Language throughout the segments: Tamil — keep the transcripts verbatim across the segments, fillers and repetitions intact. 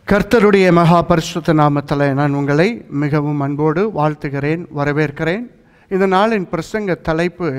கர்த்தருடைய மகா பரிசுத்த நாமத்தில் நான் உங்களை மிகவும் அன்போடு வாழ்த்துகிறேன், வரவேற்கிறேன். இந்த நாளின் பிரசங்க தலைப்பு,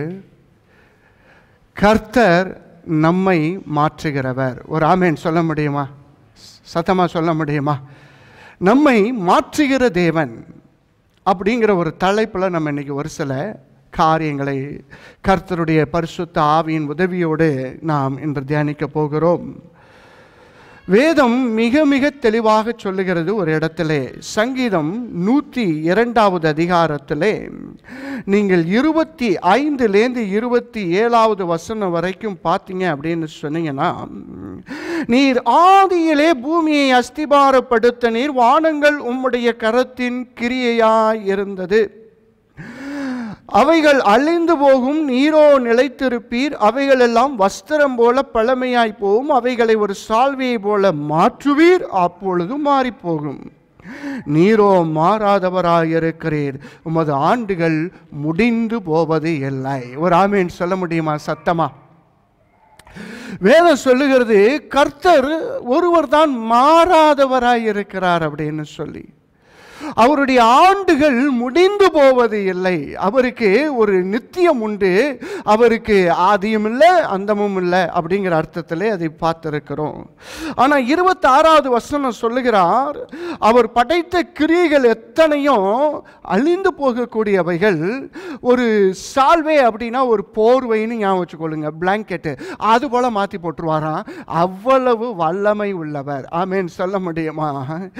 கர்த்தர் நம்மை மாற்றுகிறவர். ஒரு ஆமேன் சொல்ல முடியுமா? சத்தமாக சொல்ல முடியுமா? நம்மை மாற்றுகிற தேவன் அப்படிங்கிற ஒரு தலைப்பில் நம்ம இன்றைக்கி ஒரு சில காரியங்களை கர்த்தருடைய பரிசுத்த ஆவியின் உதவியோடு நாம் இன்று தியானிக்க போகிறோம். வேதம் மிக மிக தெளிவாக சொல்லுகிறது. ஒரு இடத்திலே சங்கீதம் நூற்றி இரண்டாவது அதிகாரத்திலே நீங்கள் இருபத்தி ஐந்துலேருந்து இருபத்தி ஏழாவது வசனம் வரைக்கும் பார்த்தீங்க அப்படின்னு சொன்னீங்கன்னா, நீர் ஆதியிலே பூமியை அஸ்திபாரப்படுத்த நீர், வானங்கள் உம்முடைய கரத்தின் கிரியையாய் இருந்தது. அவைகள் அழிந்து போகும், நீரோ நிலைத்திருப்பீர். அவைகள் எல்லாம் வஸ்திரம் போல பழமையாய் போகும், அவைகளை ஒரு சால்வையை போல மாற்றுவீர், அப்பொழுது மாறி போகும். நீரோ மாறாதவராயிருக்கிறீர், உமது ஆண்டுகள் முடிந்து போவது இல்லை. ஒரு ஆமேன் சொல்ல முடியுமா சத்தமா? வேதம் சொல்லுகிறது கர்த்தர் ஒருவர் தான் மாறாதவராயிருக்கிறார் அப்படின்னு சொல்லி. அவருடைய ஆண்டுகள் முடிந்து போவது இல்லை. அவருக்கு ஒரு நித்தியம் உண்டு. அவருக்கு ஆதியும் இல்லை அந்தமும் இல்லை அப்படிங்கிற அர்த்தத்திலே அதை பார்த்திருக்கிறோம். ஆனால் இருபத்தி ஆறாவது வசனம் சொல்லுகிறார், அவர் படைத்த கிரியைகள் எத்தனையும் அழிந்து போகக்கூடியவைகள். ஒரு சால்வே அப்படின்னா ஒரு போர்வைன்னு ஞாபகம் வச்சுக்கொள்ளுங்க, பிளாங்கெட்டு, அது போல மாற்றி போட்டுருவாராம். அவ்வளவு வல்லமை உள்ளவர். ஆமேன் சொல்ல முடியுமா?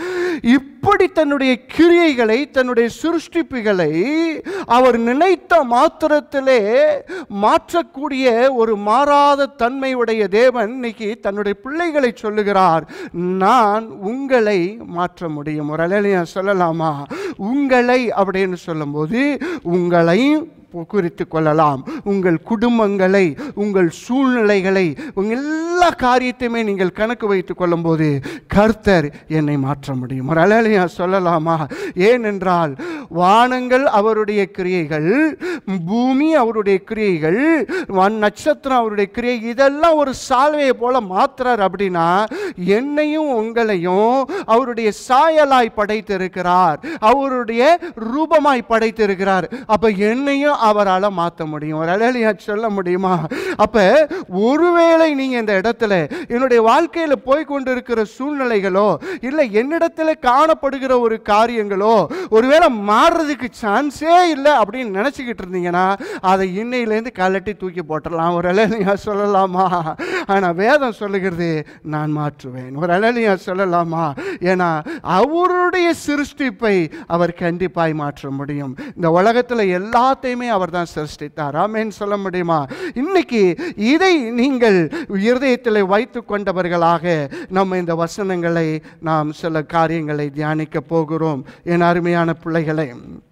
இப்படி தன்னுடைய கிரியைகளை, தன்னுடைய சிருஷ்டிப்புகளை அவர் நினைத்த மாத்திரத்திலே மாற்றக்கூடிய ஒரு மாறாத தன்மையுடைய தேவன் இன்னைக்கு தன்னுடைய பிள்ளைகளை சொல்லுகிறார், நான் உங்களை மாற்ற முடியும். ஒரு அலையில சொல்லலாமா? உங்களை அப்படின்னு சொல்லும்போது உங்களையும் குறித்து கொள்ளலாம், உங்கள் குடும்பங்களை, உங்கள் சூழ்நிலைகளை, உங்கள் எல்லா காரியத்தையுமே நீங்கள் கணக்கு வைத்து கொள்ளும் போது கர்த்தர் என்னை மாற்ற முடியும். ஒரு அலையா சொல்லலாமா? ஏனென்றால் வானங்கள் அவருடைய கிரியைகள், பூமி அவருடைய கிரியைகள், நட்சத்திரம் அவருடைய கிரியை, இதெல்லாம் ஒரு சால்வையை போல மாத்துறார். அப்படின்னா என்னையும் உங்களையும் அவருடைய சாயலாய் படைத்திருக்கிறார், அவருடைய ரூபமாய் படைத்திருக்கிறார். அப்ப என்னையும் அவரால் மாற்ற முடியும். ஒரு அலையா சொல்ல முடியுமா? அப்ப ஒருவேளை நீங்க இந்த இடத்துல என்னுடைய வாழ்க்கையில போய் கொண்டிருக்கிற சூழ்நிலைகளோ இல்லை என்னிடத்துல காணப்படுகிற ஒரு காரியங்களோ ஒருவேளை மாறுறதுக்கு சான்ஸே இல்லை அப்படின்னு நினைச்சுக்கிட்டு இருந்தீங்கன்னா அதை இன்னையிலேருந்து கலட்டி தூக்கி போட்டுடலாம். ஒரு அலையா சொல்லலாமா? ஆனா வேதம் சொல்லுகிறது நான் மாற்றுவேன். ஒரு அலையா சொல்லலாமா? ஏன்னா அவருடைய சிருஷ்டிப்பை அவர் கண்டிப்பாய் மாற்ற முடியும். இந்த உலகத்துல எல்லாத்தையுமே அவர் தான் சிருஷ்டித்தார். ஆமென் சொல்ல முடியுமா? இன்னைக்கு இதை நீங்கள் இருதயத்தில் வைத்துக் கொண்டவர்களாக நம்ம இந்த வசனங்களை நாம் சில காரியங்களை தியானிக்க போகிறோம். என் அருமையான பிள்ளைகளை,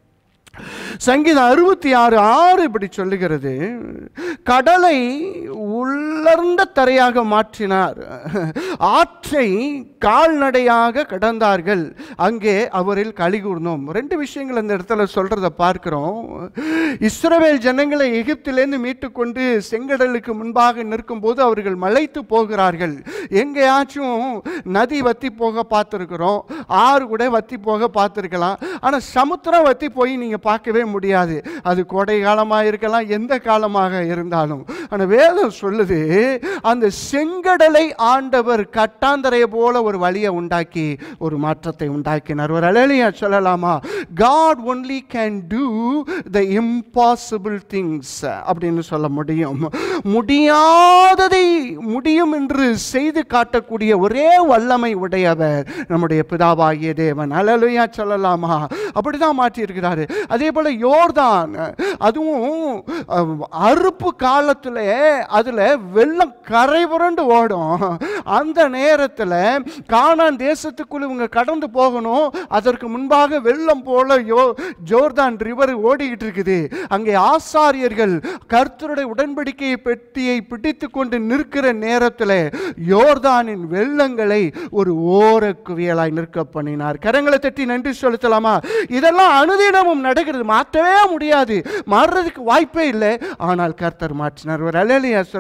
சங்கீதம் அறுபத்தி ஆறு ஆறு இப்படி சொல்லுகிறது, கடலை உள்ளர்ந்த தரையாக மாற்றினார், ஆற்றை கால்நடையாக கடந்தார்கள், அங்கே அவரில் களி கூர்ந்தோம். ரெண்டு விஷயங்கள் அந்த இடத்துல சொல்றத பார்க்கிறோம். இஸ்ரவேல் ஜனங்களை எகிப்திலிருந்து மீட்டு கொண்டு செங்கடலுக்கு முன்பாக நிற்கும் போது அவர்கள் மலைத்து போகிறார்கள். எங்கேயாச்சும் நதி வத்தி போக பார்த்துருக்கிறோம், ஆறு கூட வத்தி போக பார்த்துருக்கலாம். ஆனால் சமுத்திரம் வத்தி போய் நீங்க பார்க்கவே முடியாது. அது கோடை காலமாக இருக்கலாம், எந்த காலமாக இருந்தாலும். ஆனால் வேதம் சொல்லுது, அந்த செங்கடலை ஆண்டவர் கட்டாந்தரையை போல ஒரு வழியை உண்டாக்கி ஒரு மாற்றத்தை உண்டாக்கினார். ஒரு அலையா சொல்லலாமா? God only can do the impossible things அப்படின்னு சொல்ல முடியும். முடியாததை முடியும் என்று செய்து காட்டக்கூடிய ஒரே வல்லமை உடையவர் நம்முடைய பிதாவாகிய தேவன். அல்லேலூயா சொல்லலாமா? அப்படிதான் மாற்றி இருக்கிறாரு. அதே போல யோர்தான், அதுவும் அறுப்பு காலத்தில் அதுல வெள்ளம் கரை புரண்டு ஓடும். அந்த நேரத்தில் கானான் தேசத்துக்குள்ள இவங்க கடந்து போகணும். அதற்கு முன்பாக வெள்ளம் போல யோ ஜோர்தான் ரிவர் ஓடிக்கிட்டு இருக்குது. அங்கே ஆசாரியர்கள் கர்த்தருடைய உடன்படிக்கையை பெட்டியை பிடித்து கொண்டு நிற்கிற நேரத்தில் யோர்தானின் வெள்ளங்களை ஒரு ஓர குவியலாய் நிற்க பண்ணினார். கரங்களை தட்டி நன்றி செலுத்தலாமா? இதெல்லாம் அனுதினமும் நடக்கிறது, மாற்றவே முடியாது, மாறுறதுக்கு வாய்ப்பே இல்லை. ஆனால் கர்த்தர் மாற்றினார். ஒரு அல்லேலூயா சொல்லலாமா?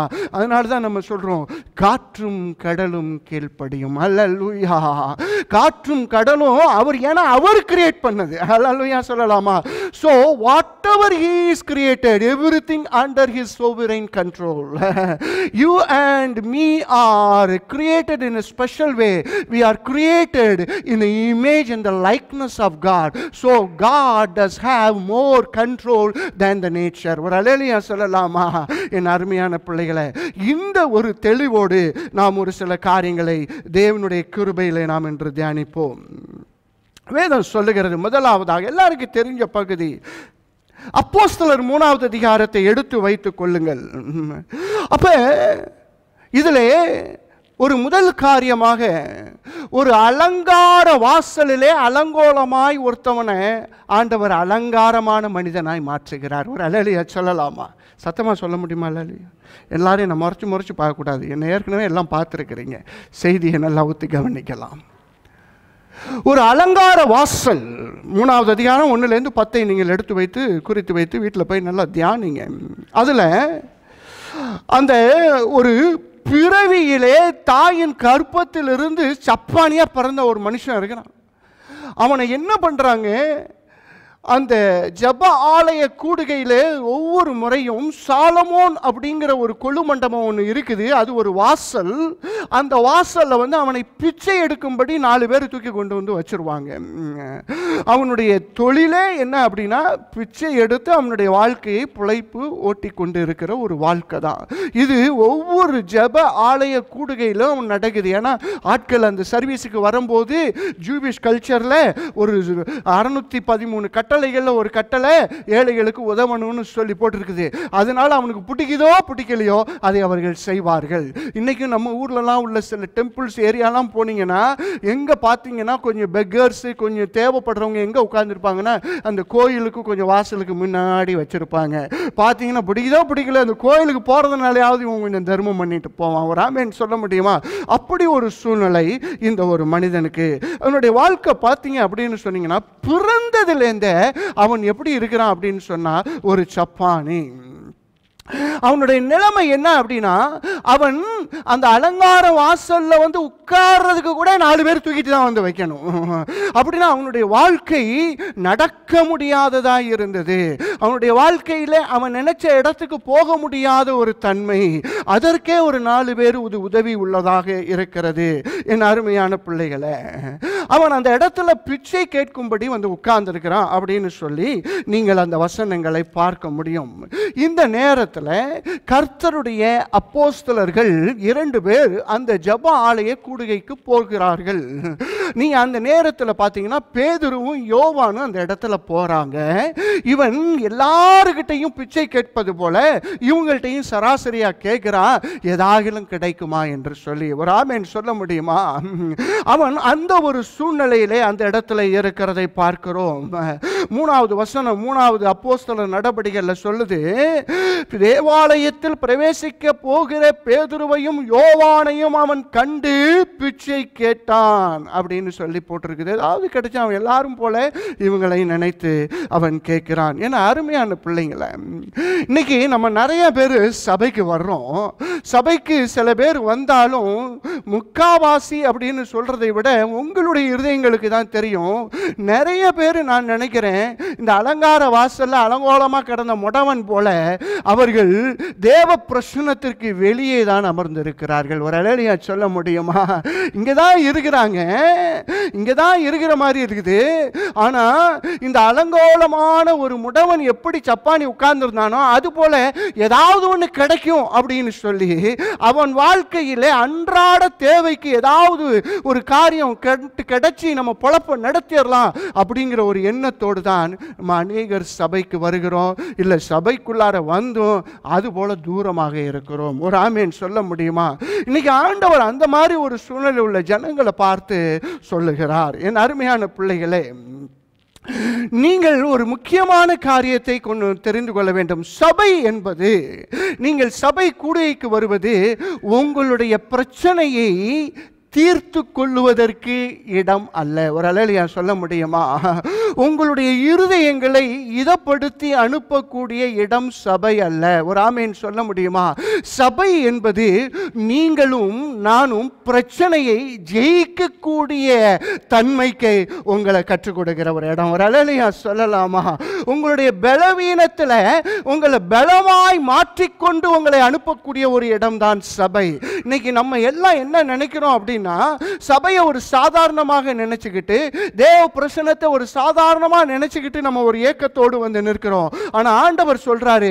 அதனால தான் நம்ம சொல்றோம் காற்றும் கடலும் கீழ்ப்படியும். அல்லேலூயா. காற்றும் கடலும் அவர், ஏன்னா அவர் கிரியேட் பண்ணது. அல்லேலூயா சொல்லலாமா? So whatever he is created, everything under his sovereign control. You and me are created in a special way. We are created in the image and the likeness of God. So God does have more control than the nature. ஒரு அல்லேலூயா சொல்லலாமா? என் அருமையான பிள்ளைகளே, இந்த ஒரு தெளிவோடு நாம் ஒரு சில காரியங்களை தேவனுடைய கிருபையிலே நாம் இன்று தியானிப்போம். வேதம் சொல்லுகிறது, முதலாவதாக எல்லாருக்கும் தெரிஞ்ச பகுதி, அப்போஸ்தலர் மூணாவது அதிகாரத்தை எடுத்து வைத்துக் கொள்ளுங்கள். அப்ப இதிலே ஒரு முதல் காரியமாக ஒரு அலங்கார வாசலிலே அலங்கோலமாய் ஒருத்தவனை ஆண்டவர் அலங்காரமான மனிதனாய் மாற்றுகிறார். ஒரு அல்லேலூயா சொல்லலாமா? சத்தமாக சொல்ல முடியுமா? அல்லேலூயா. எல்லாரையும் நான் முறைச்சு முறைச்சு பார்க்கக்கூடாது. என்னை ஏற்கனவே எல்லாம் பார்த்துருக்கிறீங்க, செய்தியை நல்லா ஒத்து கவனிக்கலாம். ஒரு அலங்கார வாசல், மூணாவது அதிகாரம் ஒன்றுலேருந்து பத்தை நீங்கள் எடுத்து வைத்து குறித்து வைத்து வீட்டில் போய் நல்லா தியானிங்க. அதில் அந்த ஒரு பிறவியிலே தாயின் கற்பத்திலிருந்து சப்பானியாக பிறந்த ஒரு மனுஷன் இருக்கிறான். அவனை என்ன பண்ணுறாங்க, அந்த ஜப ஆலய கூடுகையில் ஒவ்வொரு முறையும் சாலமோன் அப்படிங்கிற ஒரு கொழு மண்டபம் ஒன்று இருக்குது. அது ஒரு வாசல். அந்த வாசலில் வந்து அவனை பிச்சை எடுக்கும்படி நாலு பேர் தூக்கி கொண்டு வந்து வச்சுருவாங்க. அவனுடைய தொழிலே என்ன அப்படின்னா பிச்சை எடுத்து அவனுடைய வாழ்க்கையை பிழைப்பு ஓட்டி கொண்டு இருக்கிற ஒரு வாழ்க்கை தான் இது. ஒவ்வொரு ஜப ஆலய கூடுகையிலும் அவன் நடக்குது. ஏன்னா ஆட்கள் அந்த சர்வீஸுக்கு வரும்போது ஜூவிஷ் கல்ச்சரில் ஒரு அறுநூத்தி பதிமூணு கட்டளைகளில் ஒரு கட்டளை ஏழைகளுக்கு உதவணும்னு சொல்லி போட்டிருக்குது. அதனால அவனுக்கு பிடிக்குதோ பிடிக்கலையோ அதை அவர்கள் செய்வார்கள். இன்னைக்கு நம்ம ஊர்லலாம் உள்ள சில டெம்பிள்ஸ் ஏரியாலாம் போனீங்கன்னா எங்க பார்த்தீங்கன்னா கொஞ்சம் பெக்கர்ஸ், கொஞ்சம் தேவைப்படுறவங்க எங்க உட்கார்ந்துருப்பாங்கன்னா அந்த கோயிலுக்கு கொஞ்சம் வாசலுக்கு முன்னாடி வச்சிருப்பாங்க. பார்த்தீங்கன்னா பிடிக்குதோ பிடிக்கல அந்த கோயிலுக்கு போறதுனாலையாவது இவங்க கொஞ்சம் தர்மம் பண்ணிட்டு போவான். ஒரு ஆமென் சொல்ல முடியுமா? அப்படி ஒரு சூழ்நிலை இந்த ஒரு மனிதனுக்கு. அவனுடைய வாழ்க்கை பார்த்தீங்க அப்படின்னு சொன்னீங்கன்னா பிறந்ததுலேருந்தே அவன் எப்படி இருக்கிறான் அப்படின்னு சொன்னா ஒரு சப்பானி. அவனுடைய நிலைமை என்ன அப்படின்னா அவன் அந்த அலங்கார வாசல்ல வந்து உட்கார்றதுக்கு கூட நாலு பேர் தூக்கிட்டு தான் வந்து வைக்கணும். அப்படின்னா அவனுடைய வாழ்க்கை நடக்க முடியாததா இருந்தது. அவனுடைய வாழ்க்கையில அவன் நினைச்ச இடத்துக்கு போக முடியாத ஒரு தன்மை, அதற்கே ஒரு நாலு பேர் உதவி உள்ளதாக இருக்கிறது. என் அருமையான பிள்ளைகளை, அவன் அந்த இடத்துல பிச்சை கேட்கும்படி வந்து உட்கார்ந்திருக்கிறான் அப்படின்னு சொல்லி நீங்கள் அந்த வசனங்களை பார்க்க முடியும். இந்த நேரத்தில் கர்த்தருடைய அப்போஸ்தலர்கள் இரண்டு பேர் அந்த ஜப ஆலய கூடுகைக்கு போகிறார்கள். நீங்க அந்த நேரத்தில் பார்த்தீங்கன்னா பேதுருவும் யோவானும் அந்த இடத்துல போறாங்க. இவன் எல்லாருக்கிட்டையும் பிச்சை கேட்பது போல இவங்கள்ட்டையும் சராசரியா கேட்கிறான், ஏதாகிலும் கிடைக்குமா என்று சொல்லி. ஒரு ஆமென் சொல்ல முடியுமா? அவன் அந்த ஒரு சூழ்நிலையிலே அந்த இடத்துல இருக்கிறதை பார்க்கிறோம். மூணாவது வசனம், மூணாவது அப்போஸ்தலர் நடபடிகளில் சொல்லுது, தேவாலயத்தில் பிரவேசிக்க போகிற பேதுருவையும் யோவானையும் அவன் கண்டு பிச்சை கேட்டான் அப்படின்னு சொல்லி போட்டிருக்குது. அதாவது கிடைச்சா அவன் எல்லாரும் போல இவங்களை நினைத்து அவன் கேட்கிறான். ஏன்னா அருமையான பிள்ளைங்களை, இன்னைக்கு நம்ம நிறைய பேர் சபைக்கு வர்றோம். சபைக்கு சில பேர் வந்தாலும் முக்காவாசி அப்படின்னு சொல்றதை விட உங்களுடைய இருதயங்களுக்கு தான் தெரியும். நிறைய பேர் நான் நினைக்கிறேன் இந்த அலங்கார வாசல்ல அலங்கோலமா கிடந்த முடவன் போல அவர்கள் தேவ பிரசன்னத்திற்கு வெளியே தான் அமர்ந்திருக்கிறார்கள். ஒரு அல்லேலூயா சொல்ல முடியுமா? இங்கதான் இருக்கிறாங்க, இங்கதான் இருக்கிற மாதிரி இருக்குது. ஆனா இந்த அலங்கோலமான ஒரு முடவன் எப்படி சப்பானி உட்கார்ந்துருந்தானோ அது போல ஏதாவது ஒன்று கிடைக்கும் அப்படின்னு சொல்லி அவன் வாழ்க்கையிலே அன்றாட தேவைக்கு ஏதாவது ஒரு காரியம் கிடைச்சி நம்ம பொழப்ப நடத்திடலாம் அப்படிங்கிற ஒரு எண்ணத்தோடு தான் நம்ம அநேகர் சபைக்கு வருகிறோம். இல்லை சபைக்குள்ளார வந்தும் அது போல தூரமாக இருக்கிறோம். ஒரு ஆமென் சொல்ல முடியுமா? இன்னைக்கு ஆண்டவர் அந்த மாதிரி ஒரு சூழ்நிலை உள்ள ஜனங்களை பார்த்து சொல்லுகிறார், என் அருமையான பிள்ளைகளே, நீங்கள் ஒரு முக்கியமான காரியத்தை கொண்டு தெரிந்து கொள்ள வேண்டும். சபை என்பது, நீங்கள் சபை கூடுகைக்கு வருவது உங்களுடைய பிரச்சனையை தீர்த்து கொள்ளுவதற்கு இடம் அல்ல. ஒரு அல்லேலூயா சொல்ல முடியுமா? உங்களுடைய இருதயங்களை இதப்படுத்தி அனுப்பக்கூடிய இடம் சபை அல்ல. ஒரு ஆமேன் சொல்ல முடியுமா? சபை என்பது நீங்களும் நானும் பிரச்சனையை ஜெயிக்கக்கூடிய தன்மைக்கு உங்களை கற்றுக் கொடுக்கிற ஒரு இடம். ஒரு அல்லேலூயா சொல்லலாமா? உங்களுடைய பலவீனத்தில் உங்களை பலமாய் மாற்றிக்கொண்டு உங்களை அனுப்பக்கூடிய ஒரு இடம் தான் சபை. இன்னைக்கு நம்ம எல்லாம் என்ன நினைக்கிறோம் அப்படின்னா, சபையை ஒரு சாதாரணமாக நினைச்சுக்கிட்டு, தேவ பிரசன்னத்தை ஒரு சாதாரணமா நினைச்சுக்கிட்டு நம்ம ஒரு ஏக்கத்தோடு வந்து நிற்கிறோம். ஆனா ஆண்டவர் சொல்றாரு,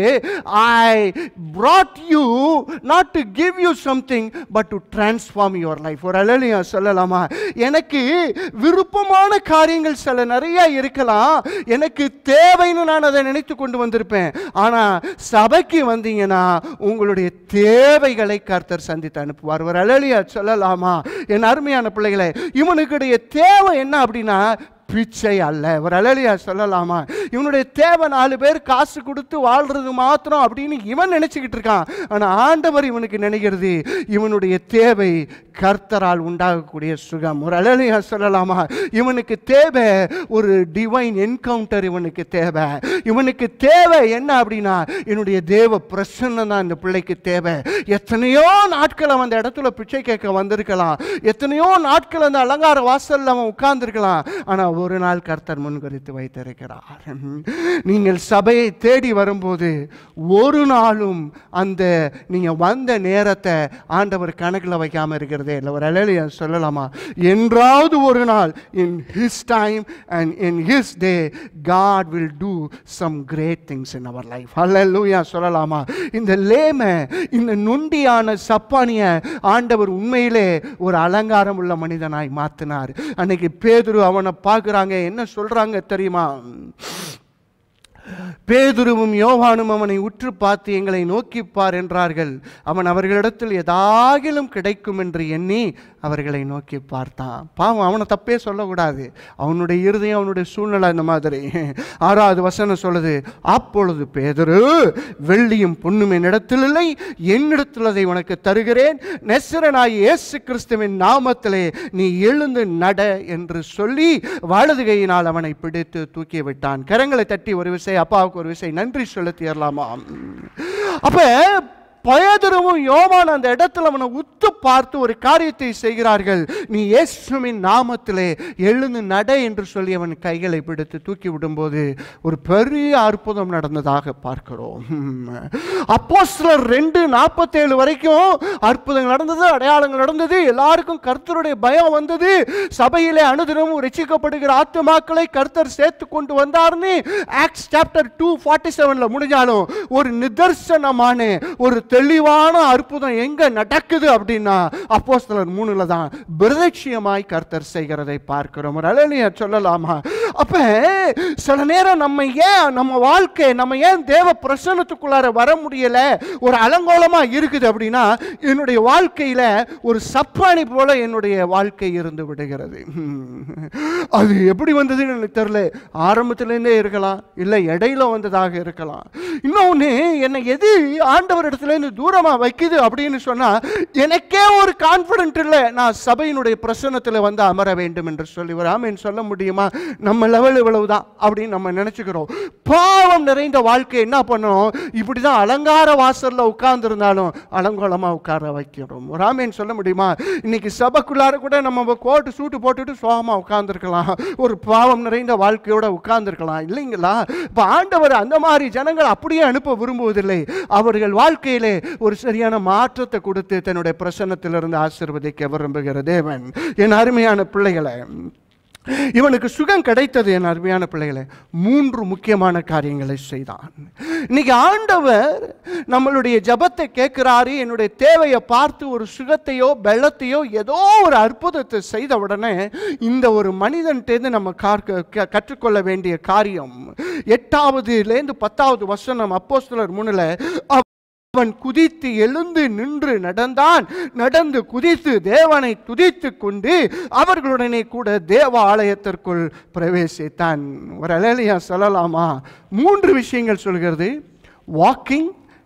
I brought you not to give you something but to transform your life. ஒரு அல்லேலூயா சொல்லலாமா? எனக்கு விருப்பமான காரியங்கள் சில நிறைய இருக்கலாம், எனக்கு தேவைன்னு நான் அதை நினைத்து கொண்டு வந்திருப்பேன். ஆனா சபைக்கு வந்தீங்கன்னா உங்களுடைய தேவைகளை கர்த்தர் சந்தித்து அனுப்புவார். ஒரு அல்லேலூயா சொல்லலாமா? என் அருமையான பிள்ளைகளே, இவனுக்குடைய தேவை என்ன அப்படின்னா பிச்சை அல்ல. ஒரு அல்லேலூயா சொல்லலாமா? இவனுடைய தேவை நாலு பேர் காசு கொடுத்து வாழ்றது மாத்திரம் அப்படின்னு இவன் நினைச்சுக்கிட்டு இருக்கான். ஆனா ஆண்டவர் இவனுக்கு நினைக்கிறது, இவனுடைய தேவை கர்த்தரால் உண்டாகக்கூடிய சுகம். ஒரு அல்லேலூயா சொல்லலாமா? இவனுக்கு தேவை ஒரு டிவைன் என்கவுண்டர். இவனுக்கு தேவை இவனுக்கு தேவை என்ன அப்படின்னா, என்னுடைய தேவ பிரசன்னம் தான் இந்த பிள்ளைக்கு தேவை. எத்தனையோ நாட்கள் அவன் அந்த இடத்துல பிச்சை கேட்க வந்திருக்கலாம், எத்தனையோ நாட்கள் அந்த அலங்கார வாசல்ல அவன் உட்கார்ந்துருக்கலாம். ஆனா ஒரு நாள் கர்த்தர் முன்குறித்து வைத்திருக்கிறார். நீங்கள் சபையை தேடி வரும்போது ஒரு நாளும் அந்த நீங்க வந்த நேரத்தை ஆண்டவர் கணக்கில் வைக்காம இருக்கிறதே இல்லை. ஒரு அல்லேலூயா சொல்லலாமா? என்றாவது ஒரு நாள், in his time and in his day God will do some great things in our life. அல்லேலூயா சொல்லலாமா? இந்த லேம, இந்த நொண்டியான சப்பானிய ஆண்டவர் உண்மையிலே ஒரு அலங்காரம் உள்ள மனிதனாய் மாத்தினார். அன்னைக்கு பேதுரு அவனை பார்க்கிறாங்க, என்ன சொல்றாங்க தெரியுமா? பேதுருவும் யோவானும் அவனை உற்று பார்த்து எங்களை நோக்கிப்பார் என்றார்கள். அவன் அவர்களிடத்தில் ஏதாகிலும் கிடைக்கும் என்று எண்ணி அவர்களை நோக்கி பார்த்தான். பாவம், அவனை தப்பே சொல்லக்கூடாது, அவனுடைய இருதயம் அவனுடைய சூழ்நிலை இந்த மாதிரி. ஆறாவது வசனம் சொல்லுது, அப்பொழுது பேதுரு, வெள்ளியும் பொன்னும் என்னிடத்தில் இல்லை, என்னிடத்தில் அதை உனக்கு தருகிறேன், நெசரேயனாகிய இயேசு கிறிஸ்துவின் நாமத்திலே நீ எழுந்து நட என்று சொல்லி வலது கையினால் அவனை பிடித்து தூக்கி விட்டான். கரங்களை தட்டி ஒரு விசை அப்பாவுக்கு ஒரு விசை நன்றி செலுத்திடலாமா? அப்ப பேதுருவும் யோவான் அந்த இடத்துல அவனை உத்து பார்த்து ஒரு காரியத்தை செய்கிறார்கள். நீ இயேசுவின் நாமத்திலே எழுந்து நட என்று சொல்லி அவன் கைகளை பிடித்து தூக்கி விடும்போது ஒரு பெரிய அற்புதம் நடந்ததாக பார்க்கிறோம். அப்போஸ்தலர் ரெண்டு நாற்பத்தேழு வரைக்கும் அற்புதங்கள் நடந்தது, அடையாளங்கள் நடந்தது, எல்லாருக்கும் கர்த்தருடைய பயம் வந்தது, சபையிலே அனுதினமும் ரட்சிக்கப்படுகிற ஆத்துமாக்களை கர்த்தர் சேர்த்து கொண்டு வந்தார்னு ஆக்ட்ஸ் சாப்டர் டூ ஃபார்ட்டி செவன்ல முடிஞ்சாலும் ஒரு நிதர்சனமான ஒரு தெளிவான அற்புதம் எங்க நடக்குது அப்படின்னா அப்போஸ்தலர் மூணுல தான் பிரத்யட்சமாய் கர்த்தர் செய்கிறதை பார்க்கிறோம். ஒரு அல்லேலூயா சொல்லலாமா? அப்ப சில நேரம் நம்ம ஏன் நம்ம வாழ்க்கை நம்ம ஏன் தேவ பிரசன்னத்துக்குள்ளார வர முடியல, ஒரு அலங்கோலமா இருக்குது அப்படின்னா, என்னுடைய வாழ்க்கையில ஒரு சப்பானி போல என்னுடைய வாழ்க்கை இருந்து விடுகிறது. அது எப்படி வந்ததுன்னு எனக்கு தெரியல. ஆரம்பத்திலேருந்தே இருக்கலாம், இல்லை இடையில வந்ததாக இருக்கலாம். இன்னொன்னு, என்னை எது ஆண்டவரிடத்துல தூரமா வைக்குது அப்படின்னு சொன்னா, எனக்கே ஒரு கான்பிடன்ட் இல்லை நான் சபையினுடைய பிரசன்னத்தில் வந்து அமர வேண்டும் என்று சொல்லி. ஒரு ஆமென் சொல்ல முடியுமா? நம்ம லெவல் இவ்வளவுதான் அப்படின்னு நம்ம நினைச்சுக்கிறோம். பாவம் நிறைந்த வாழ்க்கை என்ன பண்ணணும்? இப்படிதான் அலங்கார வாசல்ல உட்கார்ந்து இருந்தாலும் அலங்கோலமா உட்கார வைக்கிறோம். ஒரு ஆமென் சொல்ல முடியுமா? இன்னைக்கு சபைக்குள்ளார கூட நம்ம கோட்டு சூட்டு போட்டுட்டு சோகமா உட்கார்ந்துருக்கலாம், ஒரு பாவம் நிறைந்த வாழ்க்கையோட உட்கார்ந்துருக்கலாம், இல்லைங்களா? இப்ப ஆண்டவர் அந்த மாதிரி ஜனங்கள் அப்படியே அனுப்ப விரும்புவதில்லை. அவர்கள் வாழ்க்கையிலே ஒரு சரியான மாற்றத்தை கொடுத்து தன்னுடைய பிரசன்னத்திலிருந்து ஆசீர்வதிக்க விரும்புகிற தேவன். என் அருமையான பிள்ளைகளை, இவனுக்கு சுகம் கிடைத்தது. என் அருமையான பிள்ளைகளை, மூன்று முக்கியமான காரியங்களை செய்தான். இன்னைக்கு ஆண்டவர் நம்மளுடைய ஜபத்தை கேட்கிறாரு. என்னுடைய தேவையை பார்த்து ஒரு சுகத்தையோ பலத்தையோ ஏதோ ஒரு அற்புதத்தை செய்த உடனே இந்த ஒரு மனிதன்டேந்து நம்ம கற்றுக்கொள்ள வேண்டிய காரியம் எட்டாவதுலேருந்து பத்தாவது வசனம் அப்போஸ்தலர் மூணுல, அவன் குதித்து எழுந்து நின்று நடந்தான், நடந்து குதித்து தேவனை துதித்து கொண்டு அவர்களுடனே கூட தேவ ஆலயத்திற்குள் பிரவேசித்தான். ஒரு அல்லேலூயா சொல்லலாமா? மூன்று விஷயங்கள் சொல்கிறது: walking,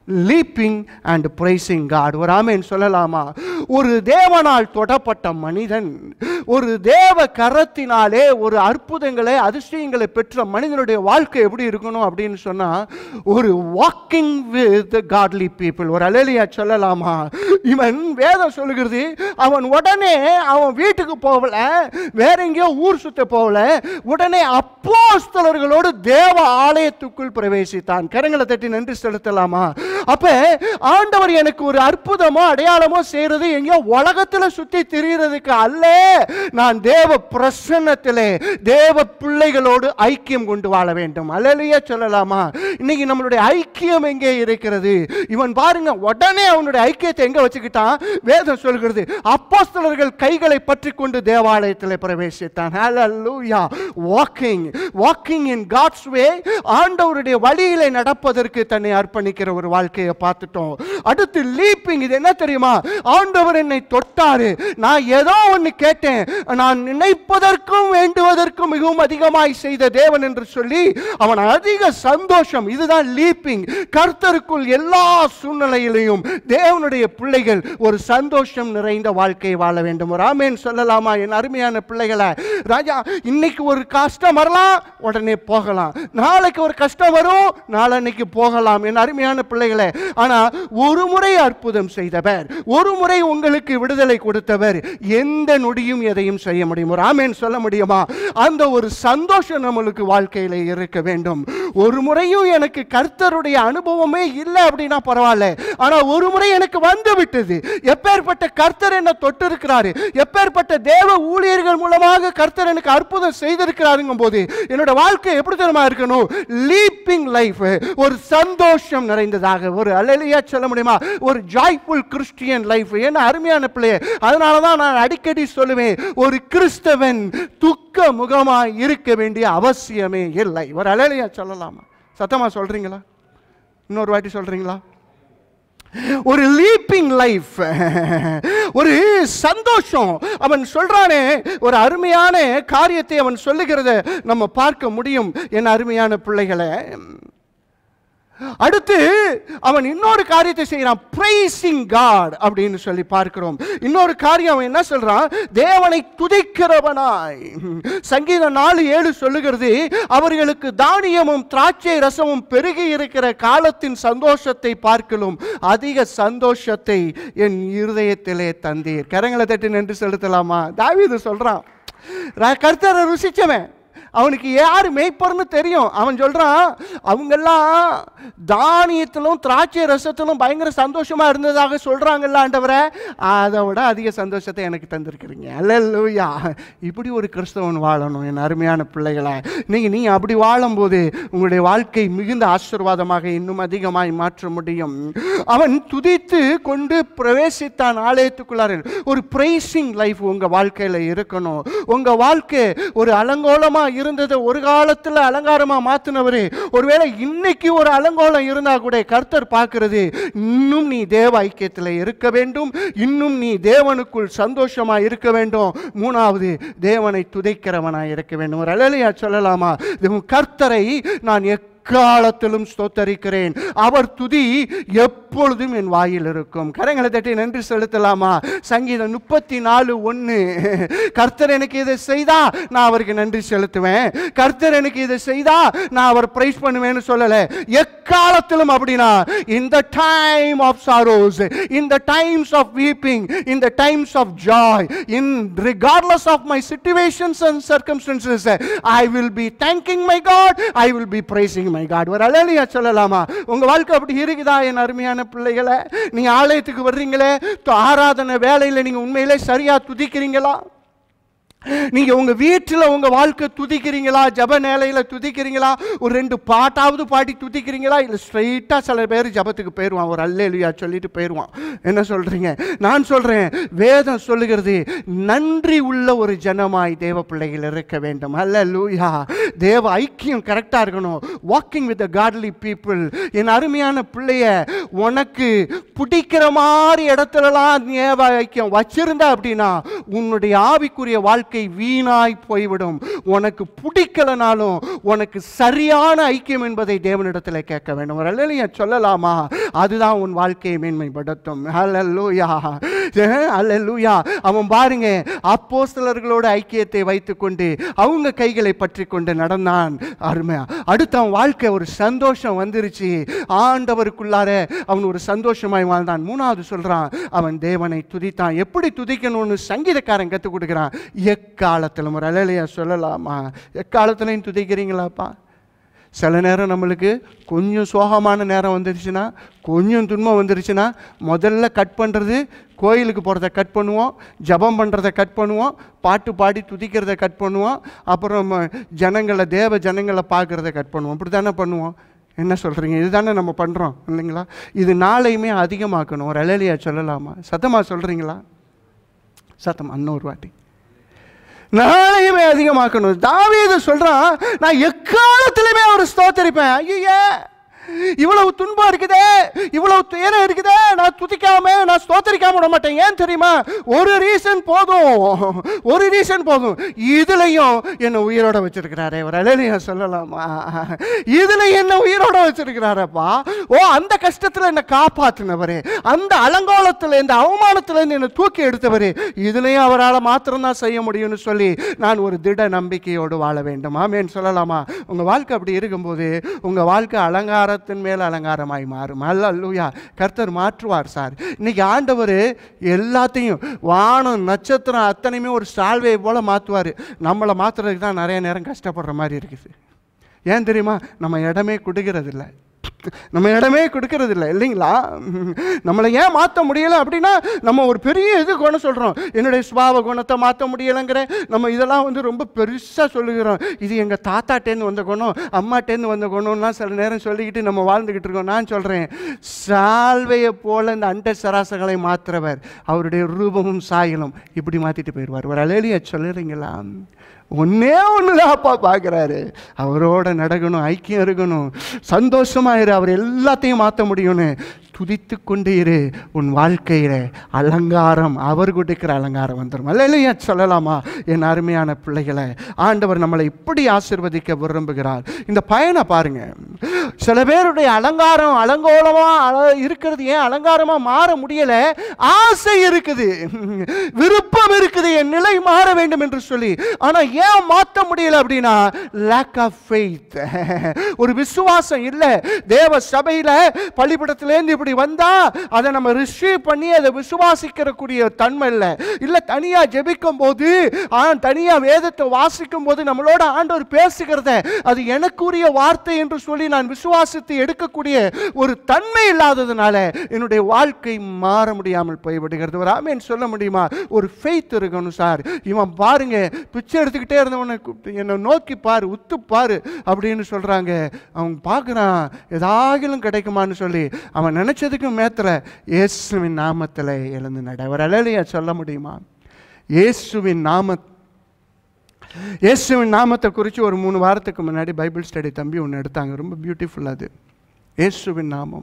leaping and praising God. ஒரு ஆமென் சொல்லலாமா? ஒரு தேவனால் தொடப்பட்ட மனிதன், ஒரு தேவ கரத்தினாலே ஒரு அற்புதங்களை அதிசயங்களை பெற்ற மனிதனுடைய வாழ்க்கை எப்படி இருக்கணும் அப்படின்னு சொன்னா, ஒரு வாக்கிங் வித் காட்லி பீப்புள். ஒரு அல்லேலூயா சொல்லலாமா? இவன் வேதம் சொல்லுகிறது, அவன் உடனே அவன் வீட்டுக்கு போகல, வேற எங்கேயோ ஊர் சுத்த போகல, உடனே அப்போஸ்தலர்களோடு தேவ ஆலயத்துக்குள் பிரவேசித்தான். கரங்களை தட்டி நன்றி செலுத்தலாமா? அப்ப ஆண்டவர் எனக்கு ஒரு அற்புதமோ அடையாளமோ செய்யறது எங்கேயோ உலகத்துல சுத்தி திரியறதுக்கு அல்ல, நான் தேவ பிரசன்னத்திலே தேவ பிள்ளைகளோடு ஐக்கியம் கொண்டு வாழ வேண்டும். அல்லேலூயா சொல்லலாமா? இன்னைக்கு நம்மளுடைய ஐக்கியம் எங்கே இருக்கிறது? இவன் பாருங்க, உடனே அவனுடைய ஐக்கியத்தை எங்க வச்சுக்கிட்டான்? வேதம் சொல்கிறது, அப்போஸ்தலர்கள் கைகளை பற்றி கொண்டு தேவாலயத்தில் பிரவேசித்தான். ஹல்லேலூயா. Walking walking in God's way, ஆண்டவருடைய வழியிலே நடப்பதற்கு தன்னை அர்ப்பணிக்கிற ஒரு வாழ்க்கையை பார்த்துட்டோம். அடுத்து லீப்பிங். இது என்ன தெரியுமா? ஆண்டவர் என்னை தொட்டாரு, நான் ஏதோ ஒன்று கேட்டேன், நான் நினைப்பதற்கும் வேண்டுவதற்கும் மிகவும் அதிகமாய் செய்த தேவன் என்று சொல்லி அவன் அதிக சந்தோஷம். இதுதான் லீப்பிங். கர்த்தருக்குள் எல்லா சூழ்நிலையிலையும் தேவனுடைய பிள்ளைகள் ஒரு சந்தோஷம் நிறைந்த வாழ்க்கை வாழ வேண்டும். ஒரு ஆமென் சொல்லலாமா? என் அருமையான பிள்ளைகளை, ராஜா இன்னைக்கு ஒரு கஷ்டம் வரலாம், உடனே போகலாம். நாளைக்கு ஒரு கஷ்டம் வரும், நாளைக்கு போகலாம். என் அருமையான பிள்ளைகளை, ஆனா ஒரு முறை அற்புதம் செய்தவர், ஒரு முறை உங்களுக்கு விடுதலை கொடுத்தவர் எந்த நொடியும் எதையும் செய்ய முடியும். ஒரு ஆமென் சொல்ல முடியுமா? அந்த ஒரு சந்தோஷம் நம்மளுக்கு வாழ்க்கையில இருக்க வேண்டும். ஒரு முறையும் எனக்கு கர்த்தருடைய அனுபவமே இல்லை அப்படின்னா பரவாயில்ல, ஆனா ஒரு முறை எனக்கு வந்து விட்டது. எப்பேற்பட்ட கர்த்தர் என்ன தொட்டு இருக்கிறாரு, எப்பேற்பட்ட தேவ ஊழியர்கள் மூலமாக கர்த்தர் எனக்கு அற்புதம் செய்திருக்கிறாருங்கும் போது என்னோட வாழ்க்கை எப்படி தெரியுமா இருக்கணும்? லீப்பிங் லைஃப், ஒரு சந்தோஷம் நிறைந்ததாக. ஒரு அல்லேலூயா சொல்ல முடியுமா? ஒரு ஜாய்ஃபுல் கிறிஸ்டியன் லைஃப். என்ன அருமையான பிள்ளை. அதனாலதான் நான் அடிக்கடி சொல்லுவேன், ஒரு கிறிஸ்தவன் துக்க முகமாய் இருக்க வேண்டிய அவசியமே இல்லை. ஒரு அல்லேலூயா சொல்லலாமா? சத்தமா சொல்றீங்களா? இன்னொரு வாட்டி சொல்றீங்களா? ஒரு லீப்பிங் லைஃப், ஒரு சந்தோஷம். அவன் சொல்றானே, ஒரு அருமையான காரியத்தை அவன் சொல்லுகிறத நம்ம பார்க்க முடியும். என் அருமையான பிள்ளைகளை, அடுத்து அவன் இன்னொரு காரியத்தை செய்யறான், praising God அப்படின்னு சொல்லி பார்க்கிறோம். இன்னொரு காரியம் அவன் என்ன சொல்றான்? தேவனை துதிக்கிறவனாய். சங்கீதம் நாலு ஏழு சொல்லுகிறது, அவர்களுக்கு தானியமும் திராட்சை ரசமும் பெருகி இருக்கிற காலத்தின் சந்தோஷத்தை பார்க்கலும் அதிக சந்தோஷத்தை என் இருதயத்திலே தந்தீர். கரங்களை தட்டி நன்றி செலுத்தலாமா? தாவீது சொல்றான், கர்த்தரை ருசிச்சவன், அவனுக்கு யார் மேய்ப்பர்னு தெரியும். அவன் சொல்றான், அவங்கெல்லாம் தானியத்திலும் திராட்சை ரசத்திலும் பயங்கர சந்தோஷமா இருந்ததாக சொல்றாங்கல்ல ஆண்டவரே, அதை விட அதிக சந்தோஷத்தை எனக்கு தந்திருக்கிறீங்க. அல்லேலூயா. இப்படி ஒரு கிறிஸ்தவன் வாழணும். என் அருமையான பிள்ளைகளை, நீங்க நீ அப்படி வாழும்போது உங்களுடைய வாழ்க்கை மிகுந்த ஆசீர்வாதமாக இன்னும் அதிகமாய் மாற்ற முடியும். அவன் துதித்து கொண்டு பிரவேசித்தான் ஆலயத்துக்குள்ளார. ஒரு பிரைசிங் லைஃப் உங்க வாழ்க்கையில இருக்கணும். உங்க வாழ்க்கை ஒரு அலங்கோலமா இருந்தது ஒரு காலத்தில் அலங்காரமா மாத்தினவரே, ஒருவேளை இன்னைக்கு ஒரு அலங்கோலம் இருந்தா கூட கர்த்தர் பார்க்கிறது, இன்னும் நீ தேவ ஐக்கியத்தில் இருக்க வேண்டும், இன்னும் நீ தேவனுக்குள் சந்தோஷமா இருக்க வேண்டும். மூணாவது, தேவனை துதிக்கிறவனா இருக்க வேண்டும். ஒரு அல்லேலூயா சொல்லலாமா? கர்த்தரை நான் காலத்திலும் ஸ்தோத்தரிக்கிறேன், அவர் துதி எப்பொழுதும் என் வாயில் இருக்கும். கரங்களை தட்டி நன்றி செலுத்தலாமா? சங்கீதம் முப்பத்தி நாலு ஒன்னு, கர்த்தர் எனக்கு இதை செய்தா நான் அவருக்கு நன்றி செலுத்துவேன், கர்த்தர் எனக்கு இதை செய்தா நான் அவர் பிரைஸ் பண்ணுவேன்னு சொல்லல. எக்காலத்திலும் அப்படின்னா, in the time of sorrows, in the times of weeping, in the times of joy, in regardless of my situations and circumstances, I will be thanking my God, I will be praising my God. ஒரு அல்லேலூயா சொல்லலாமா? உங்க வாழ்க்கை அப்படி இருக்குதா? என் அருமையான பிள்ளைகளை, நீங்க ஆலயத்துக்கு வர்றீங்களே, ஆராதனை வேலையில நீங்க உண்மையிலே சரியா துதிக்கிறீங்களா? நீங்க உங்க வீட்டில் உங்க வாழ்க்கை துதிக்கிறீங்களா? ஜப நேலையில துதிக்கிறீங்களா? ஒரு ரெண்டு பாட்டாவது பாடி துதிக்கிறீங்களா? இல்லை ஸ்ட்ரைட்டா சில பேர் ஜபத்துக்கு போயிடுவான், ஒரு அல்லேலூயா சொல்லிட்டு போயிடுவான். என்ன சொல்றீங்க? நான் சொல்றேன், வேதம் சொல்லுகிறது, நன்றி உள்ள ஒரு ஜனமாய் தேவ பிள்ளைகள் இருக்க வேண்டும். அல்லேலூயா. தேவ ஐக்கியம் கரெக்டாக இருக்கணும். Walking with the godly people. என் அருமையான பிள்ளைய, உனக்கு பிடிக்கிற மாதிரி இடத்துலலாம் தேவ ஐக்கியம் வச்சிருந்தா அப்படின்னா உன்னுடைய ஆவிக்குரிய வாழ்க்கை வீணாய் போய்விடும். உனக்கு பிடிக்கலனாலும் உனக்கு சரியான ஐக்கியம் என்பதை தேவனிடத்தில் கேட்க வேண்டும். அல்லேலூயா சொல்லலாமா? அதுதான் உன் வாழ்க்கையை மேன்மைப்படுத்தும். அல்லேலூயா, அல்லேலூயா. அவன் பாருங்க, அப்போஸ்தலர்களோட ஐக்கியத்தை வைத்துக்கொண்டு அவங்க கைகளை பற்றி கொண்டு நடந்தான். அருமையா. அடுத்து அவன் வாழ்க்கை ஒரு சந்தோஷம் வந்துருச்சு. ஆண்டவருக்குள்ளார அவன் ஒரு சந்தோஷமாய் வாழ்ந்தான். மூணாவது சொல்றான், அவன் தேவனை துதித்தான். எப்படி துதிக்கணும்னு சங்கீதக்காரன் கற்றுக் கொடுக்கிறான். எக்காலத்திலும். ஒரு அல்லேலூயா சொல்லலாமா? எக்காலத்திலையும் துதிக்கிறீங்களாப்பா? சில நேரம் நம்மளுக்கு கொஞ்சம் சோகமான நேரம் வந்துருச்சுன்னா, கொஞ்சம் துன்பம் வந்துருச்சுன்னா, முதல்ல கட் பண்ணுறது கோயிலுக்கு போகிறத கட் பண்ணுவோம், ஜபம் பண்ணுறத கட் பண்ணுவோம், பாட்டு பாடி துதிக்கிறத கட் பண்ணுவோம், அப்புறம் ஜனங்களை தேவ ஜனங்களை பார்க்குறத கட் பண்ணுவோம். இப்படி தானே பண்ணுவோம். என்ன சொல்கிறீங்க? இதுதானே நம்ம பண்ணுறோம் இல்லைங்களா? இது நாளையுமே அதிகமாக்கணும். ஒரு அல்லேலூயா சொல்லலாமா? சத்தமாக சொல்கிறீங்களா? சத்தமாக இன்னொரு வாட்டி. நாளையுமே அதிகமாக்கணும். தாவீது சொல்றான், நான் எக்காலத்திலுமே ஒரு ஸ்தோத்தரிப்பேன். ஐயே, இவ்வளவு துன்பம் இருக்குதே, இவ்வளவு துயரம் இருக்குதே, நான் துதிக்காம நான் ஸ்தோத்தரிக்காம விட மாட்டேன். ஏன் தெரியுமா? ஒரு ரீசன் போதும், ஒரு ரீசன் போதும். இதுலயும் என்ன உயிரோட வச்சிருக்கிறாரே. ஒரு அல்லேலூயா சொல்லலாமா? இதுல என்ன உயிரோட வச்சிருக்கிறாரப்பா. ஓ, அந்த கஷ்டத்துல என்ன காப்பாத்தினவரே, அந்த அலங்கோலத்துல இந்த அவமானத்துல இருந்து என்ன தூக்கி எடுத்தவரே, இதுலயும் அவரால் மாத்திரம்தான் செய்ய முடியும்னு சொல்லி நான் ஒரு திட நம்பிக்கையோடு வாழ வேண்டும். ஆமேன் சொல்லலாமா? உங்க வாழ்க்கை அப்படி இருக்கும்போது உங்க வாழ்க்கை அலங்கார மேல் அலங்காரமாய் மாறும். அல்லேலூயா. கர்த்தர் மாற்றுவார் சார். இன்னைக்கு ஆண்டவர் எல்லாத்தையும் வானம் நட்சத்திரம் அத்தனையுமே ஒரு சால்வையை போல மாற்றுவார். நம்மளை மாற்றுறதுக்கு தான் நிறைய நேரம் கஷ்டப்படுற மாதிரி இருக்குது. ஏன் தெரியுமா? நம்ம இடமே கொடுக்கறது இல்லை. நம்ம இடமே கொடுக்கறது இல்லை இல்லைங்களா? நம்மளை ஏன் மாற்ற முடியலை அப்படின்னா நம்ம ஒரு பெரிய இது குணம் சொல்கிறோம். என்னுடைய சுபாவ குணத்தை மாற்ற முடியலைங்கிற நம்ம இதெல்லாம் வந்து ரொம்ப பெருசாக சொல்லுகிறோம். இது எங்கள் தாத்தாட்டேருந்து வந்த குணம், அம்மாட்டேருந்து வந்த குணம்லாம் சில நேரம் சொல்லிக்கிட்டு நம்ம வாழ்ந்துக்கிட்டு இருக்கோம். நான் சொல்கிறேன், சால்வையை போல இந்த அண்ட சராசங்களை மாற்றுறவர் அவருடைய ரூபமும் சாயலும் இப்படி மாற்றிட்டு போயிடுவார். ஒரு அல்லேலூயா சொல்லுறீங்களா? ஒன்னே ஒன்றுதான் அப்பா பார்க்குறாரு. அவரோட நடக்கணும், ஐக்கியம் இருக்கணும், சந்தோஷமாயிரு, அவர் எல்லாத்தையும் மாற்ற முடியும்னு துதித்து கொண்டே இரு. உன் வாழ்க்கையில அலங்காரம், அவர் கொடுக்கிற அலங்காரம் வந்துடும். அல்லேலூயா சொல்லலாமா? என் அருமையான பிள்ளைகளை, ஆண்டவர் நம்மளை இப்படி ஆசீர்வதிக்க விரும்புகிறார். இந்த பயனை பாருங்க. சில பேருடைய அலங்காரம் அலங்கோலமா இருக்கிறது ஏன் அலங்காரமா மாற முடியல? ஆசை இருக்குது, விருப்பம் இருக்குது, என் நிலை மாற வேண்டும் என்று சொல்லி. ஆனா ஏன் மாற்ற முடியல அப்படின்னா lack of faith. ஒரு விசுவாசம் இல்லை. தேவ சபையில பள்ளிப்படத்திலேருந்து இப்படி வந்தா அதை நம்ம ரிசீவ் பண்ணி அதை விசுவாசிக்கிற கூடிய தன்மை இல்லை. இல்ல தனியா ஜெபிக்கும் போது, தனியா வேதத்தை வாசிக்கும் போது நம்மளோட ஆண்டவர் பேசுகிறத அது எனக்குரிய வார்த்தை என்று சொல்லி நான் விசுவாசித்து எடுக்கக்கூடிய ஒரு தன்மை இல்லாததுனால என்னுடைய வாழ்க்கை மாற முடியாமல் போய்விடுகிறது. ஒரு ஆமென் சொல்ல முடியுமா? ஒரு ஃபெய்த் இருக்கணும் சார். இவன் பாருங்க, பிச்சை எடுத்துக்கிட்டே இருந்தவனை என்னை நோக்கி பாரு, உத்து பாரு அப்படின்னு சொல்றாங்க. அவன் பார்க்குறான், ஏதாகிலும் கிடைக்குமான்னு சொல்லி அவன் நினைச்சதுக்கு மேத்துல இயேசுவின் நாமத்தில் எழுந்து நட. ஒரு அல்லேலூயா சொல்ல முடியுமா? இயேசுவின் நாம இயேசுவின் நாமத்தை குறித்து ஒரு மூணு வாரத்துக்கு முன்னாடி பைபிள் ஸ்டடி தம்பி ஒன்று எடுத்தாங்க. ரொம்ப பியூட்டிஃபுல். அது இயேசுவின் நாமம்.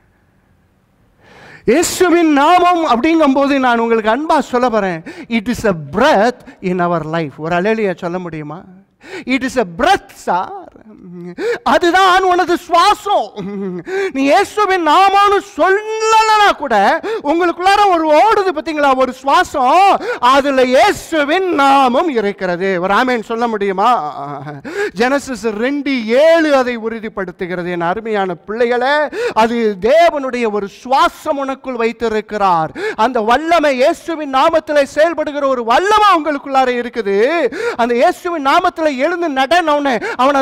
இயேசுவின் நாமம் அப்படிங்கும்போது நான் உங்களுக்கு அன்பா சொல்ல போறேன், it is a breath in our life. ஒரு அல்லேலூயா சொல்ல முடியுமா? It is a breath sir. அதுதான் உனது சுவாசம். நீ இயேசுவின் நாமம்னு சொல்லலனா கூட உங்களுக்குள்ளார ஒரு ஓடுது பார்த்தீங்களா, ஒரு சுவாசம், அதுல இயேசுவின் நாமம் இருக்கிறது. ஒரு ஆமென் சொல்ல முடியுமா? ஜெனசிஸ் ரெண்டு ஏழு அதை உறுதிப்படுத்துகிறது. என் அருமையான பிள்ளைகளே, அது தேவனுடைய ஒரு சுவாசம் உனக்குள் வைத்திருக்கிறார். அந்த வல்லமை இயேசுவின் நாமத்தில் செயல்படுகிற ஒரு வல்லமை உங்களுக்குள்ளார இருக்குது. அந்த இயேசுவின் நாமத்தில் எழுந்து நடனவனே அவன் அதை விசுவாசிக்கிறான்.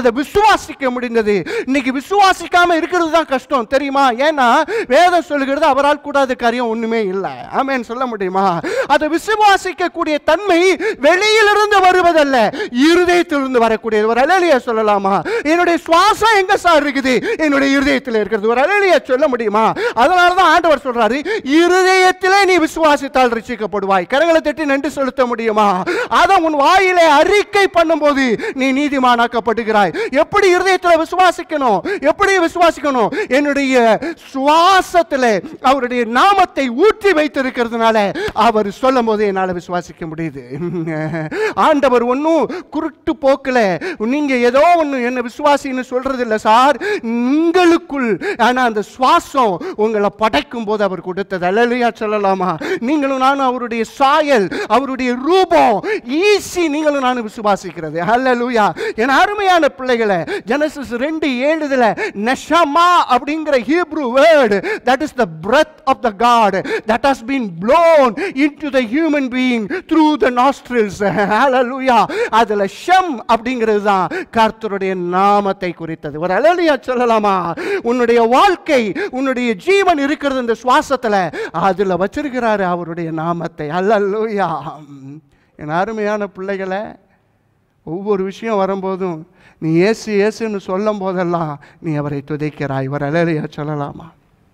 விசுவாசிக்க முடிந்தது. இன்னைக்கு விசுவாசிக்காம இருக்கிறது தான் கஷ்டம் தெரியுமா? ஏன்னா வேதம் சொல்லுகிறது அவரால் கூடாத காரியம் ஒண்ணுமே இல்லை. ஆமென் சொல்ல முடியுமா? அதை விசுவாசிக்க கூடிய தன்மை வெளியிலிருந்து வருவதல்ல, இருதயத்திலிருந்து வரக்கூடியது. ஒரு அல்லேலூயா சொல்லலாமா? என்னுடைய சுவாசம் எங்க சார் இருக்குது? என்னுடைய இருதயத்தில் இருக்கிறது. ஒரு அல்லேலூயா சொல்ல முடியுமா? அதனாலதான் ஆண்டவர் சொல்றாரு, இருதயத்திலே நீ விசுவாசித்தால் ரட்சிக்கப்படுவாய். கரங்களை தட்டி நன்றி செலுத்த முடியுமா? அதை உன் வாயிலே அறிக்கை பண்ணும்போது நீ நீதிமானாக்கப்படுகிறாய். எப்படி இருதயத்தில் விசுவாசிக்கணும்? எப்படி விசுவாசிக்கணும்? என்னுடைய சுவாசத்திலே அவருடைய நாமத்தை ஊற்றி வைத்திருக்கிறதுனால அவர் சொல்லும் போது என்னால் விசுவாசிக்க முடியுது. ஆண்டவர் ஒன்னும் குருட்டு போக்கல நீங்க ஏதோ ஒன்னு என்ன விசுவாசின்னு சொல்றது இல்லை சார். உங்களுக்குள் ஆனா அந்த சுவாசம் உங்களை படைக்கும் போது அவர் கொடுத்தது. அல்லேலூயா சொல்லலாமா? நீங்களும் நானும் அவருடைய சாயல், அவருடைய ரூபம் ஈஸி. நீங்களும் நானும் விசுவாசிக்கிறது. அல்லேலூயா. என் அருமையான பிள்ளைகளை, ஜெனசிஸ் ரெண்டு ஏழுல நஷமா அப்படிங்கிற Hebrew word, that is the breath of the God that has been blown into the human being through the nostrils. Hallelujah. அதுல ஷம் அப்படிங்கிறது தான் கர்த்தருடைய நாமத்தை குறித்தது. ஒரு அல்லேலூயா சொல்லலாமா? உன்னுடைய வாழ்க்கை, உன்னுடைய ஜீவன் இருக்கிறது இந்த சுவாசத்துல, அதுல வச்சிருக்கிறாரு அவருடைய நாமத்தை. அல்லேலூயா. என் அருமையான பிள்ளைகளை, ஒவ்வொரு விஷயம் வரும்போதும் நீ இயேசு இயேசுன்னு சொல்லும் போதெல்லாம் நீ அவரை துதிக்கிறாய். ஒரு அல்லேலூயா சொல்லலாமா?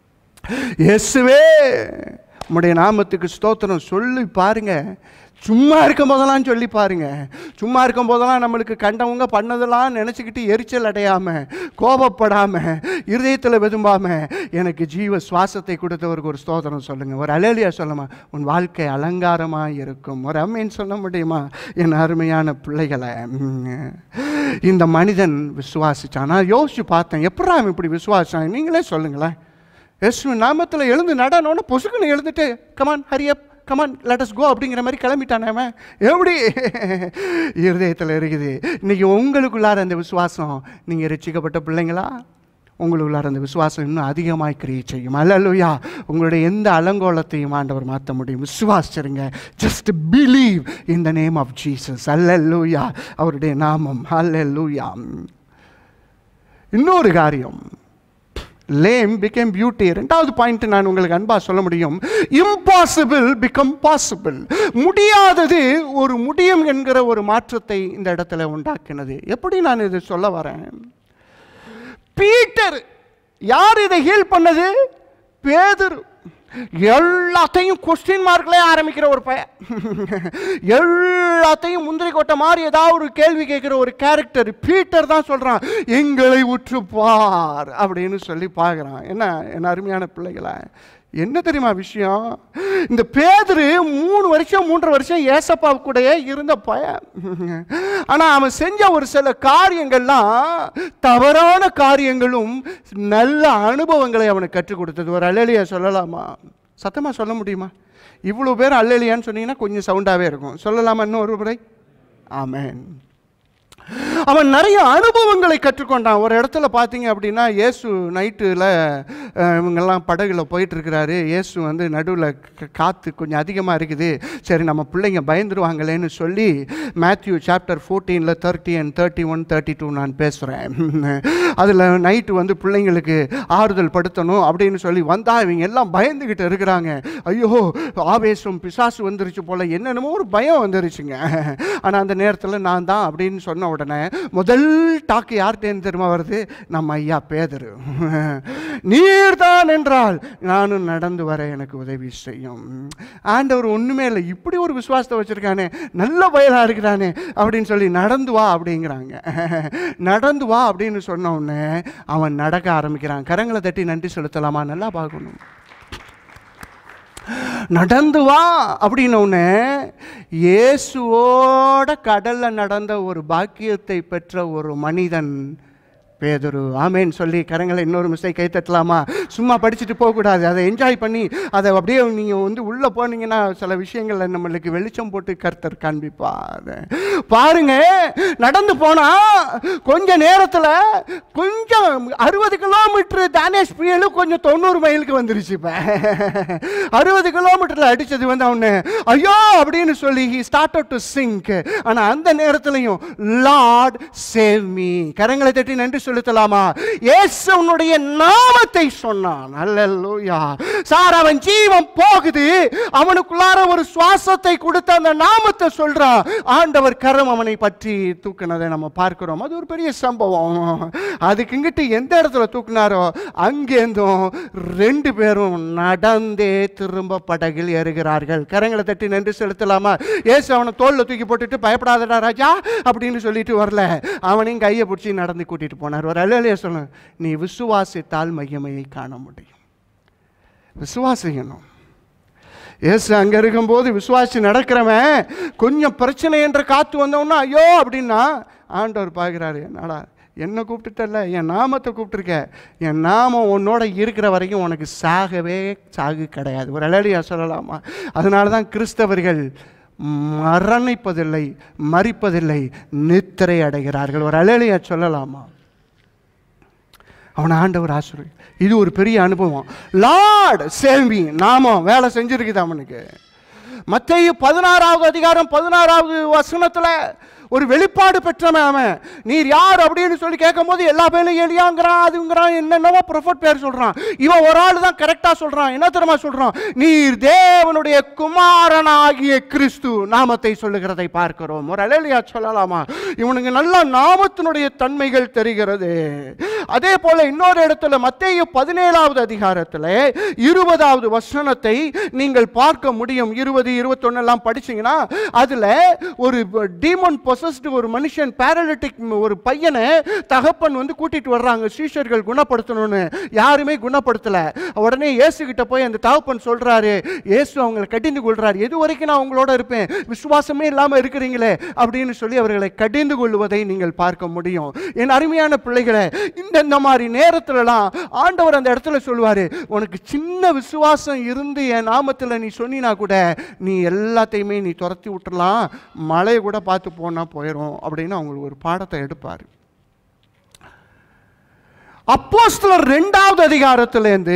இயேசுவே உம்முடைய நாமத்துக்கு ஸ்தோத்திரம் சொல்லி பாருங்க. சும்மா இருக்கும் போதெல்லாம் சொல்லி பாருங்க. சும்மா இருக்கும் போதெல்லாம் நம்மளுக்கு கண்டவங்க பண்ணதெல்லாம் நினச்சிக்கிட்டு எரிச்சல் அடையாமல், கோபப்படாமல், இருதயத்தில் வெதும்பாமல் எனக்கு ஜீவ சுவாசத்தை கொடுத்தவருக்கு ஒரு ஸ்தோத்திரம் சொல்லுங்கள். ஒரு அல்லேலூயா சொல்லமா? உன் வாழ்க்கை அலங்காரமாக இருக்கும். ஒரு அம்மேன்னு சொல்ல முடியுமா? என் அருமையான பிள்ளைகளை, இந்த மனிதன் விசுவாசிச்சான். நான் யோசிச்சு பார்த்தேன், எப்படா அவன் இப்படி விசுவாசிச்சான்? நீங்களே சொல்லுங்களேன். இயேசு நாமத்தில் எழுந்து நடனோன்னு பொசுக்குன்னு எழுந்துட்டு come on hurry up come on let us go அப்படிங்கிற மாதிரி கிளம்பிட்டானே அவன். எப்படி இருதயத்தில் இருக்குது. இன்னைக்கு உங்களுக்குள்ளார அந்த விசுவாசம், நீங்கள் ரட்சிக்கப்பட்ட பிள்ளைங்களா, உங்களுக்குள்ளார அந்த விசுவாசம் இன்னும் அதிகமாக கிரியை செய்யும். அல்லேலூயா. உங்களுடைய எந்த அலங்கோலத்தையும் ஆண்டவர் மாற்ற முடியும். விசுவாசிச்சிருங்க. Just believe in the name of Jesus. அல்லேலூயா. அவருடைய நாமம். அல்லேலூயா. இன்னொரு காரியம், lame became beauty. இரண்டாவது பாயிண்ட் நான் உங்களுக்கு அன்பா சொல்ல முடியும். impossible become possible. முடியாதது ஒரு முடியும் என்கிற ஒரு மாற்றத்தை இந்த இடத்துல உண்டாக்கினது. எப்படி நான் இதை சொல்ல வரேன்? பீட்டர், யார் இதை ஹீல் பண்ணது? பேதுரு. எல்லாத்தையும் கொஸ்டின் மார்க்ல ஆரம்பிக்கிற ஒரு பையன், எல்லாத்தையும் முந்திரி கொட்ட மாதிரி ஏதாவது ஒரு கேள்வி கேட்கிற ஒரு கேரக்டர் பீட்டர் தான் சொல்றான், எங்களை உற்றுப்பார் அப்படின்னு சொல்லி பார்க்குறான். என்ன என்ன அருமையான பிள்ளைகளை, என்ன தெரியுமா விஷயம்? இந்த பேதுரு மூணு வருஷம் மூன்றரை வருஷம் ஏசப்பா கூடயே இருந்த பையன். ஆனா அவன் செஞ்ச ஒரு சில காரியங்கள்லாம் தவறான காரியங்களும் நல்ல அனுபவங்களை அவனுக்கு கற்றுக் கொடுத்தது. ஒரு அல்லேலூயா சொல்லலாமா? சத்தமா சொல்ல முடியுமா? இவ்வளவு பேர் அல்லேலூயான்னு சொன்னீங்கன்னா கொஞ்சம் சவுண்டாவே இருக்கும். சொல்லலாமா இன்னும் ஒரு முறை? ஆமென். அவன் நிறைய அனுபவங்களை கற்றுக்கொண்டான். ஒரு இடத்துல பார்த்தீங்க அப்படின்னா, இயேசு நைட்டில் இவங்கெல்லாம் படகுல போயிட்டுருக்கிறாரு. இயேசு வந்து நடுவில் காற்று கொஞ்சம் அதிகமாக இருக்குது, சரி நம்ம பிள்ளைங்க பயந்துருவாங்களேன்னு சொல்லி மேத்யூ சாப்டர் ஃபோர்டீனில் thirty and thirty one thirty two நான் பேசுகிறேன். அதில் நைட்டு வந்து பிள்ளைங்களுக்கு ஆறுதல் படுத்தணும் அப்படின்னு சொல்லி வந்தால் இவங்க எல்லாம் பயந்துக்கிட்டு இருக்கிறாங்க. ஐயோ ஆவேசம் பிசாசு வந்துருச்சு போல், என்னென்னமோ ஒரு பயம் வந்துருச்சுங்க. ஆனால் அந்த நேரத்தில் நான் தான் அப்படின்னு சொன்ன உடனே முதல் டாக்கு யார்கிட்ட தெரியுமா வருது? நம்ம ஐயா பேதுரு. நீர்தான் என்றால் நானும் நடந்து வர எனக்கு உதவி செய்யும். ஆண்டவர் ஒண்ணுமே இல்லை, இப்படி ஒரு விசுவாசத்தை வச்சிருக்கானே, நல்ல பயலா இருக்கிறானே அப்படின்னு சொல்லி நடந்து வா அப்படிங்கிறாங்க. நடந்து வா அப்படின்னு சொன்ன உடனே அவன் நடக்க ஆரம்பிக்கிறான். கரங்களை தட்டி நன்றி செலுத்தலாமா? நல்லா பார்க்கணும். நடந்து வா அப்படின்னோடனே இயேசுவோட கடல்ல நடந்த ஒரு பாக்கியத்தை பெற்ற ஒரு மனிதன் பேதுரு. ஆமேன் சொல்லி கரங்களை இன்னொரு மிஸ்டேக் கை தட்டலாமா? சும்மா படிச்சுட்டு போகக்கூடாது. அதை என்ஜாய் பண்ணி அதை அப்படியே நீங்கள் வந்து உள்ளே போனீங்கன்னா சில விஷயங்களை நம்மளுக்கு வெளிச்சம் போட்டு கர்த்தர் காண்பிப்பார். பாருங்க, நடந்து போனால் கொஞ்ச நேரத்தில் கொஞ்சம் அறுபது கிலோமீட்டர் தானேஷ் புயல் கொஞ்சம் தொண்ணூறு மைலுக்கு வந்துருச்சு. இப்போ அறுபது கிலோமீட்டரில் அடித்தது வந்து அவனு ஐயோ அப்படின்னு சொல்லி he started to sink. ஆனால் அந்த நேரத்திலையும் Lord save me, கரங்களை தட்டி நன்றி செலுத்தலாமா? இயேசுவினுடைய நாமத்தை சொன்னான். அல்லேலூயா. சார், அவன் ஜீவன் போகுது, அவனுக்குள்ளார ஒரு சுவாசத்தை கொடுத்த அந்த நாமத்தை சொல்றான். ஆண்டவர் கரம் அவனை பற்றி தூக்குனதை நம்ம பார்க்கிறோம். அது ஒரு பெரிய சம்பவம். அதுக்கு இங்கிட்டு எந்த இடத்துல தூக்குனாரோ அங்கேருந்தும் ரெண்டு பேரும் நடந்தே திரும்ப படகில் ஏறுகிறார்கள். கரங்களை தட்டி நன்றி செலுத்தலாமா? இயேசு அவனை தோல்ல தூக்கி போட்டுட்டு பயப்படாதடா ராஜா அப்படின்னு சொல்லிட்டு வரல, அவனையும் கையை பிடிச்சி நடந்து கூட்டிட்டு போனார். ஒரு அல்லேலூயா சொல்ல. நீ விசுவாசித்தால் மகிமையை காண முடியும். விசுவாசிக்கணும். இயேசு அங்கே இருக்கும்போது விசுவாசி நடக்கிறவன் கொஞ்சம் பிரச்சனை என்ற காத்து வந்தோன்னா ஐயோ அப்படின்னா ஆண்டவர் பார்க்குறாரு, என்னடா என்னை கூப்பிட்டுட்டல, என் நாமத்தை கூப்பிட்டுருக்க, என் நாமம் உன்னோட இருக்கிற வரைக்கும் உனக்கு சாகவே சாகு கிடையாது. ஒரு அல்லேலூயா சொல்லலாமா? அதனால தான் கிறிஸ்தவர்கள் மரணிப்பதில்லை, மரிப்பதில்லை, நித்திரை அடைகிறார்கள். ஒரு அல்லேலூயா சொல்லலாமா? அவனை ஆண்டவர் ஆசீர்வதி. இது ஒரு பெரிய அனுபவம். லார்ட் சேவ் மீ நாமம் வேலை செஞ்சிருக்குது அவனுக்கு. மத்தேயு பதினாறாவது அதிகாரம் பதினாறாவது வசனத்தில் ஒரு வெளிப்பாடு பெற்றவன் அவன். நீர் யார் அப்படின்னு சொல்லி கேட்கும் போது எல்லா பேரும் எலியாங்கிறான், அதுங்கிறான், என்னென்னவோ ப்ரொஃபட் பேர் சொல்றான். இவன் ஒரு ஆள் தான் கரெக்டா சொல்றான். என்ன தெரியுமா சொல்றான்? நீர் தேவனுடைய குமாரனாகிய கிறிஸ்து நாமத்தை சொல்லுகிறதை பார்க்கிறோம். ஒரு அல்லேலூயா சொல்லலாமா? இவனுக்கு நல்ல நாமத்தினுடைய தன்மைகள் தெரிகிறது. அதே போல இன்னொரு இடத்துல மத்தேயு பதினேழாவது அதிகாரத்தில் இருபதாவது வசனத்தை நீங்கள் பார்க்க முடியும். இருபது இருபத்தொன்னு எல்லாம் படிச்சீங்கன்னா அதுல ஒரு டீமன் ஒரு மனுஷன் பாராலிட்டிக் ஒரு பையனை தகப்பன் வந்து கூட்டிட்டு வர்றாங்க சீஷர்கள் குணப்படுத்தணும்னு. யாருமே குணப்படுத்தல. உடனே இயேசு கிட்ட போய் அந்த தகப்பன் சொல்றாரு, இயேசு அவங்களை கடிந்து கொள்றாரு. எது வரைக்கும் நான் உங்களோட இருப்பேன், விசுவாசமே இல்லாம இருக்கிறீங்களே அப்படின்னு சொல்லி அவர்களை கடிந்து கொள்வதை நீங்கள் பார்க்க முடியும். என் அருமையான பிள்ளைகளை, இந்த மாதிரி நேரத்துலலாம் ஆண்டவர் அந்த இடத்துல சொல்லுவாரு, உனக்கு சின்ன விசுவாசம் இருந்து என் நாமத்தில் நீ சொன்னினா கூட நீ எல்லாத்தையுமே நீ துரத்தி விட்டுறலாம், மழையை கூட பார்த்து போனா போயிடும் அப்படின்னு அவங்களுக்கு ஒரு பாடத்தை எடுப்பார். அப்போஸ்தலர் இரண்டாவது அதிகாரத்திலிருந்து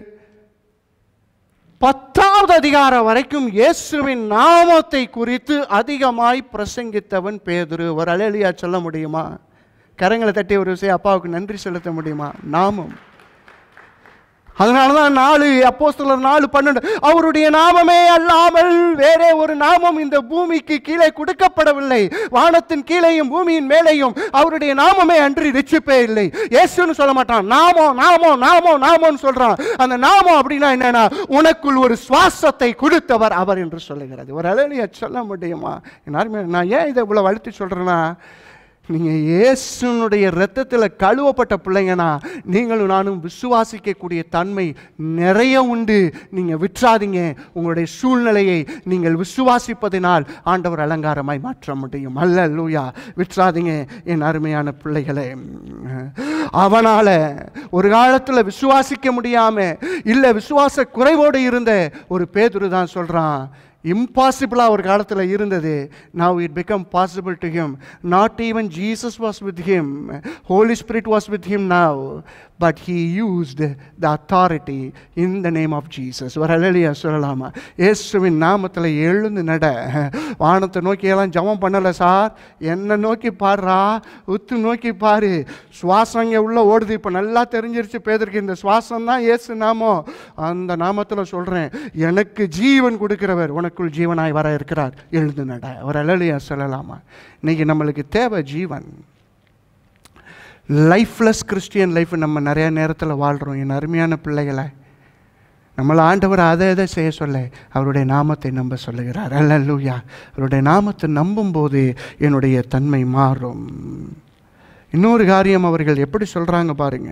பத்தாவது அதிகாரம் வரைக்கும் இயேசுவின் நாமத்தை குறித்து அதிகமாய் பிரசங்கித்தவன் பேதுரு. ஒரு அல்லேலூயா சொல்ல முடியுமா? கரங்களை தட்டி ஒரு விஷயம் அப்பாவுக்கு நன்றி செலுத்த முடியுமா? நாமம். அதனாலதான் நாலு அப்போஸ்தலர் நாலு பன்னெண்டு அவருடைய நாமமே அல்லாமல் வேறே ஒரு நாமம் இந்த பூமிக்கு கீழே கொடுக்கப்படவில்லை, வானத்தின் கீழேயும் பூமியின் மேலேயும் அவருடைய நாமமே அன்றி ரட்சிப்பே இல்லை. இயேசுன்னு சொல்ல மாட்டான், நாமம் நாமம் நாமம் நாமம்னு சொல்றான். அந்த நாமம் அப்படின்னா என்னன்னா, உனக்குள் ஒரு சுவாசத்தை கொடுத்தவர் அவர் என்று சொல்லுகிறது. ஒரு அல்லேலூயா சொல்ல முடியுமா? நான் ஏன் இதை இவ்வளவு அழுத்தி சொல்றேன்னா, நீங்கள் இயேசுனுடைய இரத்தத்தில் கழுவப்பட்ட பிள்ளைங்கன்னா நீங்களும் நானும் விசுவாசிக்கக்கூடிய தன்மை நிறைய உண்டு. நீங்கள் விற்றாதீங்க. உங்களுடைய சூழ்நிலையை நீங்கள் விசுவாசிப்பதினால் ஆண்டவர் அலங்காரமாய் மாற்ற முடியும். அல்லேலூயா. விற்றாதீங்க என் அருமையான பிள்ளைகளே. அவனால் ஒரு காலத்தில் விசுவாசிக்க முடியாமல் இல்லை விசுவாச குறைவோடு இருந்த ஒரு பேதுரு தான் சொல்கிறான், இம்பாசிபிளாக ஒரு காலத்தில் இருந்தது. now it become possible to him. Not even Jesus was with him, Holy Spirit was with him now, but he used the authority in the name of Jesus. ஒரு அல்லேலூயா சொல்லலாமா? இயேசுவின் நாமத்தில் எழுந்து நட. வானத்தை நோக்கி எல்லாம் ஜெபம் பண்ணலை சார், என்னை நோக்கி பாடுறா, உத்து நோக்கி பாரு. சுவாசம் இங்கே உள்ள ஓடுது. இப்போ நல்லா தெரிஞ்சிருச்சு பேதருக்கு, இந்த சுவாசம் தான் இயேசு நாமம். அந்த நாமத்தில் சொல்கிறேன், எனக்கு ஜீவன் கொடுக்கிறவர் உனக்குள் ஜீவனாய் வர இருக்கிறார், எழுந்து நட. ஒரு அல்லேலூயா சொல்லலாமா? இன்னைக்கு நம்மளுக்கு தேவை ஜீவன். லைஃப்லெஸ் கிறிஸ்டியன் லைஃப் நம்ம நிறைய நேரத்தில் வாழ்கிறோம். என் அருமையான பிள்ளைகளை, நம்மளை ஆண்டவர் அதை எதை செய்ய சொல்ல அவருடைய நாமத்தை நம்ப சொல்லுகிறார். அல்லேலூயா. அவருடைய நாமத்தை நம்பும்போது என்னுடைய தன்மை மாறும். இன்னொரு காரியம் அவர்கள் எப்படி சொல்கிறாங்க பாருங்க.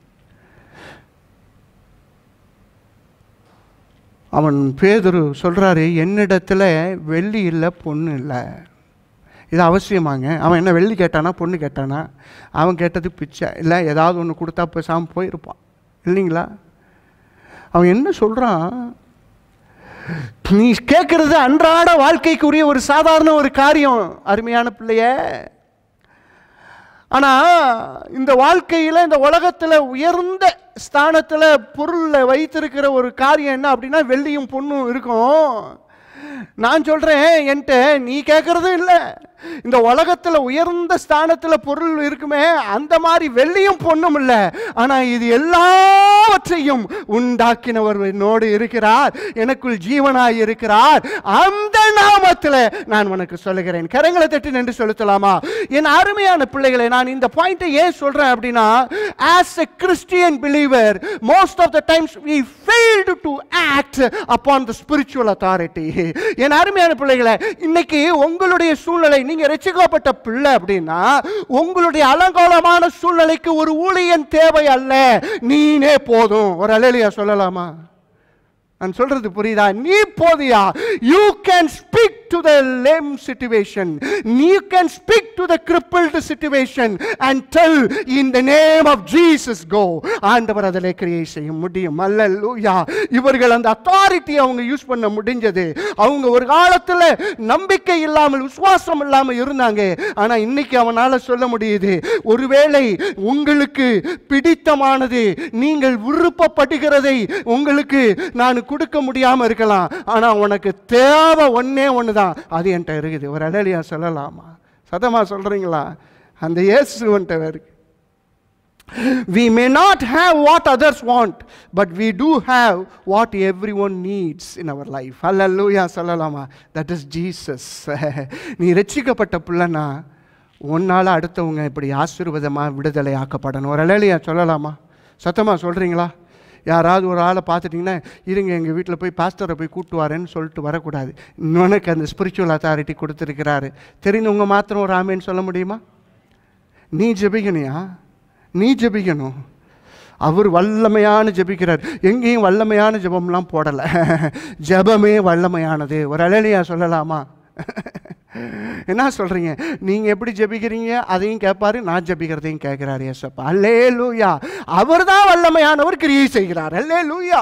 அவன் பேதுரு சொல்கிறாரு, என்னிடத்தில் வெள்ளி இல்லை பொண்ணு இல்லை. இது அவசியமாங்க. அவன் என்ன வெள்ளி கேட்டானா பொண்ணு கேட்டானா? அவன் கேட்டது பிச்சை இல்லை, ஏதாவது ஒன்று கொடுத்தா பேசாமல் போயிருப்பான் இல்லைங்களா? அவன் என்ன சொல்கிறான், நீ கேட்குறது அன்றாட வாழ்க்கைக்குரிய ஒரு சாதாரண ஒரு காரியம் அருமையான பிள்ளைய. ஆனால் இந்த வாழ்க்கையில் இந்த உலகத்தில் உயர்ந்த ஸ்தானத்தில் பொருளில் வைத்திருக்கிற ஒரு காரியம் என்ன அப்படின்னா வெள்ளியும் பொண்ணும் இருக்கும். நான் சொல்கிறேன், என்கிட்ட நீ கேட்குறது இல்லை, இந்த உலகத்தில் உயர்ந்த ஸ்தானத்தில் பொருள் இருக்குமே அந்த மாதிரி வெள்ளியும் பொண்ணும் இல்லை. ஆனால் இது எல்லாவற்றையும் உண்டாக்கினவர் என்னோடு இருக்கிறார், எனக்குள் ஜீவனாய் இருக்கிறார். அந்த நாமத்தில் நான் உனக்கு சொல்லுகிறேன். கரங்களை தட்டி நின்று செலுத்தலாமா? என் அருமையான பிள்ளைகளை, நான் இந்த பாயிண்டை ஏன் சொல்றேன் அப்படின்னா, as a Christian believer most of the times we failed to act upon the spiritual authority. என் அருமையான பிள்ளைகளை, இன்னைக்கு உங்களுடைய சூழ்நிலை, நீங்க ரட்சிக்கப்பட்ட பிள்ளை அப்படின்னா உங்களுடைய அலங்கோலமான சூழ்நிலைக்கு ஒரு ஊழியன் தேவை அல்ல, நீனே போதும். ஒரு அல்லேலூயா சொல்லலாமா? நான் சொல்றது புரியுதா? நீ போதியா? You can speak to the lame situation, you can speak to the crippled situation and tell in the name of Jesus go. ஆண்டவர் அதிலே கிரியை செய்ய முடியும். அல்லேலூயா. இவர்கள் அந்த அத்தாரிட்டி அவங்க யூஸ் பண்ண முடிஞ்சது. அவங்க ஒரு காலத்தில் நம்பிக்கை இல்லாமல் விசுவாசம் இல்லாமல் இருந்தாங்க. ஆனா இன்னைக்கு அவனால சொல்ல முடியுது, ஒருவேளை உங்களுக்கு பிடித்தமானது, நீங்கள் விருப்பப்படுகிறதை உங்களுக்கு நான் கொடுக்க முடியாம இருக்கலாம், ஆனா உனக்கு தேவை ஒன்னே ஒண்ணுதான், அது என்கிட்ட இருக்குது. ஒரு அல்லேலூயா சொல்லலாமா? சத்தமா சொல்றீங்களா? அந்த இயேசுவன்ட்ட இருக்கு. We may not have what others want, but we do have what everyone needs in our life. Hallelujah சொல்லலாமா? That is Jesus. நீ ரட்சிக்கப்பட்ட பிள்ளைனா உன்னால அடுத்தவங்க இப்படி ஆசீர்வாதமா விடுதலை ஆக்கப்படணும். ஒரு அல்லேலூயா சொல்லலாமா? சத்தமா சொல்றீங்களா? யாராவது ஒரு ஆளை பார்த்துட்டிங்கன்னா, இருங்க எங்கள் வீட்டில் போய் பாஸ்டரை போய் கூப்பிட்டு வரேன்னு சொல்லிட்டு வரக்கூடாது. இன்னொன்னுக்கு அந்த ஸ்பிரிச்சுவல் அத்தாரிட்டி கொடுத்துருக்கிறாரு. தெரிந்தவங்க மாத்திரம் ஒரு ஆமேன்னு சொல்ல முடியுமா? நீ ஜெபிக்கணியா? நீ ஜெபிக்கணும். அவர் வல்லமையான ஜெபிக்கிறார். எங்கேயும் வல்லமையான ஜெபம்லாம் போடலை, ஜெபமே வல்லமையானது. ஒரு அல்லேலூயா சொல்லலாமா? என்ன சொல்றீங்க? நீங்க எப்படி ஜெபிக்கிறீங்க அதையும் கேட்பாரு, நான் ஜெபிக்கிறதையும் கேட்கிறாரு. ஏசப்பா அல்லேலூயா. அவர்தான் வல்லமையானவர், கிரியை செய்கிறார். அல்லேலூயா.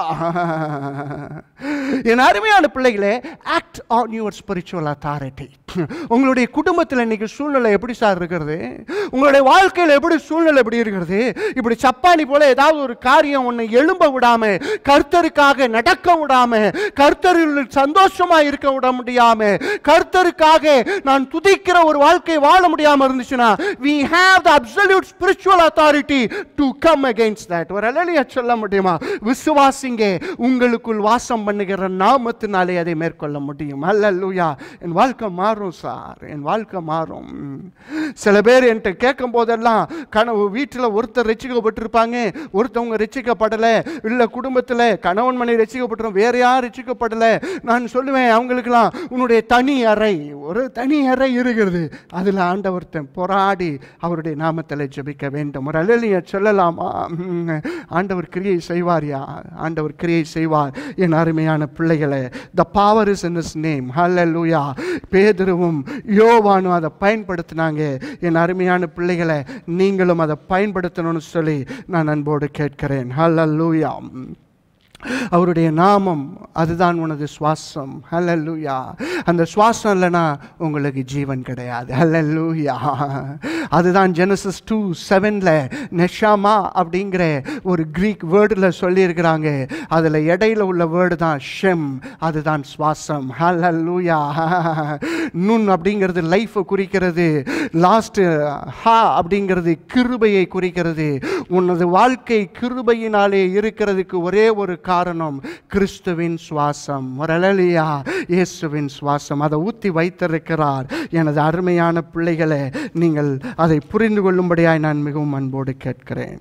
என் அருமையான பிள்ளைகளே, act on your spiritual authority. உங்களுடைய குடும்பத்தில் இன்னைக்கு சூழ்நிலை எப்படி சார் இருக்கிறது? உங்களுடைய வாழ்க்கையில் எப்படி சூழ்நிலை எப்படி இருக்கிறது? இப்படி சப்பானி போல ஏதாவது ஒரு காரியம் ஒன்று எழும்ப விடாம, கர்த்தருக்காக நடக்க விடாம, கர்த்தரில் சந்தோஷமா இருக்க விட முடியாம, கர்த்தருக்காக நான் துதிக்கிற ஒரு வாழ்க்கை வாழ முடியாம இருந்துச்சுன்னா, we have the absolute spiritual authority to come against that. ஒரு அல்லேலூயா சொல்ல முடியுமா? விசுவாசிங்க, உங்களுக்குள் வாசம் பண்ணுகிற நாமத்தினாலே அதை மேற்கொள்ள முடியும். அல்லேலூயா. என் வாழ்க்கை மாறும் சார், என் வாழ்க்கை மாறும். சில பேர் என்கிட்ட கேட்கும் போதெல்லாம், கனவு வீட்டில் ஒருத்தர் ரட்சிக்கப்பட்டிருப்பாங்க, ஒருத்தவங்க ரட்சிக்கப்படலை, இல்லை குடும்பத்தில் கணவன் மனைவி ரட்சிக்கப்பட்டிருக்கும், வேற யார் ரட்சிக்கப்படலை. நான் சொல்லுவேன் அவங்களுக்கெல்லாம், உன்னுடைய தனி அறை, ஒரு தனி அறை இருக்கிறது, அதில் ஆண்டவர்கிட்ட போராடி அவருடைய நாமத்தில் ஜெபிக்க வேண்டும். ஒரு அல்லேலூயா சொல்லலாமா? ஆண்டவர் கிரியை செய்வார்யா, ஆண்டவர் கிரியை செய்வார். என் அருமையான பிள்ளைகளே, the power is in his name. ஹல்லேலூயா. பேதுருவும் யோவானும் அதை பயன்படுத்தினாங்க. என் அருமையான பிள்ளைகளை, நீங்களும் அதை பயன்படுத்தணும்னு சொல்லி நான் அன்போடு கேட்கிறேன். ஹல்லேலூயா. அவருடைய நாமம் அதுதான் உனது சுவாசம். ஹல்லேலூயா. அந்த சுவாசம் இல்லைனா உங்களுக்கு ஜீவன் கிடையாது. ஹல்லேலூயா. அதுதான் ஜெனசிஸ் டூ செவன்ல நெஷாமா அப்படிங்கிற ஒரு கிரீக் வேர்டில் சொல்லியிருக்கிறாங்க. அதில் இடையில உள்ள வேர்டு தான் ஷெம், அதுதான் சுவாசம். ஹல்லேலூயா. நுண் அப்படிங்கிறது லைஃபை குறிக்கிறது, லாஸ்ட் ஹா அப்படிங்கிறது கிருபையை குறிக்கிறது. உனது வாழ்க்கை கிருபையினாலே இருக்கிறதுக்கு ஒரே ஒரு காரணம் கிறிஸ்துவின் சுவாசம். அல்லேலூயா. இயேசுவின் சுவாசம் அதை ஊற்றி வைத்திருக்கிறார். எனது அருமையான பிள்ளைகளை, நீங்கள் அதை புரிந்து கொள்ளும்படியாய் நான் மிகவும் அன்போடு கேட்கிறேன்.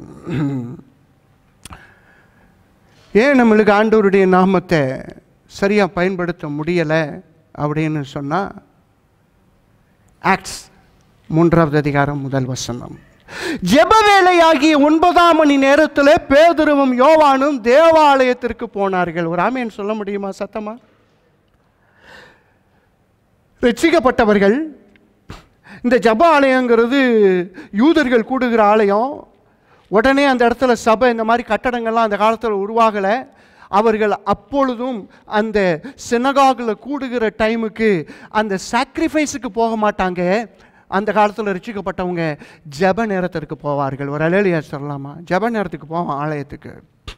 ஏன் நம்மளுக்கு ஆண்டவருடைய நாமத்தை சரியா பயன்படுத்த முடியலை அப்படின்னு சொன்னா, ஆக்ட்ஸ் மூன்றாவது அதிகாரம் முதல் வசனம். ஜெப வேளையாகிய ஒன்பதாம் மணி நேரத்தில் பேதுருவும் யோவானும் தேவாலயத்திற்கு போனார்கள். ஒரு ஆமென் சொல்ல முடியுமா சத்தமா? ரட்சிக்கப்பட்டவர்கள், இந்த ஜெப ஆலயங்கிறது யூதர்கள் கூடுகிற ஆலயம். உடனே அந்த இடத்துல சபை, இந்த மாதிரி கட்டடங்கள்லாம் அந்த காலத்தில் உருவாகலை. அவர்கள் அப்பொழுதும் அந்த சினகாகில் கூடுகிற டைமுக்கு அந்த சாக்ரிஃபைஸுக்கு போக மாட்டாங்க. அந்த காலத்தில் ரட்சிக்கப்பட்டவங்க ஜெப நேரத்திற்கு போவார்கள். ஒரு அல்லேலூயா சொல்லலாமா? ஜெப நேரத்துக்கு போவோம் ஆலயத்துக்கு.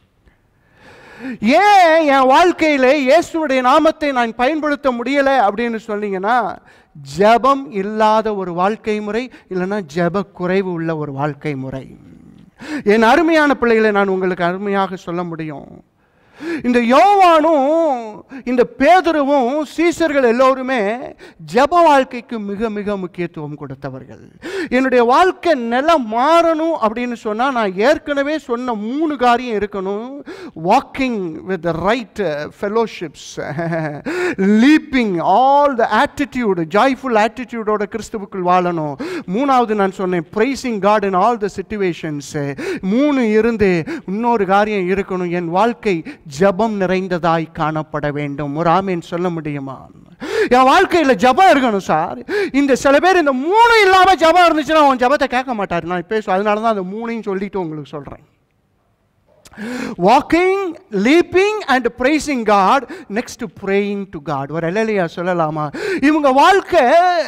ஏன் என் வாழ்க்கையில் இயேசுடைய நாமத்தை நான் பயன்படுத்த முடியலை அப்படின்னு சொன்னீங்கன்னா, ஜெபம் இல்லாத ஒரு வாழ்க்கை முறை, இல்லைன்னா ஜெப குறைவு உள்ள ஒரு வாழ்க்கை முறை. என் அருமையான பிள்ளைகளை நான் உங்களுக்கு அருமையாக சொல்ல முடியும். இந்த யோவானும் இந்த பேதுருவும் சீசர்கள் எல்லோருமே ஜெப வாழ்க்கைக்கு மிக மிக முக்கியத்துவம் கொடுத்தவர்கள். என்னுடைய வாழ்க்கை நிலம் மாறணும் அப்படின்னு சொன்னால் நான் ஏற்கனவே சொன்ன மூணு காரியம் இருக்கணும். Walking with the right fellowships, leaping all the attitude, joyful ஆட்டிடியூடோட கிறிஸ்துவுக்குள் வாழணும். மூணாவது நான் சொன்னேன் praising God in all the situations. மூணு இருந்து இன்னொரு காரியம் இருக்கணும், என் வாழ்க்கை ஜெபம் நிறைந்ததாய் காணப்பட வேண்டும். ஒரு ஆமேன் சொல்ல முடியுமா? என் வாழ்க்கையில் ஜெபம் இருக்கணும் சார். இந்த சில பேர் இந்த மூணு இல்லாமல் ஜெபம் இருந்துச்சுன்னா அவன் ஜெபத்தை கேட்க மாட்டார். நான் பேச அதனால தான் அந்த மூணையும் சொல்லிட்டு உங்களுக்கு சொல்கிறேன். Walking, leaping and praising God, next praying to God. ஒரு அல்லேலூயா சொல்லலாமா? இவங்க வாழ்க்கை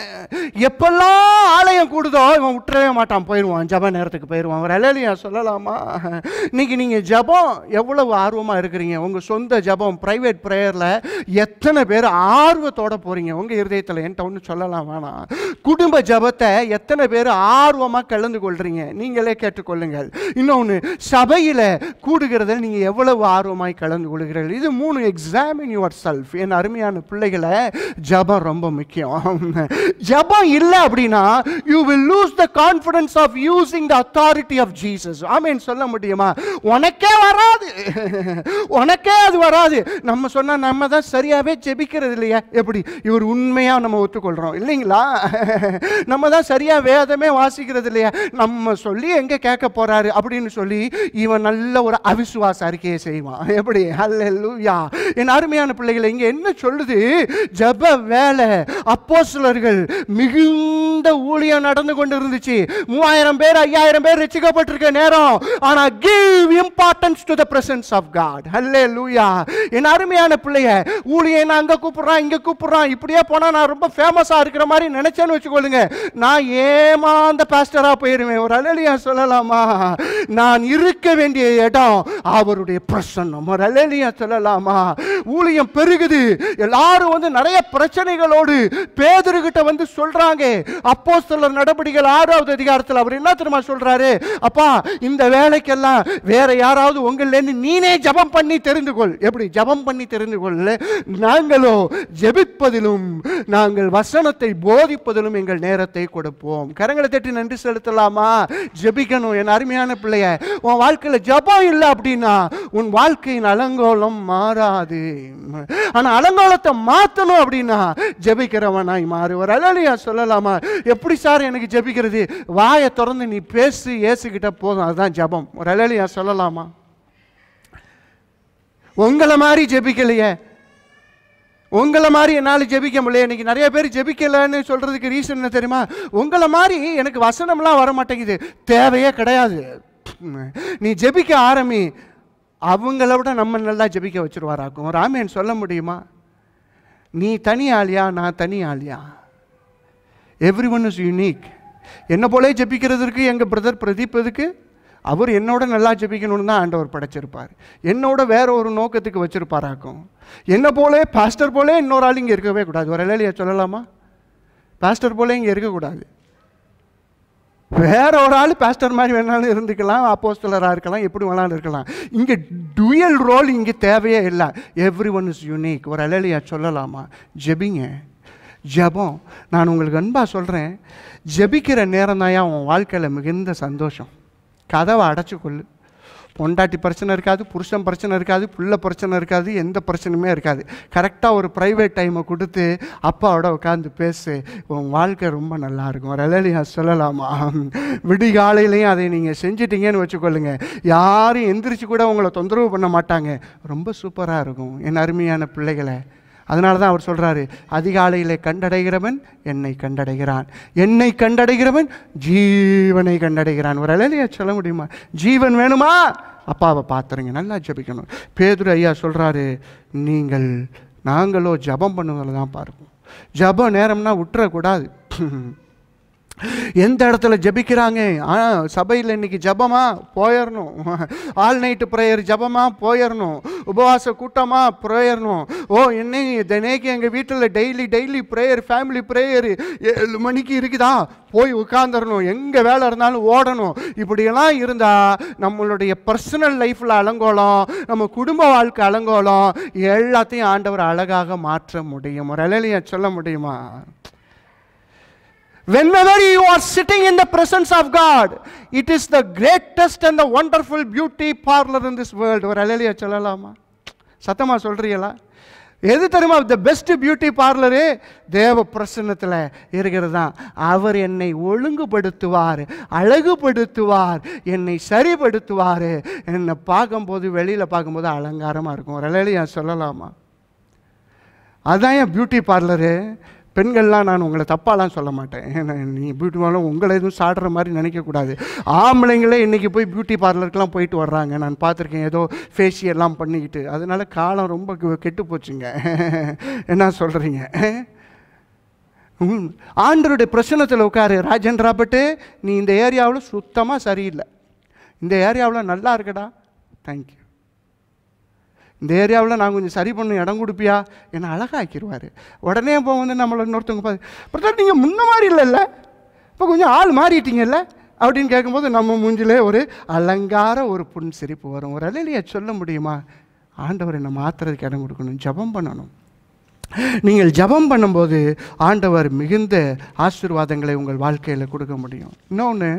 எப்பெல்லாம் ஆலயம் கூடுதோ இவன் விட்டுறவே மாட்டான், போயிடுவான், ஜெப நேரத்துக்கு போயிடுவான். ஒரு அல்லேலூயா சொல்லலாமா? இன்னைக்கு நீங்கள் ஜெபம் எவ்வளவு ஆர்வமாக இருக்கிறீங்க? உங்கள் சொந்த ஜெபம் ப்ரைவேட் ப்ரேயரில் எத்தனை பேர் ஆர்வத்தோடு போகிறீங்க உங்கள் இருதயத்தில்? என்கிட்ட ஒன்று சொல்லலாம் வேணாம். குடும்ப ஜெபத்தை எத்தனை பேர் ஆர்வமாக கலந்து கொள்கிறீங்க? நீங்களே கேட்டுக்கொள்ளுங்கள். இன்னொன்று, சபையில் கூடுகிறத நீங்கள் எவ்வளவு ஆர்வமாய் கலந்து கொள்கிறீர்கள்? இது மூணு. Examine your self. என் அருமையான பிள்ளைகளை, ஜெபம் ரொம்ப முக்கியம். ஜெபம் இல்லை அப்படின்னா you will lose the confidence of using the authority of Jesus. ஆமென் சொல்ல முடியுமா? உனக்கே வராது, உனக்கே அது வராது. நம்ம சொன்னா நம்ம தான் சரியாவே ஜெபிக்கிறது இல்லையா? எப்படி இவர் உண்மையா நம்ம ஒத்துக்கொள்றோம் இல்லைங்களா? நம்ம தான் சரியா வேதமே வாசிக்கிறது இல்லையா? நம்ம சொல்லி எங்க கேட்க போறாரு அப்படின்னு சொல்லி இவன் நல்ல ஒரு அவிசுவாச அறிக்கையை செய்வான். எப்படி? ஹல்லேலூயா. என் அருமையான பிள்ளைகளை, இங்க என்ன சொல்லுது? ஜெப வேலை. அப்போஸ்தலர்கள் மிகுந்த ஊழியம் நடந்து கொண்டு இருந்துச்சு. மூவாயிரம் பேர் ஐயாயிரம் பேர் ரட்சிக்கப்பட்டிருக்க நேரம். ஆனா give importance to the presence of God. ஹல்லேலூயா. என் அருமையான பிள்ளைய, ஊழியம் நான் அங்க கூப்பிடுறான் இங்க கூப்பிடுறான், இப்படியே போனா நான் ரொம்ப ஃபேமஸா இருக்கிற மாதிரி நினைச்சேன்னு வச்சுக்கொள்ளுங்க, நான் ஏமாந்த பாஸ்டரா போயிருவேன். ஒரு அல்லேலூயா சொல்லலாமா? நான் இருக்க வேண்டிய இடம் அவருடைய பிரசன்னம். ஒரு அல்லேலூயா சொல்லலாமா? ஊழியம் பெருகுது. எல்லாரும் வந்து நிறைய பிரச்சனைகளோடு பேதுருகிட்ட வந்து சொல்றாங்க. அப்போஸ்தலர் நடபடிகள் ஆறாவது அதிகாரத்தில் அவர் என்ன தெரியுமா சொல்றாரு? அப்பா, இந்த வேலைக்கெல்லாம் வேற யாராவது உங்களிலேருந்து நீனே ஜெபம் பண்ணி தெரிந்து கொள். எப்படி ஜெபம் பண்ணி தெரிந்து கொள்? நாங்களோ ஜெபிப்பதிலும் நாங்கள் வசனத்தை போதிப்பதிலும் எங்கள் நேரத்தை கொடுப்போம். கரங்களை தட்டி நன்றி செலுத்தலாமா? ஜெபிக்கணும். என் அருமையான பிள்ளைய, உன் வாழ்க்கையில் ஜெபம் இல்லை அப்படின்னா உன் வாழ்க்கையின் அலங்கோலம் மாறாது. ஆனா அலங்கோலத்தை மாற்றணும் அப்படின்னா ஜெபிக்கிறவனாய் மாறு. ஒரு அல்லேலூயா சொல்லலாமா? எப்படி சார் எனக்கு ஜெபிக்கிறது? வாயை திறந்து நீ பேசி இயேசுகிட்ட போதும், அதுதான் ஜெபம். ஒரு அல்லேலூயா சொல்லலாமா? உங்களை மாதிரி ஜெபிக்கலையே, உங்களை மாதிரி என்னால் ஜெபிக்க முடியல. இன்னைக்கு நிறைய பேர் ஜெபிக்கலன்னு சொல்றதுக்கு ரீசன் என்ன தெரியுமா? உங்களை மாதிரி எனக்கு வசனம்லாம் வர மாட்டேங்குது. தேவையே கிடையாது. நீ ஜெபிக்க ஆரம்பி, அவங்கள விட நம்ம நல்லா ஜெபிக்க வச்சிருவாராக்கும். ஒரு ஆமேன் சொல்ல முடியுமா? நீ தனி ஆளியா, நான் தனி ஆளியா? Everyone is unique. என்ன போலே ஜெபிக்கிறதுக்கு எங்கள் பிரதர் பிரதீப் எதுக்கு? அவர் என்னோட நல்லா ஜெபிக்கணும்னு தான் ஆண்டவர் படைச்சிருப்பார். என்னோட வேற ஒரு நோக்கத்துக்கு வச்சிருப்பாராக்கும். என்ன போலே பாஸ்டர் போலே இன்னொரு ஆள் இங்கே இருக்கவே கூடாது. ஒரு அல்லேலூயா சொல்லலாமா? பாஸ்டர் போலே இங்கே இருக்கக்கூடாது. வேற ஒரு ஆள் பாஸ்டர் மாதிரி வேணாலும் இருந்துக்கலாம், அப்போஸ்தலராக இருக்கலாம், எப்படி வேணாலும் இருக்கலாம். இங்கே டுயல் ரோல் இங்கே தேவையே இல்லை. Everyone is unique. ஒரு அல்லேலூயா சொல்லலாமா? ஜெபிங்க. ஜெபம், நான் உங்களுக்கு அன்பாக சொல்கிறேன், ஜெபிக்கிற நேரம் தான் உன் வாழ்க்கையில் மிகுந்த சந்தோஷம். கதவை அடைச்சிக்கொள்ளு. பொண்டாட்டி பிரச்சனை இருக்காது, புருஷன் பிரச்சனை இருக்காது, பிள்ளை பிரச்சனை இருக்காது, எந்த பிரச்சனையுமே இருக்காது. கரெக்டாக ஒரு ப்ரைவேட் டைமை கொடுத்து அப்பாவோட உட்காந்து பேசு, உன் வாழ்க்கை ரொம்ப நல்லாயிருக்கும். ஒரு அல்லேலூயா சொல்லலாமா? விடிகாலையிலையும் அதை நீங்கள் செஞ்சிட்டீங்கன்னு வச்சுக்கொள்ளுங்க, யாரும் எந்திரிச்சு கூட உங்களை தொந்தரவு பண்ண மாட்டாங்க. ரொம்ப சூப்பராக இருக்கும். என் அருமையான பிள்ளைகளை, அதனால தான் அவர் சொல்கிறாரு, அதிகாலையில் கண்டடைகிறவன் என்னை கண்டடைகிறான், என்னை கண்டடைகிறவன் ஜீவனை கண்டடைகிறான். ஒரு அல்லேலூயா சொல்ல முடியுமா? ஜீவன் வேணுமா? அப்பாவை பார்த்துருங்க, நல்லா ஜெபிக்கணும். பேதுரு ஐயா சொல்கிறாரு, நீங்கள் நாங்களோ ஜபம் பண்ணுவதில் தான் பார்ப்போம். ஜபம் நேரம்னா விட்டுறக்கூடாது. எந்த இடத்துல ஜபிக்கிறாங்க, ஆ சபையில் இன்னைக்கு ஜபமா போயிடணும், ஆல் நைட்டு ப்ரேயர் ஜபமா போயிடணும், உபவாச கூட்டமாக போயிடணும். ஓ என்ன தினைக்கு எங்கள் வீட்டில் daily daily prayer, family prayer ஏழு மணிக்கு இருக்குதா, போய் உட்காந்துடணும், எங்கே வேலை இருந்தாலும் ஓடணும். இப்படியெல்லாம் இருந்தால் நம்மளுடைய பர்சனல் லைஃப்பில் அலங்கோலம், நம்ம குடும்ப வாழ்க்கை அலங்கோலம், எல்லாத்தையும் ஆண்டவர் அழகாக மாற்ற முடியும். ஒரு அலையிலையா சொல்ல முடியுமா? Whenever you are sitting in the presence of God, it is the greatest and the wonderful beauty parlor in this world. ஒரு அல்லேலூயா சொல்லலாமா? சத்தமா சொல்றீங்களா? எது தெரியுமா the best beauty parlor? தேவ பிரசன்னத்தில் இருக்கிறது தான். அவர் என்னை ஒழுங்குபடுத்துவார், அழகுபடுத்துவார், என்னை சரிபடுத்துவார். என்னை பார்க்கும்போது, வெளியில் பார்க்கும்போது அலங்காரமாக இருக்கும். ஒரு அல்லேலூயா சொல்லலாமா? அதுதான் என் பியூட்டி பார்லரு. பெண்கள்லாம் நான் உங்களை தப்பாலாம் சொல்ல மாட்டேன், நீ பியூட்டி பார்லர் உங்களை எதுவும் சாடுற மாதிரி நினைக்கக்கூடாது. ஆம்பளைங்களே இன்றைக்கி போய் பியூட்டி பார்லருக்கெலாம் போயிட்டு வர்றாங்க, நான் பார்த்துருக்கேன், ஏதோ ஃபேஷியெல்லாம் பண்ணிக்கிட்டு. அதனால காலம் ரொம்ப கெட்டு போச்சுங்க. என்ன சொல்கிறீங்க? ஆண்டருடைய பிரச்சனத்தில் உட்காரு, ராஜன் ராபர்ட்டு நீ இந்த ஏரியாவில் சுத்தமாக சரியில்லை, இந்த ஏரியாவில் நல்லா இருக்கடா, தேங்க்யூ, இந்த ஏரியாவில் நான் கொஞ்சம் சரி பண்ண இடம் கொடுப்பியா, என்னை அழகாக்கிடுவார். உடனே இப்போ வந்து நம்மளை இன்னொருத்தவங்க பார்த்து, பிரதர் நீங்கள் முன்ன மாதிரி இல்லைல்ல, இப்போ கொஞ்சம் ஆள் மாறிட்டீங்கல்ல அப்படின்னு கேட்கும்போது நம்ம மூஞ்சிலே ஒரு அலங்கார ஒரு புன் சிரிப்பு வரும். ஒரு அல்லேலூயா சொல்ல முடியுமா? ஆண்டவர் என்னை மாற்றுறதுக்கு இடம் கொடுக்கணும், ஜபம் பண்ணணும். நீங்கள் ஜபம் பண்ணும்போது ஆண்டவர் மிகுந்த ஆசீர்வாதங்களை உங்கள் வாழ்க்கையில் கொடுக்க முடியும். இன்னொன்று,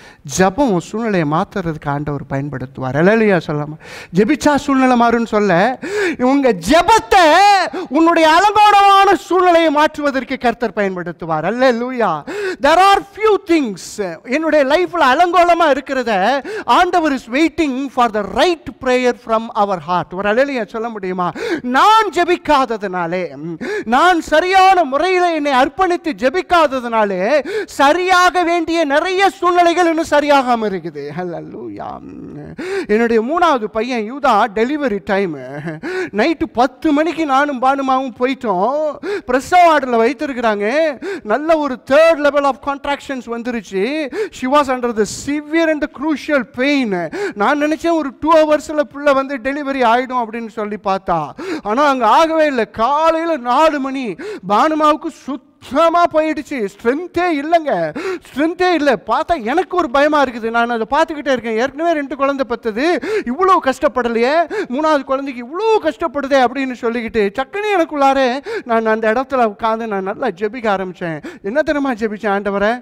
ஜபம் சூழ்நிலையை மாற்றுறதுக்கு ஆண்டவர் பயன்படுத்துவார். அல்லேலூயா சொல்லாம ஜெபிச்சா சூழ்நிலை மாறுன்னு சொல்ல, உங்கள் ஜபத்தை உன்னுடைய அலங்கோலமான சூழ்நிலையை மாற்றுவதற்கு கர்த்தர் பயன்படுத்துவார். அல்லேலூயா. there are few things என்னுடைய லைஃப்பில் அலங்கோலமாக இருக்கிறத ஆண்டவர் is waiting for the right prayer from our heart. ஒரு அல்லேலூயா சொல்ல முடியுமா? நான் ஜெபிக்காததுனாலே, நான் சரியான முறையில் என்னை அர்ப்பணித்து ஜெபிக்காததுனாலே சரியாக வேண்டிய நிறைய சூழ்நிலைகள் இன்னும் சரியாகாம இருக்குது. அல்லேலூயா. என்னுடைய மூணாவது பையன் யூதா டெலிவரி டைம் நைட்டு பத்து மணிக்கு நானும் பானுமாவும் போயிட்டோம். பிரசவ வார்டில் வைத்திருக்கிறாங்க. நல்ல ஒரு தேர்ட் லெவல் ஆஃப் கான்ட்ராக்ஷன்ஸ் வந்துருச்சு. she was under the severe and the crucial pain. நான் நினைச்சேன் ஒரு டூ ஹவர்ஸ்ல புள்ள வந்து டெலிவரி ஆயிடும் அப்படின்னு சொல்லி பார்த்தா, ஆனா அங்க ஆகவே இல்லை. காலையில நாலு மணி பானுமாவுக்கு சுத்த சுத்தமாக போயிடுச்சு. ஸ்ட்ரென்த்தே இல்லைங்க, ஸ்ட்ரென்த்தே இல்லை. பார்த்தா எனக்கு ஒரு பயமாக இருக்குது. நான் அதை பார்த்துக்கிட்டே இருக்கேன். ஏற்கனவே ரெண்டு குழந்தை பத்தது, இவ்வளோ கஷ்டப்படலையே, மூணாவது குழந்தைக்கு இவ்வளோ கஷ்டப்படுதே அப்படின்னு சொல்லிக்கிட்டு சக்குன்னு எனக்குள்ளாரே நான் அந்த இடத்துல உட்காந்து நான் நல்லா ஜெபிக்க ஆரம்பித்தேன். என்ன தெரியுமா ஜெபிச்சேன்? ஆண்டவரை,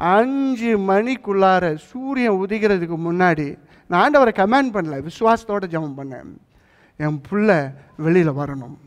அஞ்சு மணிக்குள்ளார சூரியன் உதிக்கிறதுக்கு முன்னாடி நான் ஆண்டவரை கமெண்ட் பண்ணல, விசுவாசத்தோடு ஜெபம் பண்ணேன், என் புள்ள வெளியில் வரணும்.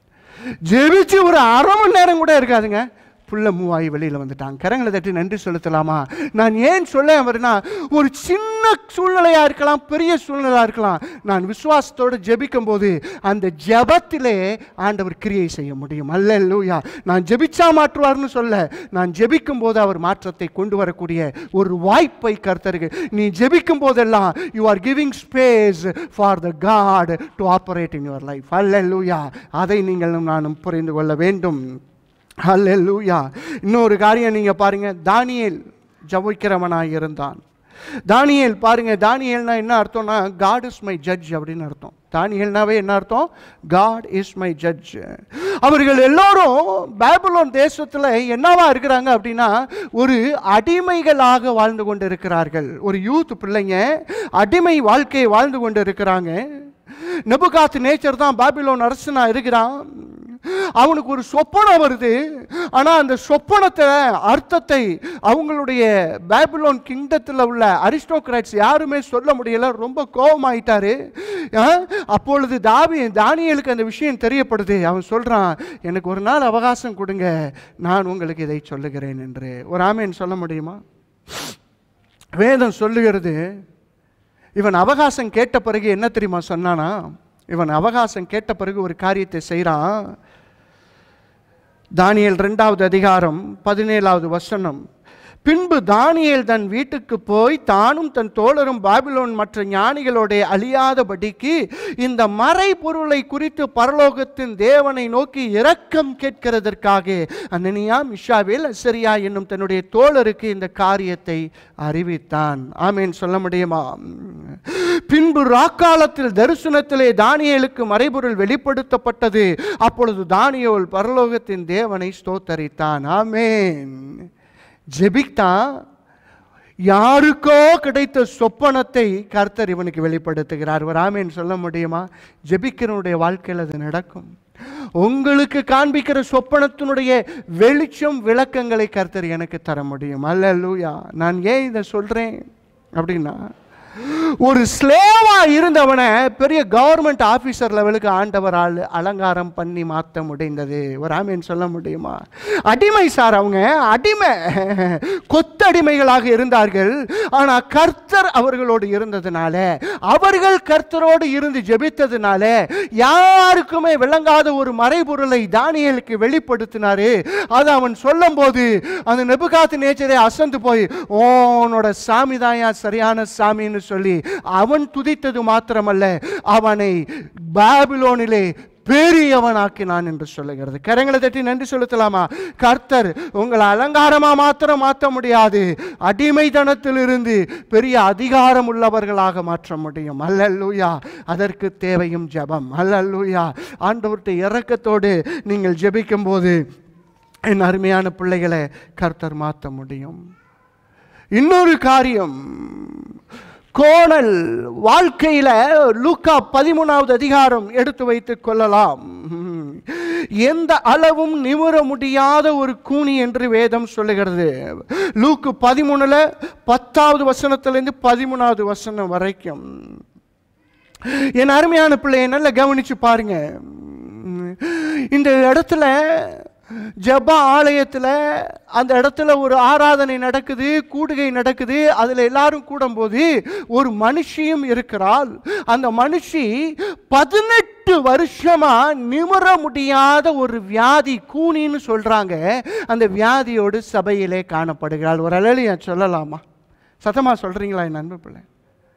ஜெபிச்சு ஒரு அரை மணி நேரம் கூட இருக்காதுங்க, புள்ள மூவாயி வெளியில் வந்துட்டாங்க. கரங்களை தட்டி நன்றி செலுத்தலாமா? நான் ஏன் சொல்ல வரேன்னா, ஒரு சின்ன சூழ்நிலையாக இருக்கலாம், பெரிய சூழ்நிலையாக இருக்கலாம், நான் விசுவாசத்தோடு ஜெபிக்கும் போது அந்த ஜெபத்திலே ஆண்டவர் கிரியை செய்ய முடியும். அல்லேலூயா. நான் ஜெபிச்சா மாற்றுவார்னு சொல்ல, நான் ஜெபிக்கும் போது அவர் மாற்றத்தை கொண்டு வரக்கூடிய ஒரு வாய்ப்பை கர்த்தருக்கு. நீ ஜெபிக்கும் போதெல்லாம் you are giving space for the God to operate in your life. அல்லேலூயா. அதை நீங்களும் நானும் புரிந்து கொள்ள வேண்டும். அல்லேலூயா. இன்னொரு காரியம் நீங்க பாருங்க, தானியேல் ஜெபிக்கிறவனாய் இருந்தான். தானியேல் பாருங்க, தானியேல்னா என்ன அர்த்தம்னா காட் இஸ் மை ஜட்ஜ் அப்படின்னு அர்த்தம். தானியேல்னாவே என்ன அர்த்தம்? God is my judge. அவர்கள் எல்லோரும் பாபிலோன் தேசத்தில் என்னவா இருக்கிறாங்க அப்படின்னா, ஒரு அடிமைகளாக வாழ்ந்து கொண்டு இருக்கிறார்கள். ஒரு யூத் பிள்ளைங்க அடிமை வாழ்க்கையை வாழ்ந்து கொண்டு இருக்கிறாங்க. நெபுகாத் நேச்சர் தான் பாபிலோன் அரசனா இருக்கிறான். அவனுக்கு ஒரு சொப்பனம் வருது. ஆனால் அந்த சொப்பனத்தை அர்த்தத்தை அவங்களுடைய பாபிலோன் கிங்டத்தில் உள்ள அரிஸ்டோக்ராட்ஸ் யாருமே சொல்ல முடியல. ரொம்ப கோபமாயிட்டாரு. அப்பொழுது தாவி தானியேலுக்கு அந்த விஷயம் தெரியப்படுது. அவன் சொல்றான், எனக்கு ஒரு நாள் அவகாசம் கொடுங்க, நான் உங்களுக்கு இதை சொல்லுகிறேன் என்று. ஒரு ஆமேன் சொல்ல முடியுமா? வேதம் சொல்லுகிறது, இவன் அவகாசம் கேட்ட பிறகு என்ன தெரியுமா சொன்னானா? இவன் அவகாசம் கேட்ட பிறகு ஒரு காரியத்தை செய்கிறான். தானியேல் ரெண்டாவது அதிகாரம் பதினேழாவது வசனம். பின்பு தானியேல் தன் வீட்டுக்கு போய் தானும் தன் தோழரும் பாபிலோன் மற்ற ஞானிகளோட அழியாதபடிக்கு இந்த மறைபொருளை குறித்து பரலோகத்தின் தேவனை நோக்கி இரக்கம் கேட்கிறதற்காக அனனியா மிஷாவேல் அசரியா என்னும் தன்னுடைய தோழருக்கு இந்த காரியத்தை அறிவித்தான். ஆமேன் சொல்ல முடியுமா? பின்பு ராக்காலத்தில் தரிசனத்திலே தானியேலுக்கு மறைபொருள் வெளிப்படுத்தப்பட்டது. அப்பொழுது தானியேல் பரலோகத்தின் தேவனை ஸ்தோத்தரித்தான். ஆமேன். ஜெபித்தான். யாருக்கோ கிடைத்த சொப்பனத்தை கர்த்தர் இவனுக்கு வெளிப்படுத்துகிறார். ஒரு ஆமேன் சொல்ல முடியுமா? ஜெபிக்கிறவனுடைய வாழ்க்கையில் அது நடக்கும். உங்களுக்கு காண்பிக்கிற சொப்பனத்தினுடைய வெளிச்சம் விளக்கங்களை கர்த்தர் எனக்கு தர முடியும். அல்லேலூயா. நான் ஏன் இதை சொல்றேன் அப்படின்னா, ஒரு ஸ்லேவா இருந்தவனை பெரிய கவர்மெண்ட் ஆபீசர் லெவலுக்கு ஆண்டவரால் அலங்காரம் பண்ணி மாற்ற முடிந்தது. ஒரு ஆமீன் சொல்ல முடியுமா? அடிமை சார், அவங்க அடிமை, கொத்தடிமைகளாக இருந்தார்கள். ஆனால் கர்த்தர் அவர்களோடு இருந்ததுனால, அவர்கள் கர்த்தரோடு இருந்து ஜெபித்ததுனால யாருக்குமே விளங்காத ஒரு மறைபொருளை தானியேலுக்கு வெளிப்படுத்தினாரு. அது அவன் சொல்லும் போது அந்த நெபுகாத் நேச்சரே அசந்து போய், உன்னோட சாமி தாயா சரியான சாமின்னு சொல்லி அவன் துதித்தது மாத்திரமல்ல, அவனை பாபிலோனிலே பெரியவனாக்கினான் என்று சொல்லுகிறது. கரங்களை தட்டி நன்றி செலுத்தலாமா? கர்த்தர் உங்களை அலங்காரமா மாத்திரம் மாற்ற முடியாது, அடிமைத்தனத்திலிருந்து பெரிய அதிகாரம் உள்ளவர்களாக மாற்ற முடியும். அல்லேலூயா. அதற்கு தேவையும் ஜெபம். அல்லேலூயா. ஆண்டவருடைய இரக்கத்தோடு நீங்கள் ஜெபிக்கும் போது என் அருமையான பிள்ளைகளை கர்த்தர் மாற்ற முடியும். இன்னொரு காரியம், கோணல் வாழ்க்கையில லூக்கா பதிமூணாவது அதிகாரம் எடுத்து வைத்துக் கொள்ளலாம். எந்த அளவும் நிமிர முடியாத ஒரு கூனி என்று வேதம் சொல்லுகிறது. லூக்கு பதிமூணுல பத்தாவது வசனத்திலிருந்து பதிமூணாவது வசனம் வரைக்கும். என் அருமையான பிள்ளையை நல்லா கவனிச்சு பாருங்க. இந்த இடத்துல ஜெப ஆலயத்தில் அந்த இடத்துல ஒரு ஆராதனை நடக்குது, கூடுகை நடக்குது. அதில் எல்லாரும் கூடும்போது ஒரு மனுஷியும் இருக்கிறாள். அந்த மனுஷி பதினெட்டு வருஷமா நிமிர முடியாத ஒரு வியாதி, கூனின்னு சொல்றாங்க, அந்த வியாதியோடு சபையிலே காணப்படுகிறாள். ஒரு அலையில சொல்லலாமா? சத்தமா சொல்றீங்களா என் அன்பு பிள்ளை?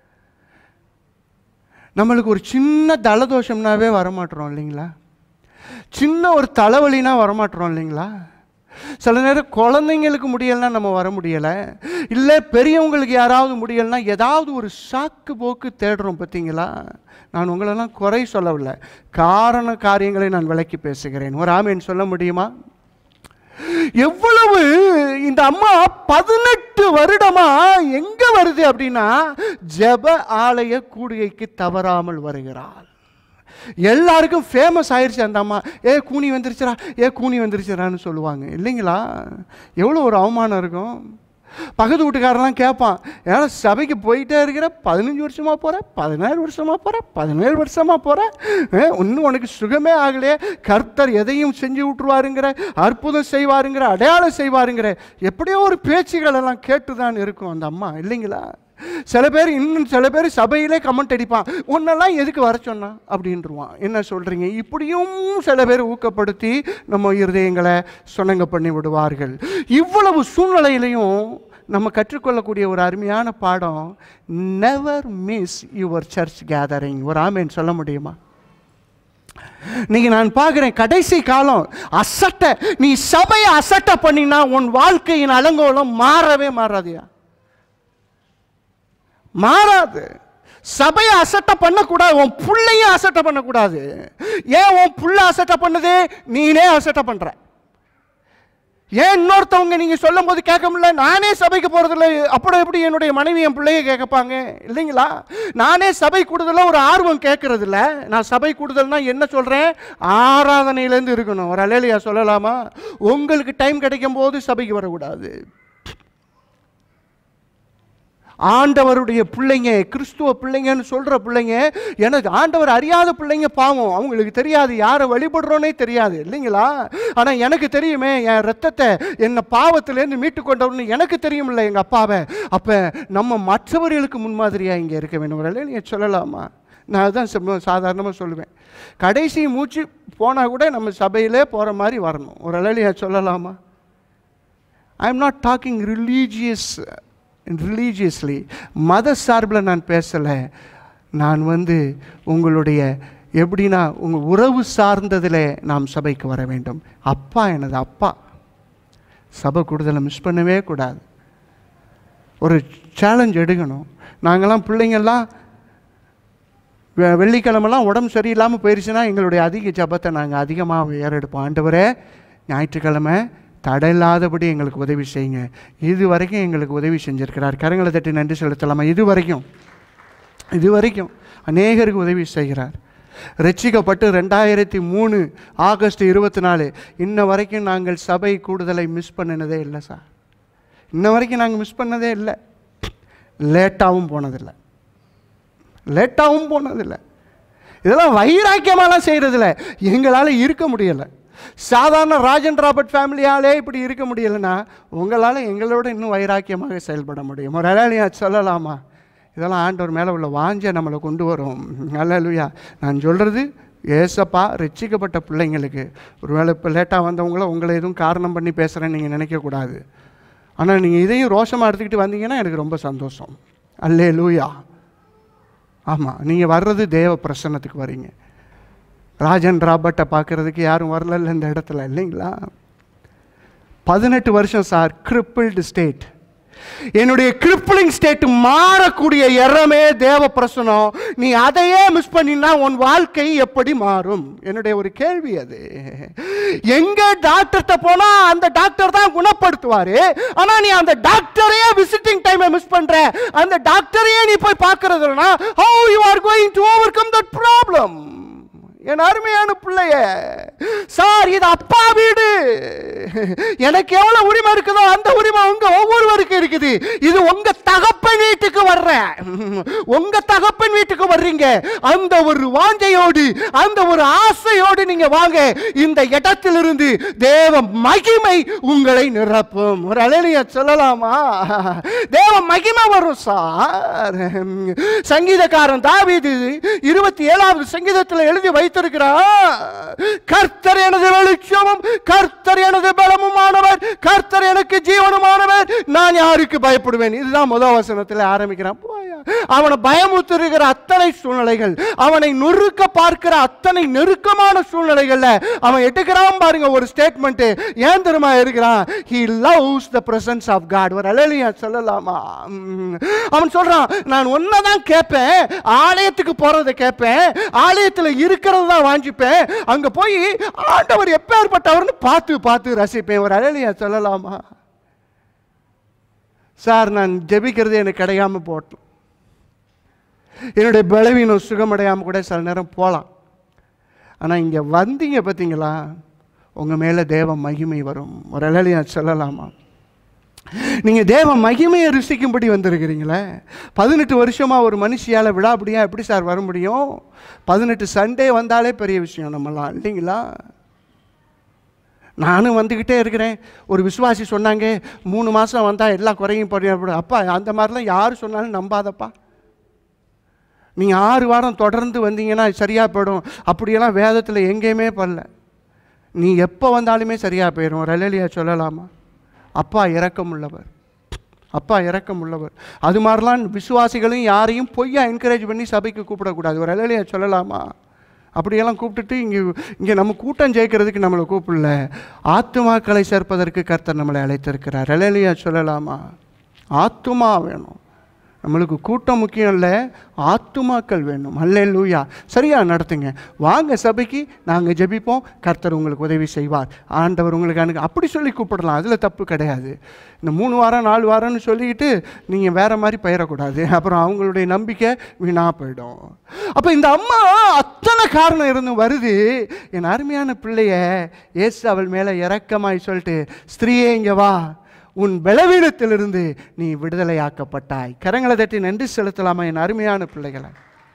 நம்மளுக்கு ஒரு சின்ன தலதோஷம்னாவே வரமாட்டோம் இல்லைங்களா? சின்ன ஒரு தலைவலினா வரமாட்டோம் இல்லைங்களா? சில நேரம் குழந்தைங்களுக்கு முடியலைன்னா நம்ம வர முடியலை, இல்லை பெரியவங்களுக்கு யாராவது முடியலைன்னா ஏதாவது ஒரு சாக்கு போக்கு தேடுறோம். பார்த்தீங்களா? நான் உங்களெல்லாம் குறை சொல்லவில்லை, காரண காரியங்களை நான் விளக்கி பேசுகிறேன். ஒரு ஆமீன் சொல்ல முடியுமா? எவ்வளவு இந்த அம்மா பதினெட்டு வருடமா எங்க வருது அப்படின்னா, ஜெப ஆலய கூடுகைக்கு தவறாமல் வருகிறாள். எல்லாருக்கும் ஃபேமஸ் ஆயிடுச்சு அந்த அம்மா. ஏ கூனி வந்துருச்சுரா, ஏ கூனி வந்துருச்சுரான்னு சொல்லுவாங்க இல்லைங்களா? எவ்வளோ ஒரு அவமானம் இருக்கும். பக்கத்து வீட்டுக்காரெல்லாம் கேட்பான், ஏன்னா சபைக்கு போயிட்டே இருக்கிற, பதினஞ்சு வருஷமா போகிற, பதினாறு வருஷமா போகிற, பதினேழு வருஷமா போகிற, இன்னும் உனக்கு சுகமே ஆகலையே, கர்த்தர் எதையும் செஞ்சு விட்டுருவாருங்கிற, அற்புதம் செய்வாருங்கிற, அடையாளம் செய்வாருங்கிற, எப்படியோ ஒரு பேச்சுகள் எல்லாம் கேட்டு தான் இருக்கும் அந்த அம்மா இல்லைங்களா? சில பேர் இன்னும் சில பேர் சபையிலே கமெண்ட் அடிப்பான், உன்னெல்லாம் எதுக்கு வர சொன்னா அப்படின்ட்டுருவான். என்ன சொல்கிறீங்க? இப்படியும் சில பேர் ஊக்கப்படுத்தி நம்ம இருதயங்களை சொன்னங்க பண்ணி விடுவார்கள். இவ்வளவு சூழ்நிலையிலையும் நம்ம கற்றுக்கொள்ளக்கூடிய ஒரு அருமையான பாடம், never miss your church gathering. ஒரு ஆமேன் சொல்ல முடியுமா? நீங்க நான் பார்க்கிறேன், கடைசி காலம் அசட்டை, நீ சபையை அசட்டை பண்ணினா உன் வாழ்க்கையின் அலங்கோலம் மாறவே மாறாதியா? மாறாது. சபையை அசட்டை பண்ணக்கூடாது, உன் புள்ளையும் அசட்டை பண்ணக்கூடாது. ஏன் உன் புள்ள அசட்டை பண்ணுது? நீனே அசட்டை பண்ற. ஏன் இன்னொருத்தவங்க நீங்க சொல்லும் போது கேட்க முடியல? நானே சபைக்கு போறதில்லை, அப்புறம் எப்படி என்னுடைய மனைவி என் பிள்ளைய கேட்கப்பாங்க இல்லைங்களா? நானே சபை கூடுதல ஒரு ஆர்வம் கேட்கறது இல்லை. நான் சபை கூடுதல்னா என்ன சொல்றேன்? ஆராதனையிலேருந்து இருக்கணும். ஒரு அல்லேலூயா சொல்லலாமா? உங்களுக்கு டைம் கிடைக்கும் போது சபைக்கு வரக்கூடாது. ஆண்டவருடைய பிள்ளைங்க, கிறிஸ்துவ பிள்ளைங்கன்னு சொல்ற பிள்ளைங்க, எனக்கு ஆண்டவர் அறியாத பிள்ளைங்க பாவம், அவங்களுக்கு தெரியாது, யாரை வழிபடுறோன்னே தெரியாது இல்லைங்களா? ஆனால் எனக்கு தெரியுமே, என் ரத்தத்தை என்ன பாவத்திலேருந்து மீட்டு கொண்டவர்னு எனக்கு தெரியுமில்ல எங்கள் அப்பாவை. அப்போ நம்ம மற்றவர்களுக்கு முன்மாதிரியாக இங்கே இருக்க வேண்டும். ஒரு நீங்கள் சொல்லலாமா? நான் அதுதான் சாதாரணமாக சொல்லுவேன். கடைசி மூச்சு போனால் கூட நம்ம சபையிலே போகிற மாதிரி வரணும். ஒரு அலையில சொல்லலாமா? I am not talking religious religiously மத சார்பில் நான் பேசலை. நான் வந்து உங்களுடைய எப்படின்னா உங்கள் உறவு சார்ந்ததில் நாம் சபைக்கு வர வேண்டும். அப்பா எனது அப்பா. சபை கூடுதலை மிஸ் பண்ணவே கூடாது. ஒரு சேலஞ்ச் எடுக்கணும். நாங்கள்லாம் பிள்ளைங்கள்லாம் வெள்ளிக்கிழமெல்லாம் உடம்பு சரியில்லாமல் போயிடுச்சுன்னா எங்களுடைய அதிக ஜபத்தை நாங்கள் அதிகமாக ஏறெடுப்போம். ஆண்டவரே ஞாயிற்றுக்கிழமை தடை இல்லாதபடி எங்களுக்கு உதவி செய்யுங்க. இது வரைக்கும் எங்களுக்கு உதவி செஞ்சுருக்கிறார். கரங்களை தட்டி நன்றி செலுத்தலாமா? இது வரைக்கும் இது வரைக்கும் அநேகருக்கு உதவி செய்கிறார். ரட்சிக்கப்பட்டு ரெண்டாயிரத்தி மூணு ஆகஸ்ட் இருபத்தி நாலு இன்ன வரைக்கும் நாங்கள் சபை கூடுதலை மிஸ் பண்ணினதே இல்லை சார். இன்ன வரைக்கும் நாங்கள் மிஸ் பண்ணதே இல்லை. லேட்டாகவும் போனதில்லை லேட்டாகவும் போனதில்லை இதெல்லாம் வைராக்கியமாலாம் செய்கிறதில்ல. எங்களால் இருக்க முடியலை. சாதாரண ராஜன் ராபர்ட் ஃபேமிலியாலே இப்படி இருக்க முடியலைன்னா உங்களால் எங்களோட இன்னும் வைராக்கியமாக செயல்பட முடியும். ஒரு அலையா சொல்லலாமா? இதெல்லாம் ஆண்டவர் மேலே உள்ள வாஞ்சை நம்மளை கொண்டு வரும். அல்லேலூயா. நான் சொல்கிறது ஏசப்பா ரட்சிக்கப்பட்ட பிள்ளைங்களுக்கு. ஒருவேளை இப்போ லேட்டாக வந்தவங்கள உங்களை எதுவும் காரணம் பண்ணி பேசுகிறேன்னு நீங்கள் நினைக்கக்கூடாது. ஆனால் நீங்கள் இதையும் ரோஷமாக எடுத்துக்கிட்டு வந்தீங்கன்னா எனக்கு ரொம்ப சந்தோஷம். அல்லேலூயா. ஆமாம், நீங்கள் வர்றது தேவ பிரசன்னத்துக்கு வரீங்க. ராஜன் ராபர்ட்டை பார்க்குறதுக்கு யாரும் வரல இந்த இடத்துல இல்லைங்களா? பதினெட்டு வருஷம் சார் கிரிப்பிள்டு ஸ்டேட். என்னுடைய கிரிப்பிளிங் ஸ்டேட் மாறக்கூடிய இடமே தேவ பிரசனம். நீ அதையே மிஸ் பண்ணினா உன் வாழ்க்கை எப்படி மாறும்? என்னுடைய ஒரு கேள்வி அது. எங்க டாக்டர்கிட்ட போனா அந்த டாக்டர் தான் குணப்படுத்துவாரு. ஆனா நீ அந்த டாக்டரையே விசிட்டிங் டைமை மிஸ் பண்ற. அந்த டாக்டரையே நீ போய் பார்க்கறதுனா how you are going to overcome that problem? என் அருமையான பிள்ளைய சார், இது அப்பா வீடு. எனக்கு எவ்வளவு உரிமை இருக்குதோ அந்த உரிமை உங்க ஒவ்வொருவருக்கும் இருக்குது. இது உங்க தகப்பன் வீட்டுக்கு வர்ற உங்க தகப்பன் வீட்டுக்கு வர்றீங்க. அந்த ஒரு வாஞ்சையோடு அந்த ஒரு ஆசையோடு நீங்க வாங்க. இந்த இடத்திலிருந்து தேவ மகிமை உங்களை நிரப்பும். ஒரு அலையில சொல்லலாமா? தேவ மகிமை வரும் சார். சங்கீதக்காரன் தாவீது இருபத்தி ஏழாவது சங்கீதத்தில் எழுதி வைத்து கர்த்தர் எனது வெளிச்சமும் கர்த்தர் எனது பலமுமானவர், கர்த்தர் எனக்கு ஜீவனுமானவர், நான் யாருக்கு பயப்படுவேன்? இதுதான் முதல் வசனத்தில் ஆரம்பிக்கிறான். அவனை பயமுறுத்துகிற அத்தனை சூழ்நிலைகள், அவனை நொறுக்க பார்க்கிற அத்தனை நெருக்கமான சூழ்நிலைகள்ல அவன் எடுக்கிறான் பாருங்க ஒரு ஸ்டேட்மெண்ட். ஏன் தெரியுமா இருக்கிறான்? he loves the presence of God. ஒரு அல்லேலூயா சொல்லலாமா? அவன் சொல்றான், நான் ஒன்னதான் கேட்பேன், ஆலயத்துக்கு போறதை கேட்பேன், ஆலயத்தில் இருக்கிறது தான் வாஞ்சிப்பேன், அங்க போய் ஆண்டவர் எப்பேற்பட்டவர்னு பார்த்து பார்த்து ரசிப்பேன். ஒரு அல்லேலூயா சொல்லலாமா? சார், நான் ஜெபிக்கிறது எனக்கு கிடையாம போட்டோம். என்னுடைய பலவீனம் சுகமடையாமல் கூட சில நேரம் போகலாம். ஆனால் இங்கே வந்தீங்க பார்த்தீங்களா, உங்கள் மேலே தேவ மகிமை வரும். ஒரு அல்லேலூயா சொல்லலாமா? நீங்கள் தேவ மகிமையை ருசிக்கும்படி வந்திருக்கிறீங்களே. பதினெட்டு வருஷமாக ஒரு மனுஷியால் விடாபடியா எப்படி சார் வர முடியும்? பதினெட்டு சண்டே வந்தாலே பெரிய விஷயம் நம்மலாம் இல்லைங்களா? நானும் வந்துக்கிட்டே இருக்கிறேன். ஒரு விசுவாசி சொன்னாங்க, மூணு மாதம் வந்தால் எல்லா குறையும் போட. அப்பா, அந்த மாதிரிலாம் யார் சொன்னாலும் நம்பாதப்பா. நீங்கள் ஆறு வாரம் தொடர்ந்து வந்தீங்கன்னா சரியாக போயிடும். அப்படியெல்லாம் வேதத்தில் எங்கேயுமே பண்ணல. நீ எப்போ வந்தாலுமே சரியாக போயிடும். ஒரு அல்லேலூயா சொல்லலாமா? அப்பா இரக்கம் உள்ளவர், அப்பா இரக்கம் உள்ளவர். அது மாதிரிலாம் விசுவாசிகளையும் யாரையும் பொய்யா என்கரேஜ் பண்ணி சபைக்கு கூப்பிடக்கூடாது. ஒரு அல்லேலூயா சொல்லலாமா? அப்படியெல்லாம் கூப்பிட்டுட்டு இங்கே இங்கே நம்ம கூட்டம் ஜெயிக்கிறதுக்கு நம்மளை கூப்பிடல, ஆத்துமாக்களை சேர்ப்பதற்கு கர்த்தர் நம்மளை அழைத்திருக்கிறார். அல்லேலூயா சொல்லலாமா? ஆத்துமா வேணும் நம்மளுக்கு. கூட்டம் முக்கியம் இல்லை, ஆத்துமாக்கள் வேணும். அல்லேலூயா. சரியா நடத்துங்க. வாங்க சபைக்கு, நாங்கள் ஜெபிப்போம், கர்த்தர் உங்களுக்கு உதவி செய்வார், ஆண்டவர் உங்களுக்கு அனுக்கு அப்படி சொல்லி கூப்பிடலாம். அதில் தப்பு கிடையாது. இந்த மூணு வாரம் நாலு வாரம்னு சொல்லிக்கிட்டு நீங்கள் வேறு மாதிரி பயிரக்கூடாது. அப்புறம் அவங்களுடைய நம்பிக்கை வீணாக போயிடும். அப்போ இந்த அம்மா அத்தனை காரணம் இருந்து வருது. என் அருமையான பிள்ளைய ஏசு அவள் மேலே இரக்கமாய் சொல்லிட்டு, ஸ்திரீயே இங்கே வா, உன் பலவீனத்திலிருந்து நீ விடுதலையாக்கப்பட்டாய். கரங்களை தட்டி நன்றி செலுத்தலாமா என் அருமையான பிள்ளைகளை?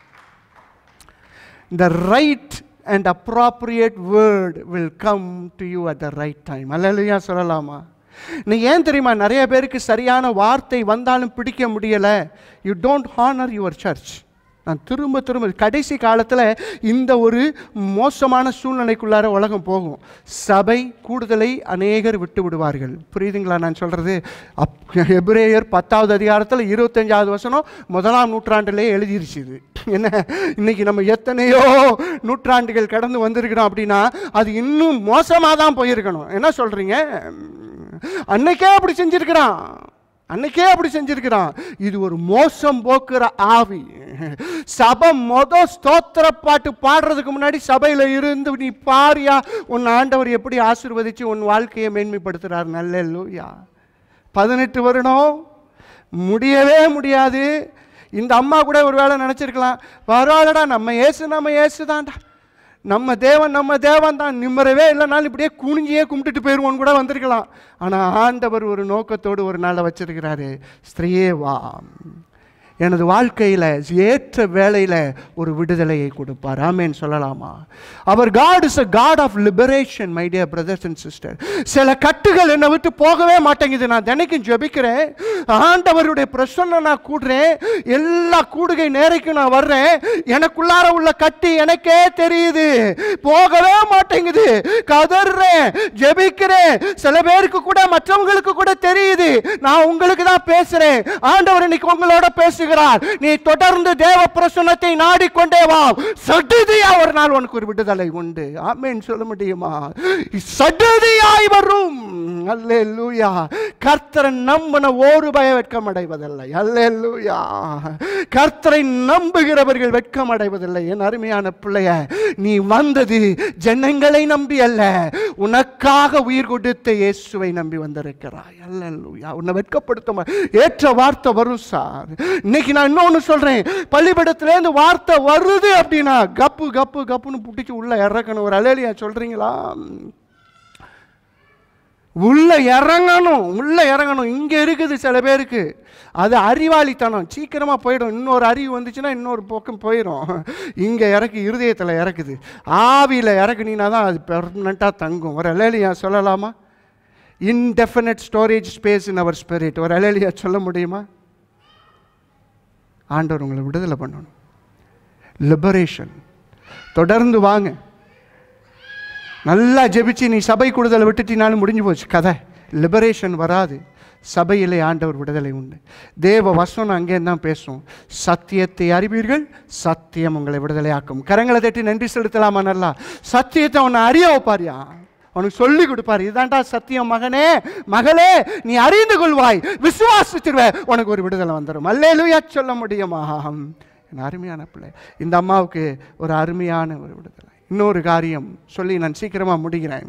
The right and appropriate word will come to you at the right time. அல்லேலூயா சொல்லலாமா? நீ ஏன் தெரியுமா நிறைய பேருக்கு சரியான வார்த்தை வந்தாலும் பிடிக்க முடியலை? You don't honor your church. நான் திரும்ப திரும்ப கடைசி காலத்தில் இந்த ஒரு மோசமான சூழ்நிலைக்குள்ளார உலகம் போகும். சபை கூடுதலை அநேகர் விட்டு விடுவார்கள். புரியுதுங்களா நான் சொல்கிறது? அப் எபிரேயர் பத்தாவது அதிகாரத்தில் இருபத்தஞ்சாவது வசனம் முதலாம் நூற்றாண்டிலே எழுதிருச்சு. இது என்ன, இன்னைக்கு நம்ம எத்தனையோ நூற்றாண்டுகள் கடந்து வந்திருக்கிறோம் அப்படின்னா அது இன்னும் மோசமாக தான் போயிருக்கணும். என்ன சொல்கிறீங்க? அன்னைக்கே அப்படி செஞ்சிருக்கிறான், அன்னைக்கே அப்படி செஞ்சிருக்கிறான். இது ஒரு மோசம் போக்குற ஆவி. சபை மொத ஸ்தோத்திர பாட்டு பாடுறதுக்கு முன்னாடி சபையில் இருந்து நீ பாரியா உன் ஆண்டவர் எப்படி ஆசீர்வதிச்சு உன் வாழ்க்கையை மேன்மைப்படுத்துறார். நல்லேலூயா. பதினெட்டு வருடம் முடியவே முடியாது. இந்த அம்மா கூட ஒரு வேளை நினச்சிருக்கலாம், பரவாயில்லடா நம்ம ஏசு நம்ம ஏசு தான்டா, நம்ம தேவன் நம்ம தேவன் தான், நிம்மறவே இல்லைனாலும் இப்படியே குனிஞ்சியே கும்பிட்டுட்டு போயிடுவோன்னு கூட வந்திருக்கலாம். ஆனால் ஆண்டவர் ஒரு நோக்கத்தோடு ஒரு நாளை வச்சிருக்கிறாரு. ஸ்திரீயே வா, எனது வாழ்க்கையில் ஏற்ற வேளையில் ஒரு விடுதலையை கொடுப்பார். ஆமேன் சொல்லலாமா? அவர் God is a God of liberation. My dear brothers and sister, சில கட்டுகள் என்னை விட்டு போகவே மாட்டேங்குது. நான் தினைக்கும் ஜெபிக்கிறேன், ஆண்டவருடைய பிரசன்ன நான் கூடுறேன், எல்லா கூடுகை நேரைக்கும் நான் வர்றேன், எனக்குள்ளார உள்ள கட்டு எனக்கே தெரியுது, போகவே மாட்டேங்குது. கதறேன், ஜெபிக்கிறேன். சில பேருக்கு கூட மற்றவங்களுக்கு கூட தெரியுது. நான் உங்களுக்கு தான் பேசுறேன். ஆண்டவர் இன்னைக்கு உங்களோட பேச, நீ தொடர்ந்து தேவ பிரசன்னத்தை நாடிக்கொண்டே வா, சடுதியா ஒரு நாள் உனக்கு ஒரு விடுதலை உண்டு. ஆமென் சொல்ல முடியுமா? சடுதியாய் வரும். அல்லேலூயா. கர்த்தரை நம்பின ஒரு பய வெட்கம் அடைவதில்லை. அல்லேலூயா. கர்த்தரை நம்புகிறவர்கள் வெட்கம் அடைவதில்லை. என் அருமையான பிள்ளைய, நீ வந்தது ஜனங்களை நம்பி அல்ல, உனக்காக உயிர் கொடுத்த இயேசுவை நம்பி வந்திருக்கிறாய். அல்லேலூயா. உன்னை வெட்கப்படுத்த ஏற்ற வார்த்தை வரும் சார். இன்னைக்கு நான் இன்னொன்னு சொல்றேன், பள்ளிப்படத்திலேருந்து வார்த்தை வருது அப்படின்னா கப்பு கப்பு கப்புன்னு புட்டிச்சு உள்ள இறக்கணும். ஒரு அலேலியா சொல்றீங்களா? உள்ள இறங்கணும், உள்ள இறங்கணும். இங்க இருக்குது சில பேருக்கு அது அறிவாளித்தனம், சீக்கிரமா போயிடும். இன்னொரு அறிவு வந்துச்சுன்னா இன்னொரு பக்கம் போயிடும். இங்க இறக்கி இருதயத்தில் இறக்குது, ஆவியில இறக்குனீங்கன்னா தான் அது பெர்மனண்டா தங்கும். ஒரு அலேலியா சொல்லலாமா? Indefinite storage space in our spirit. ஒரு அலேலியா சொல்ல முடியுமா? ஆண்டவர் உங்களை விடுதலை பண்ணணும். லிபரேஷன். தொடர்ந்து வாங்க. நல்லா ஜெபிச்சு நீ சபை கூடுதலை விட்டுட்டினாலும் முடிஞ்சு போச்சு கதை. லிபரேஷன் வராது. சபையிலே ஆண்டவர் விடுதலை உண்டு. தேவ வசனம் அங்கே தான் பேசும். சத்தியத்தை அறிவீர்கள், சத்தியம் உங்களை விடுதலையாக்கும். கரங்களை தட்டி நன்றி செலுத்தலாமா? நல்லா சத்தியத்தை அவனை அறிய வைப்பாரியா, அவனுக்கு சொல்லி கொடுப்பாரு. இதுதான்டா சத்தியம் மகனே மகளே, நீ அறிந்து கொள்வாய், விசுவாசிச்சிருவ, உனக்கு ஒரு விடுதலை வந்துடும். அல்லேலூயா சொல்ல முடியுமா? என் அருமையான பிள்ளை, இந்த அம்மாவுக்கு ஒரு அருமையான ஒரு விடுதலை. இன்னொரு காரியம் சொல்லி நான் சீக்கிரமா முடிகிறேன்.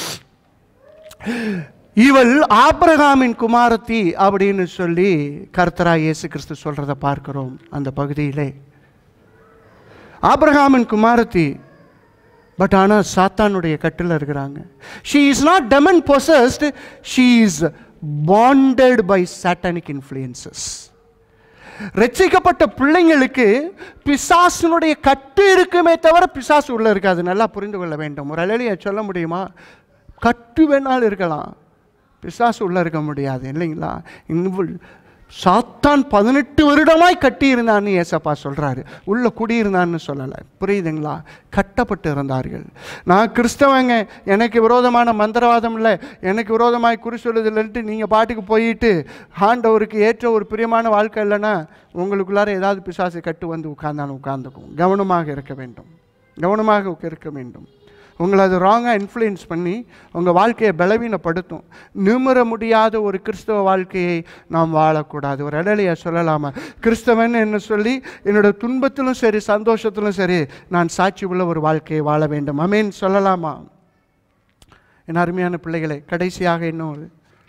இவள் ஆபிரகாமின் குமாரத்தி அப்படின்னு சொல்லி கர்த்தராகிய இயேசு கிறிஸ்து சொல்றதை பார்க்கிறோம். அந்த பகுதியிலே ஆபிரகாமின் குமாரத்தி, பட் ஆனால் சாத்தானுடைய கட்டில் இருக்கிறாங்க. She is not demon possessed, she is bonded by satanic influences. ரட்சிக்கப்பட்ட பிள்ளைங்களுக்கு பிசாசுனுடைய கட்டு இருக்குமே தவிர பிசாசு உள்ள இருக்காது. நல்லா புரிந்து கொள்ள வேண்டும். ஒரு அலையில சொல்ல முடியுமா? கட்டு வேணாலும் இருக்கலாம், பிசாசு உள்ள இருக்க முடியாது இல்லைங்களா? இன்னும் சாத்தான் பதினெட்டு வருடமாய் கட்டி இருந்தான்னு ஏசப்பா சொல்றாரு, உள்ள குடியிருந்தான்னு சொல்லலை. புரியுதுங்களா? கட்டப்பட்டு இருந்தார்கள். நான் கிறிஸ்தவங்க, எனக்கு விரோதமான மந்திரவாதம் இல்லை, எனக்கு விரோதமாய் குறி சொல்லுதில்லைன்ட்டு நீங்கள் பாட்டுக்கு போயிட்டு ஆண்டவருக்கு ஏற்ற ஒரு பிரியமான வாழ்க்கை இல்லைன்னா உங்களுக்குள்ளார ஏதாவது பிசாசு கட்டு வந்து உட்கார்ந்தாலும் உட்கார்ந்துக்கும். கவனமாக இருக்க வேண்டும், கவனமாக இருக்க வேண்டும். உங்களை அது ராங்காக இன்ஃப்ளூயன்ஸ் பண்ணி உங்கள் வாழ்க்கையை பலவீனப்படுத்தும். நிமிர முடியாத ஒரு கிறிஸ்தவ வாழ்க்கையை நாம் வாழக்கூடாது. ஒரு இடையிலையா சொல்லலாமா? கிறிஸ்தவன் என்ன சொல்லி என்னோட துன்பத்திலும் சரி சந்தோஷத்திலும் சரி நான் சாட்சி உள்ள ஒரு வாழ்க்கையை வாழ வேண்டும். ஆமென் சொல்லலாமா? என் அருமையான பிள்ளைகளை, கடைசியாக இன்னொரு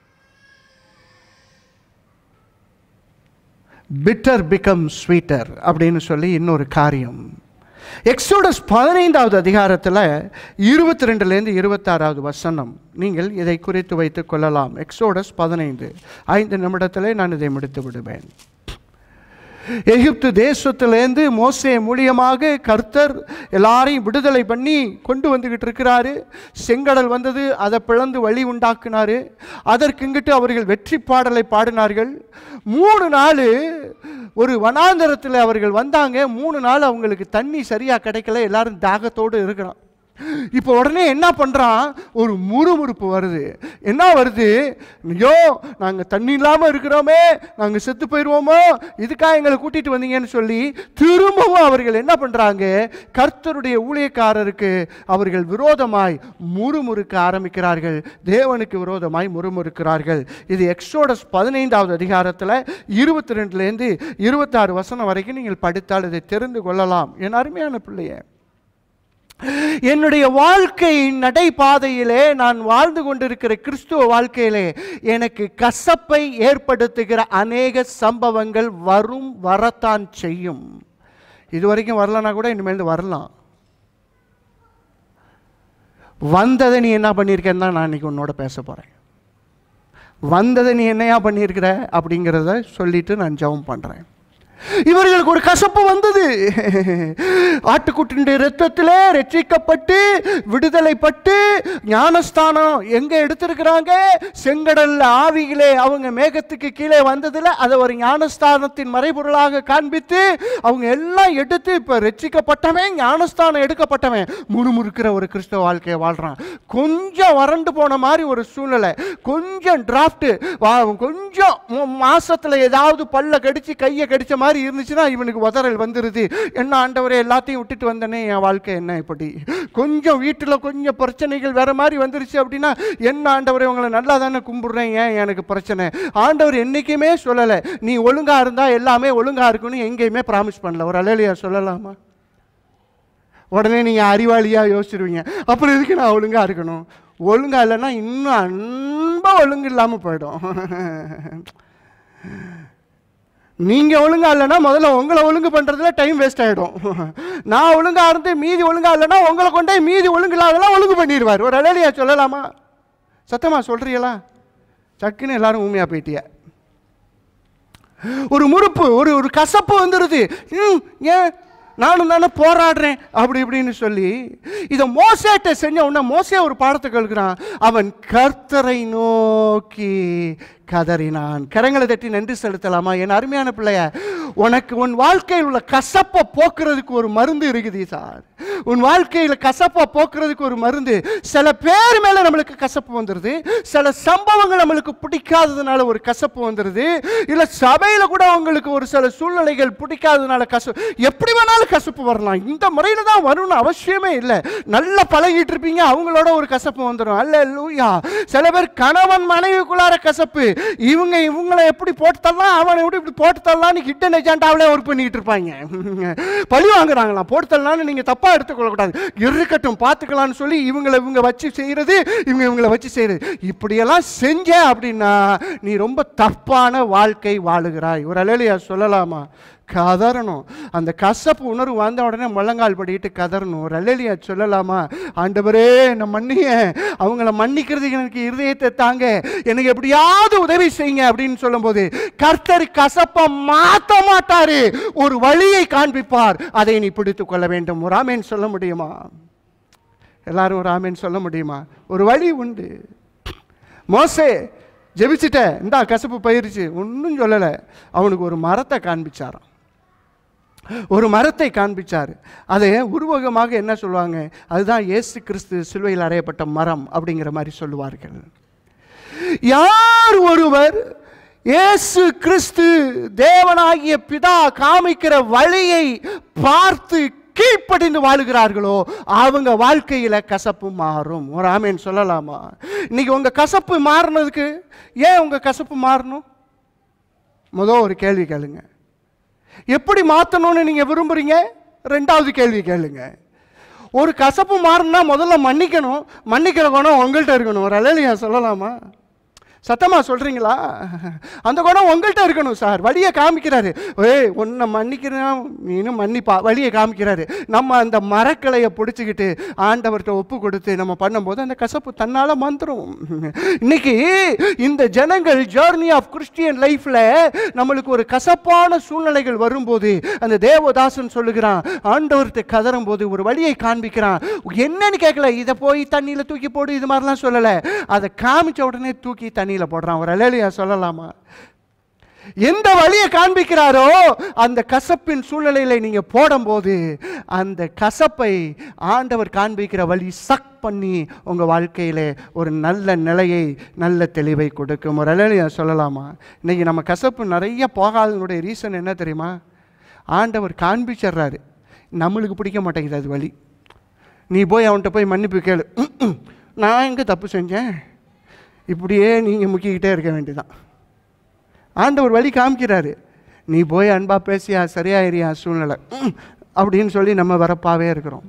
பிட்டர் பிகம் ஸ்வீட்டர் அப்படின்னு சொல்லி இன்னொரு காரியம். எக்ஸோடஸ் பதினைந்தாவது அதிகாரத்தில் இருபத்தி ரெண்டுலேருந்து இருபத்தாறாவது வசனம் நீங்கள் இதை குறித்து வைத்துக் கொள்ளலாம். எக்ஸோடஸ் பதினைந்து, ஐந்து நிமிடத்திலே நான் இதை முடித்து விடுவேன். எகிப்து தேசத்திலேருந்து மோசே மூலியமாக கர்த்தர் எல்லாரையும் விடுதலை பண்ணி கொண்டு வந்துகிட்டு இருக்கிறாரு. செங்கடல் வந்தது, அதை பிளந்து வழி உண்டாக்குனாரு. அதற்கு இங்கிட்டு அவர்கள் வெற்றி பாடலை பாடினார்கள். மூணு நாள் ஒரு வனாந்தரத்தில் அவர்கள் வந்தாங்க. மூணு நாள் அவங்களுக்கு தண்ணி சரியா கிடைக்கல, எல்லாரும் தாகத்தோடு இருக்கிறான். இப்போ உடனே என்ன பண்ணுறான், ஒரு முறுமுறுப்பு வருது. என்ன வருது, ஐயோ நாங்கள் தண்ணி இல்லாமல் இருக்கிறோமே, நாங்கள் செத்து போயிடுவோமோ, இதுக்காக எங்களை கூட்டிகிட்டு வந்தீங்கன்னு சொல்லி திரும்பவும் அவர்கள் என்ன பண்ணுறாங்க, கர்த்தருடைய ஊழியக்காரருக்கு அவர்கள் விரோதமாய் முறுமுறுக்க ஆரம்பிக்கிறார்கள். தேவனுக்கு விரோதமாய் முறுமுறுக்கிறார்கள். இது எக்ஸோடஸ் பதினைந்தாவது அதிகாரத்தில் இருபத்தி ரெண்டுலேருந்து இருபத்தாறு வசனம் வரைக்கும் நீங்கள் படித்தால் இதை தெரிந்து கொள்ளலாம். என் அருமையான பிள்ளைய, என்னுடைய வாழ்க்கை நடைபாதையிலே நான் வாழ்ந்து கொண்டிருக்கிற கிறிஸ்துவ வாழ்க்கையிலே எனக்கு கசப்பை ஏற்படுத்துகிற அநேக சம்பவங்கள் வரும், வரத்தான் செய்யும். இதுவரைக்கும் வரலன்னா கூட இனிமேல் வரலாம். வந்ததை நீ என்ன பண்ணியிருக்கேன்னு தான் நான் இன்னைக்கு உன்னோட பேச போறேன். வந்ததை நீ என்னையா பண்ணியிருக்கிற அப்படிங்கிறத சொல்லிட்டு நான் ஜெபம் பண்றேன். இவர்களுக்கு ஒரு கசப்பு வந்தது. ஆட்டுக்குட்டினுடைய இரத்தத்திலே ரட்சிக்கப்பட்டு விடுதலைப்பட்டு ஞானஸ்தானம் எங்க எடுத்திருக்கிறாங்க, செங்கடல் ஆவியிலே அவங்க மேகத்துக்கு கீழே வந்ததில் அதை ஒரு ஞானஸ்தானத்தின் மறைபொருளாக காண்பித்து அவங்க எல்லாம் எடுத்து இப்ப ரட்சிக்கப்பட்டவன், ஞானஸ்தானம் எடுக்கப்பட்டவன் முறுமுறுக்கிற ஒரு கிறிஸ்தவ வாழ்க்கையை வாழ்றான். கொஞ்சம் வறண்டு போன மாதிரி ஒரு சூழ்நிலை, கொஞ்சம் டிராஃப்ட், கொஞ்சம் மாசத்துல ஏதாவது பல்ல கடிச்சு கையை கடிச்ச மாதிரி இருந்துச்சுன்னா இவனுக்கு உதறல் வந்துருது. என்ன ஆண்டவரே எல்லாத்தையும் விட்டுட்டு வந்தனே, என் வாழ்க்கை என்ன இப்படி. கொஞ்சம் வீட்டில் கொஞ்சம் பிரச்சனைகள் வேற மாதிரி வந்துருச்சு அப்படின்னா, என்ன ஆண்டவரே உங்களை நல்லா தானே கும்பிடுறேன், ஏன் எனக்கு பிரச்சனை. ஆண்டவர் என்னைக்குமே சொல்லலை நீ ஒழுங்கா இருந்தா எல்லாமே ஒழுங்கா இருக்குன்னு, எங்கேயுமே ப்ராமிஸ் பண்ணல. ஒரு அல்லேலூயா சொல்லலாமா? உடனே நீங்க அறிவாளியா யோசிச்சிருவீங்க, அப்புறம் எதுக்கு நான் ஒழுங்கா இருக்கணும். ஒழுங்கா இல்லைன்னா இன்னும் அன்பா ஒழுங்கு இல்லாம போயிடும். நீங்க ஒழுங்கா இல்லைன்னா முதல்ல உங்களை ஒழுங்கு பண்றதுல டைம் வேஸ்ட் ஆயிடும். நான் ஒழுங்கா இருந்து மீதி ஒழுங்கா இல்லைன்னா உங்களை கொண்டே மீதி ஒழுங்கு இல்லாதெல்லாம் ஒழுங்கு பண்ணிடுவார். ஒரு அல்லேலூயா சொல்லலாமா? சத்தமா சொல்றீங்களா? சக்குன்னு எல்லாரும் ஊமையா போயிட்டிய. ஒரு முறுப்பு, ஒரு ஒரு கசப்பு வந்துருது. ஏன் நானும் தானே போராடுறேன் அப்படி இப்படின்னு சொல்லி இதை மோசேட்ட செஞ்ச உடனே மோசே ஒரு பாடத்தை கேட்கிறான். அவன் கர்த்தரை நோக்கி கதறினான். கரங்களை தட்டி நன்றி செலுத்தலாமா? என் அருமையான பிள்ளைய, உனக்கு உன் வாழ்க்கையில் உள்ள கசப்பை போக்குறதுக்கு ஒரு மருந்து இருக்குது சார். உன் வாழ்க்கையில் கசப்பை போக்குறதுக்கு ஒரு மருந்து. சில பேர் மேல நம்மளுக்கு கசப்பு வந்துடுது, சில சம்பவங்கள் நம்மளுக்கு பிடிக்காததுனால ஒரு கசப்பு வந்துடுது, இல்ல சபையில கூட உங்களுக்கு ஒரு சில சூழ்நிலைகள் பிடிக்காததுனால கசப்பு, எப்படி வேணாலும் கசப்பு வரலாம். இந்த முறையில தான் வரும்னு அவசியமே இல்லை. நல்லா பழகிட்டு இருப்பீங்க, அவங்களோட ஒரு கசப்பு வந்துடும். அல்லேலூயா. சில பேர் கணவன் மனைவிக்குள்ளார கசப்பு, இவங்க இவங்களை எப்படி போட்டு தரலாம், அவனை எப்படி இப்படி போட்டு தரலான்னு ஹிட்டன் ஏஜெண்டாவிலே ஒர்க் பண்ணிட்டு இருப்பாங்க. பழி வாங்குறாங்களாம். போட்டு தரலான்னு நீங்க தப்பா எடுத்துக்கொள்ளக்கூடாது, இருக்கட்டும் பார்த்துக்கலான்னு சொல்லி இவங்களை இவங்க வச்சு செய்யறது, இவங்க இவங்களை வச்சு செய்யறது. இப்படியெல்லாம் செஞ்ச அப்படின்னா நீ ரொம்ப தப்பான வாழ்க்கை வாழுகிறாய். ஒரு அல்லேலூயா சொல்லலாமா? கதறணும். அந்த கசப்பு உணர்வு வந்த உடனே முழங்கால் படிட்டு கதறணும். ஒரு அல்லேலூயா சொல்லலாமா? ஆண்டவரே என்ன மன்னிய, அவங்கள மன்னிக்கிறதுக்கு எனக்கு இருதயத்தை தாங்க, எனக்கு எப்படியாவது உதவி செய்யுங்க அப்படின்னு சொல்லும் போது கர்த்தர் கசப்பை மாற்ற மாட்டாரு, ஒரு வழியை காண்பிப்பார், அதை நீ பிடித்துக் கொள்ள வேண்டும். ஒரு ஆமேன் சொல்ல முடியுமா? எல்லாரும் ஒரு ஆமேன் சொல்ல முடியுமா? ஒரு வழி உண்டு. மோசே ஜெபிச்சுட்ட, இந்தா கசப்பு பயிர்ச்சு, ஒன்றும் சொல்லலை. அவனுக்கு ஒரு மரத்தை காண்பிச்சாராம். ஒரு மரத்தை காண்பிச்சார். அதை உருவகமாக என்ன சொல்லுவாங்க, அதுதான் இயேசு கிறிஸ்து சிலுவையில் அறையப்பட்ட மரம் அப்படிங்கிற மாதிரி சொல்லுவார்கள். யார் ஒருவர் இயேசு கிறிஸ்து தேவனாகிய பிதா காமிக்கிற வழியை பார்த்து கீழ்ப்படிந்து வாழுகிறார்களோ அவங்க வாழ்க்கையில கசப்பு மாறும். ஒரு ஆமேன் சொல்லலாமா? இன்னைக்கு உங்க கசப்பு மாறினதுக்கு ஏன் உங்க கசப்பு மாறணும்? முதல் ஒரு கேள்வி கேளுங்க, எப்படி மாற்றணும்னு நீங்க விரும்புறீங்க? ரெண்டாவது கேள்வி கேளுங்க, ஒரு கசப்பு மாறணும்னா முதல்ல மன்னிக்கணும், மன்னிக்கிற குணம் உங்கள்கிட்ட இருக்கணும். ஒரு அல்லேலூயா சொல்லலாமா? சத்தமா சொல்றீங்களா? அந்த குணம் உங்கள்கிட்ட இருக்கணும் சார். வழியை காமிக்கிறாரு. ஏய் உன்னை மன்னிக்கிறேன் இன்னும் மன்னிப்பா, வழியை காமிக்கிறாரு. நம்ம அந்த மரக்கிளையை பிடிச்சிக்கிட்டு ஆண்டவர்கிட்ட ஒப்பு கொடுத்து நம்ம பண்ணும்போது அந்த கசப்பு தன்னால் வந்துடும். இன்னைக்கு இந்த ஜனங்கள் ஜர்னி ஆஃப் கிறிஸ்டியன் லைஃப்ல நம்மளுக்கு ஒரு கசப்பான சூழ்நிலைகள் வரும்போது அந்த தேவதாசன் சொல்லுகிறான், ஆண்டவர்கிட்ட கதறும் போது ஒரு வழியை காண்பிக்கிறான். என்னன்னு கேட்கல, இதை போய் தண்ணியில் தூக்கி போடு இது மாதிரிலாம் சொல்லலை. அதை காமிச்ச உடனே தூக்கி தண்ணி போடுறான். ஒரு அல்லேலூயா சொல்லலாமா? எந்த வழியை காண்பிக்கிறாரோ அந்த கசப்பின் சூழ்நிலையில நீங்க போடும்போது அந்த கசப்பை ஆண்டவர் காண்பிக்கிற வழி சக் பண்ணி உங்க வாழ்க்கையில ஒரு நல்ல நிலையை நல்ல தெளிவை கொடுக்கும். ஒரு அல்லேலூயா சொல்லலாமா? இன்னைக்கு நம்ம கசப்பு நிறைய போகாதனுடைய ரீசன் என்ன தெரியுமா? ஆண்டவர் காண்பிச்சிடுறாரு, நம்மளுக்கு பிடிக்க மாட்டேங்குது அது வழி. நீ போய் அவன்கிட்ட போய் மன்னிப்பு கேளு, நான் எங்க தப்பு செஞ்சேன், இப்படியே நீங்கள் முக்கிக்கிட்டே இருக்க வேண்டியதான். ஆண்டவர் வழி காமிக்கிறாரு, நீ போய் அன்பா பேசியா சரியாயிரியா சூழ்நிலை அப்படின்னு சொல்லி நம்ம வரப்பாவே இருக்கிறோம்.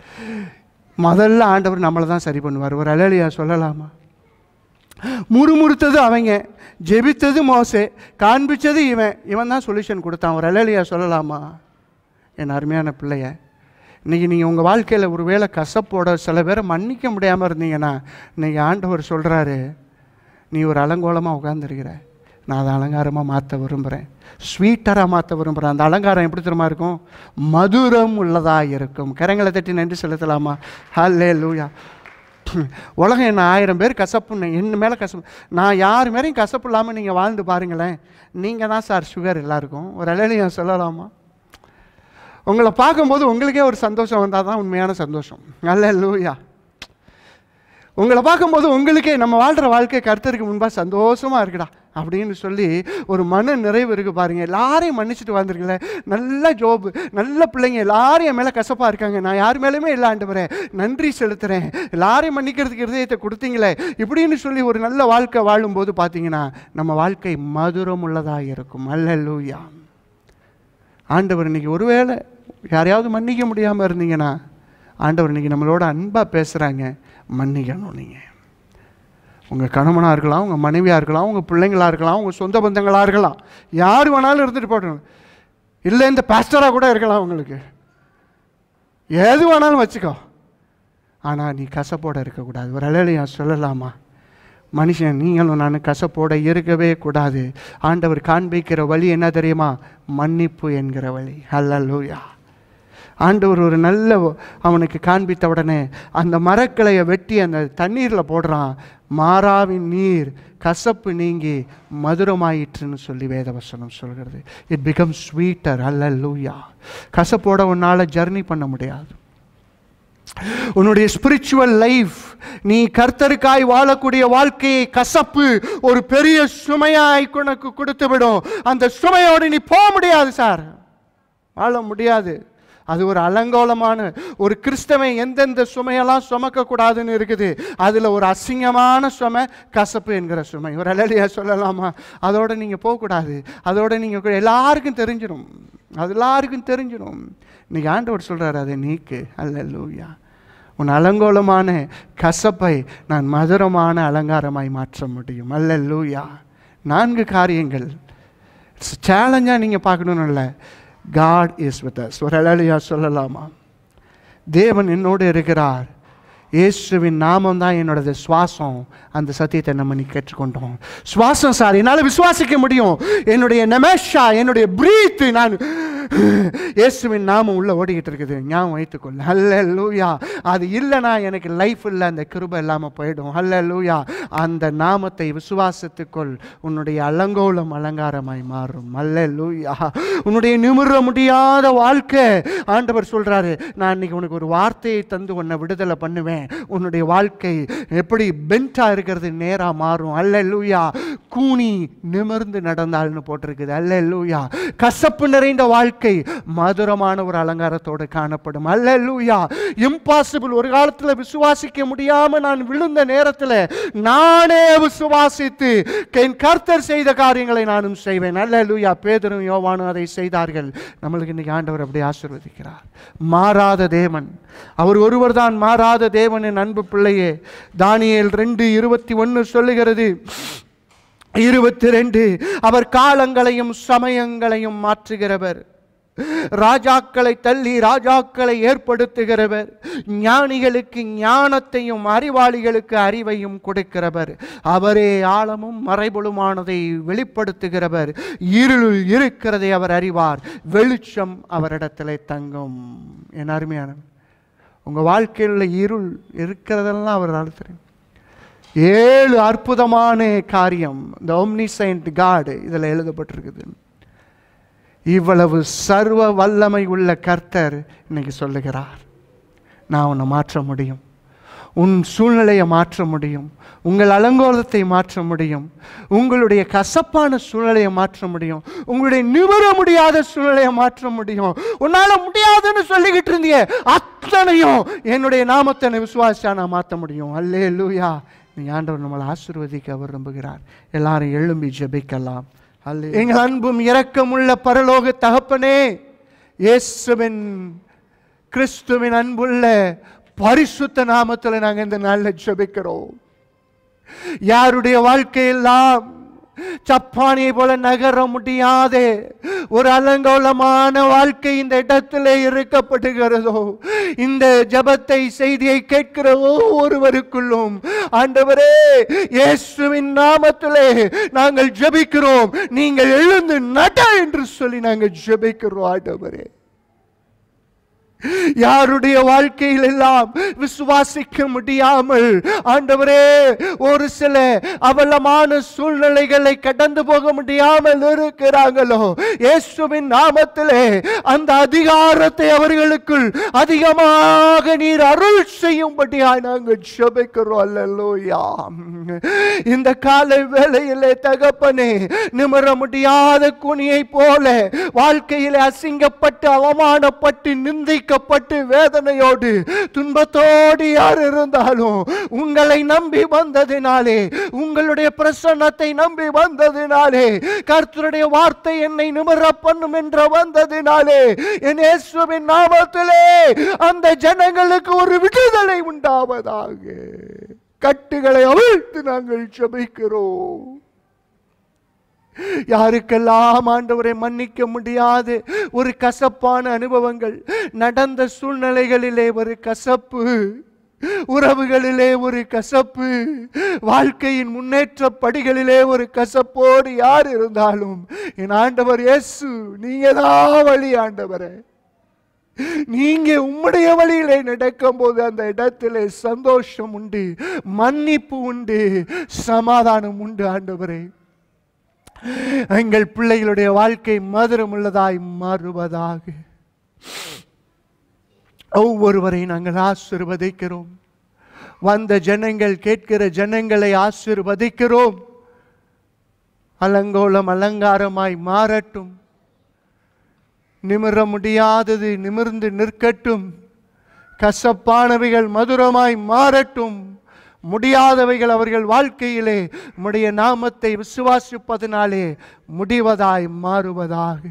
முதல்ல ஆண்டவர் நம்மளை தான் சரி பண்ணுவார். ஒரு அல்லேலூயா சொல்லலாமா? முறுமுறுத்தது அவங்க, ஜெபித்தது மோசே, காண்பிச்சது இவன், இவன் தான் சொல்யூஷன் கொடுத்தான். ஒரு அல்லேலூயா சொல்லலாமா? என் அருமையான பிள்ளைய, இன்றைக்கி நீங்கள் உங்கள் வாழ்க்கையில் ஒரு வேளை கசப்போட சில பேரை மன்னிக்க முடியாமல் இருந்தீங்கன்னா இன்றைக்கி ஆண்டவர் சொல்கிறாரு, நீ ஒரு அலங்கோலமாக உட்காந்துருக்கிற, நான் அதை அலங்காரமாக மாற்ற விரும்புகிறேன், ஸ்வீட்டராக மாற்ற விரும்புகிறேன். அந்த அலங்காரம் எப்படி தெரியுமா இருக்கும்? மதுரம் உள்ளதாக இருக்கும். கரங்களை தட்டி நன்றி செலுத்தலாமா? ஹல்லேலூயா. உலகம் என்ன ஆயிரம் பேர் கசப்பு என்ன மேலே கசப்பு, நான் யார் மேலேயும் கசப்பு இல்லாமல் நீங்கள் வாழ்ந்து பாருங்களேன், நீங்கள் தான் சார் சுகர் எல்லாருக்கும். ஒரு அல்லேலூயா சொல்லலாமா? உங்களை பார்க்கும்போது உங்களுக்கே ஒரு சந்தோஷம் வந்தால் தான் உண்மையான சந்தோஷம். அல்லேலூயா. உங்களை பார்க்கும்போது உங்களுக்கே நம்ம வாழ்கிற வாழ்க்கை கர்த்தருக்கு முன்பாக சந்தோஷமாக இருக்குடா அப்படின்னு சொல்லி ஒரு மன நிறைவு இருக்குது பாருங்கள். எல்லாரையும் மன்னிச்சுட்டு வந்துருக்கல, நல்ல ஜோபு, நல்ல பிள்ளைங்க, எல்லாரும் என் மேலே கசப்பாக இருக்காங்க, நான் யார் மேலேயுமே இல்லை ஆண்டவரே, நன்றி செலுத்துகிறேன், எல்லாரையும் மன்னிக்கிறதுக்கு இருதயத்தை கொடுத்தீங்களே இப்படின்னு சொல்லி ஒரு நல்ல வாழ்க்கை வாழும்போது பார்த்தீங்கன்னா நம்ம வாழ்க்கை மதுரம் உள்ளதாக இருக்கும். அல்லேலூயா. ஆண்டவர் இன்றைக்கி ஒருவேளை யாரையாவது மன்னிக்க முடியாமல் இருந்தீங்கன்னா ஆண்டவர் இன்றைக்கி நம்மளோட அன்பாக பேசுகிறாங்க, மன்னிக்கணும். நீங்கள் உங்கள் கணவனாக இருக்கலாம், உங்கள் மனைவியாக இருக்கலாம், உங்கள் பிள்ளைங்களாக இருக்கலாம், உங்கள் சொந்த பந்தங்களாக இருக்கலாம், யார் வேணாலும் இருந்துட்டு போட்டணும். இல்லை இந்த பாஸ்டராக கூட இருக்கலாம், உங்களுக்கு எது வேணாலும் வச்சுக்கோ, ஆனால் நீ கசப்போடு இருக்கக்கூடாது. ஒரு அல்லேலூயா சொல்லலாமா? மனுஷன் நீங்களும் நான் கசப்போட இருக்கவே கூடாது. ஆண்டவர் காண்பிக்கிற வழி என்ன தெரியுமா? மன்னிப்பு என்கிற வழி. அல்லேலூயா. ஆண்டவர் ஒரு நல்ல அவனுக்கு காண்பித்த உடனே அந்த மரக்கிளையை வெட்டி அந்த தண்ணீரில் போடுறான். மாறாவின் நீர் கசப்பு நீங்கி மதுரமாயிற்றுன்னு சொல்லி வேதவசனம் சொல்கிறது. It become sweeter. அல்லேலூயா. கசப்போட உன்னால் ஜர்னி பண்ண முடியாது. உன்னுடைய ஸ்பிரிச்சுவல் லைஃப், நீ கர்த்தருக்காய் வாழக்கூடிய வாழ்க்கையை கசப்பு ஒரு பெரிய சுமையாய் உனக்கு கொடுத்து விடும். அந்த சுமையோடு நீ போக முடியாது சார், வாழ முடியாது. அது ஒரு அலங்கோலமான ஒரு கிறிஸ்தவன் எந்தெந்த சுமையெல்லாம் சுமக்கக்கூடாதுன்னு இருக்குது. அதில் ஒரு அசிங்கமான சுமை கசப்பு என்கிற சுமை. ஒரு அல்லேலூயா சொல்லலாமா? அதோடு நீங்கள் போகக்கூடாது. அதோடு நீங்கள் எல்லாருக்கும் தெரிஞ்சிடும், அது எல்லாருக்கும் தெரிஞ்சிடும். இன்னைக்கு ஆண்டவர் சொல்கிறார், அதை நீக்கு. அல்லேலூயா. உன் அலங்கோலமான கசப்பை நான் மதுரமான அலங்காரமாய் மாற்ற முடியும். அல்லேலூயா. நான்கு காரியங்கள் சேலஞ்சாக நீங்கள் பார்க்கணுன்னு இல்லை. God is with us. ஒரு அல்லேலூயா சொல்லலாமா? தேவன் என்னோடு இருக்கிறார். இயேசுவின் நாமம் தான் என்னோடது சுவாசம். அந்த சத்தியத்தை நம்ம நீ கேட்டுக்கொண்டோம். சுவாசம் சார், என்னால் விசுவாசிக்க முடியும். என்னுடைய நமேஷா, என்னுடைய பிரீத், நான் இயேசுவின் நாமம் உள்ள ஓடிக்கிட்டு இருக்குது, ஞாபகம் வைத்துக்கொள்ள. அல்லேலூயா. அது இல்லைனா எனக்கு லைஃப் இல்லை, அந்த கிருபை இல்லாமல் போயிடும். அல்லேலூயா. அந்த நாமத்தை விசுவாசத்துக்குள் உன்னுடைய அலங்கோலம் அலங்காரமாய் மாறும். அல்லேலூயா. உன்னுடைய நிமிர முடியாத வாழ்க்கை ஆண்டவர் சொல்றாரு, நான் இன்னைக்கு உனக்கு ஒரு வார்த்தையை தந்து உன்னை விடுதலை பண்ணுவேன். உன்னுடைய வாழ்க்கை எப்படி பென்டா இருக்கிறது நேரா மாறும். அல்லேலூயா. கூனி நிமிர்ந்து நடந்தாள்னு போட்டிருக்குது. அல்லேலூயா. கசப்பு நிறைந்த வாழ்க்கை மதுரமான ஒரு அலங்காரத்தோடு காணப்படும். அல்லேலூயா. இம்பாசிபிள், ஒரு காலத்தில் விசுவாசிக்க முடியாம நான் விழுந்த நேரத்தில் நானே விசுவாசித்து என் கர்த்தர் செய்த காரியங்களை நானும் செய்வேன். அல்லேலூயா. பேதுரும் யோவானும் அதை செய்தார்கள். நம்மளுக்கு இன்னைக்கு ஆண்டவர் அப்படி ஆசீர்வதிக்கிறார். மாறாத தேவன், அவர் ஒருவர் தான் மாறாத தேவனின் அன்பு பிள்ளையே. தானியேல் ரெண்டு இருபத்தி ஒன்று சொல்லுகிறது, இருபத்தி ரெண்டு அவர் காலங்களையும் சமயங்களையும் மாற்றுகிறவர், ராஜாக்களை தள்ளி ராஜாக்களை ஏற்படுத்துகிறவர், ஞானிகளுக்கு ஞானத்தையும் அறிவாளிகளுக்கு அறிவையும் கொடுக்கிறவர், அவரே ஆழமும் மறைபொழுமானதை வெளிப்படுத்துகிறவர், இருளில் இருக்கிறதை அவர் அறிவார், வெளிச்சம் அவரிடத்திலே தங்கும். என் அருமையான உங்க வாழ்க்கையில் உள்ள இருள் இருக்கிறதெல்லாம் அவர் நடத்துறேன். ஏழு அற்புதமான காரியம் இந்த ஒம்னிசைன்ட் காட் இதில் எழுதப்பட்டிருக்குது. இவ்வளவு சர்வ வல்லமை உள்ள கர்த்தர் இன்னைக்கு சொல்லுகிறார், நான் உன்னை மாற்ற முடியும், உன் சூழ்நிலையை மாற்ற முடியும், உங்கள் அலங்கோலத்தை மாற்ற முடியும், உங்களுடைய கசப்பான சூழ்நிலையை மாற்ற முடியும், உங்களுடைய நிமிர முடியாத சூழ்நிலையை மாற்ற முடியும். உன்னால முடியாதுன்னு சொல்லிக்கிட்டு இருந்தீங்க, அத்தனையும் என்னுடைய நாமத்தை விசுவாசியா நான் மாற்ற முடியும். அல்லேலூயா. நீ ஆண்டவர் நம்மளை ஆசீர்வதிக்க விரும்புகிறார். எல்லாரும் எழும்பி ஜெபிக்கலாம். எங்கள் அன்பும் இரக்கமுள்ள பரலோக தகப்பனே, இயேசுவின் கிறிஸ்துவின் அன்புள்ள பரிசுத்த நாமத்தில் நாங்கள் இந்த நாளில் ஜெபிக்கிறோம். யாருடைய வாழ்க்கையெல்லாம் சப்பானியை போல நகர முடியாத ஒரு அலங்கோலமான வாழ்க்கை இந்த இடத்திலே இருக்கப்படுகிறதோ, இந்த ஜெபத்தை செய்தியை கேட்கிற ஒவ்வொருவருக்குள்ளும் ஆண்டவரே இயேசுவின் நாமத்திலே நாங்கள் ஜெபிக்கிறோம், நீங்கள் எழுந்து நட என்று சொல்லி நாங்கள் ஜெபிக்கிறோம். ஆண்டவரே, யாருடைய வாழ்க்கையில் எல்லாம் விசுவாசிக்க முடியாமல் ஆண்டவரே ஒரு சில அவலமான சூழ்நிலைகளை கடந்து போக முடியாமல் இருக்கிறாங்களோ, இயேசுவின் நாமத்திலே அந்த அதிகாரத்தை அவர்களுக்குள் அதிகமாக நீர் அருள் செய்யும்படியாய் நாங்கள் ஜெபிக்கிறோம். அல்லேலூயா. இந்த காலை வேளையிலே தகப்பனே, நிமிர முடியாத குனியை போல வாழ்க்கையிலே அசிங்கப்பட்டு அவமானப்பட்டு நிந்திக்க பட்டு வேதனையோடு துன்பத்தோடு யார் இருந்தாலும் உங்களை நம்பி வந்ததினாலே, உங்களுடைய பிரசன்னத்தை நம்பி வந்ததினாலே, கர்த்தருடைய வார்த்தை என்னை நிமிர பண்ணும் என்று வந்ததினாலே, என் இயேசுவின் நாமத்திலே அந்த ஜனங்களுக்கு ஒரு விடுதலை உண்டாவதாக. கட்டுகளை அவிழ்த்து நாங்கள் ஜெபிக்கிறோம். யாருக்கெல்லாம் ஆண்டவரை மன்னிக்க முடியாது ஒரு கசப்பான அனுபவங்கள் நடந்த சூழ்நிலைகளிலே ஒரு கசப்பு, உறவுகளிலே ஒரு கசப்பு, வாழ்க்கையின் முன்னேற்ற படிகளிலே ஒரு கசப்போடு யார் இருந்தாலும் என் ஆண்டவர் இயேசு நீங்க தான் வழி. ஆண்டவரே, நீங்க உம்முடைய வழியிலே நடக்கும் போது அந்த இடத்திலே சந்தோஷம் உண்டு, மன்னிப்பு உண்டு, சமாதானம் உண்டு. ஆண்டவரே, எங்கள் பிள்ளைகளுடைய வாழ்க்கை மதுரம் உள்ளதாய் மாறுவதாக. ஒவ்வொருவரை நாங்கள் ஆசீர்வதிக்கிறோம். வந்த ஜனங்கள், கேட்கிற ஜனங்களை ஆசீர்வதிக்கிறோம். அலங்கோலம் அலங்காரமாய் மாறட்டும். நிமிர முடியாதது நிமிர்ந்து நிற்கட்டும். கசப்பானவைகள் மதுரமாய் மாறட்டும். முடியாதவைகள் அவர்கள் வாழ்க்கையிலே உம்முடைய நாமத்தை விசுவாசிப்பதனாலே முடிவதாய் மாறுவதாக.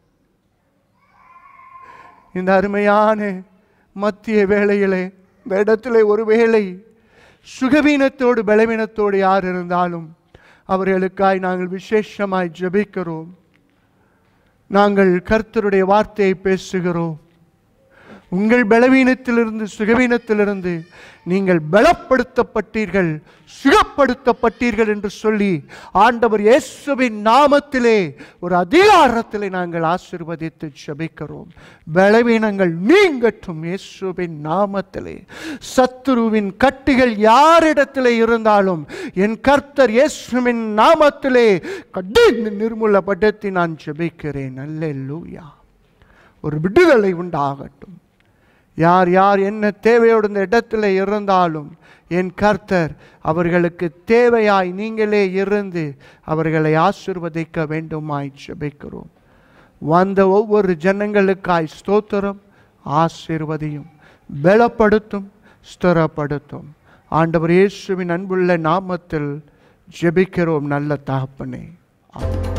இந்த அருமையான மத்திய வேளையிலே இந்த இடத்திலே ஒருவேளை சுகவீனத்தோடு பலவீனத்தோடு யார் இருந்தாலும் அவர்களுக்காய் நாங்கள் விசேஷமாய் ஜெபிக்கிறோம். நாங்கள் கர்த்தருடைய வார்த்தையை பேசுகிறோம். உங்கள் பலவீனத்திலிருந்து சுகவீனத்திலிருந்து நீங்கள் பலப்படுத்தப்பட்டீர்கள், சுகப்படுத்தப்பட்டீர்கள் என்று சொல்லி ஆண்டவர் இயேசுவின் நாமத்திலே ஒரு அதிகாரத்திலே நாங்கள் ஆசீர்வதித்து ஜெபிக்கிறோம். பலவீனங்கள் நீங்கட்டும் இயேசுவின் நாமத்திலே. சத்துருவின் கட்டுகள் யாரிடத்திலே இருந்தாலும் என் கர்த்தர் இயேசுவின் நாமத்திலே கடிந்து நிர்மூலப்படுத்தி நான் ஜெபிக்கிறேன். அல்லேலூயா. ஒரு விடுதலை உண்டாகட்டும். யார் யார் என்ன தேவையோடு இந்த இடத்துல இருந்தாலும் என் கர்த்தர் அவர்களுக்கு தேவையாய் நீங்களே இருந்து அவர்களை ஆசீர்வதிக்க வேண்டுமாய் ஜெபிக்கிறோம். வந்த ஒவ்வொரு ஜனங்களுக்காய் ஸ்தோத்திரம். ஆசீர்வதியும், பலப்படுத்தும், ஸ்திரப்படுத்தும். ஆண்டவர் இயேசுவின் அன்புள்ள நாமத்தில் ஜெபிக்கிறோம் நல்ல தகப்பனே. ஆமென்.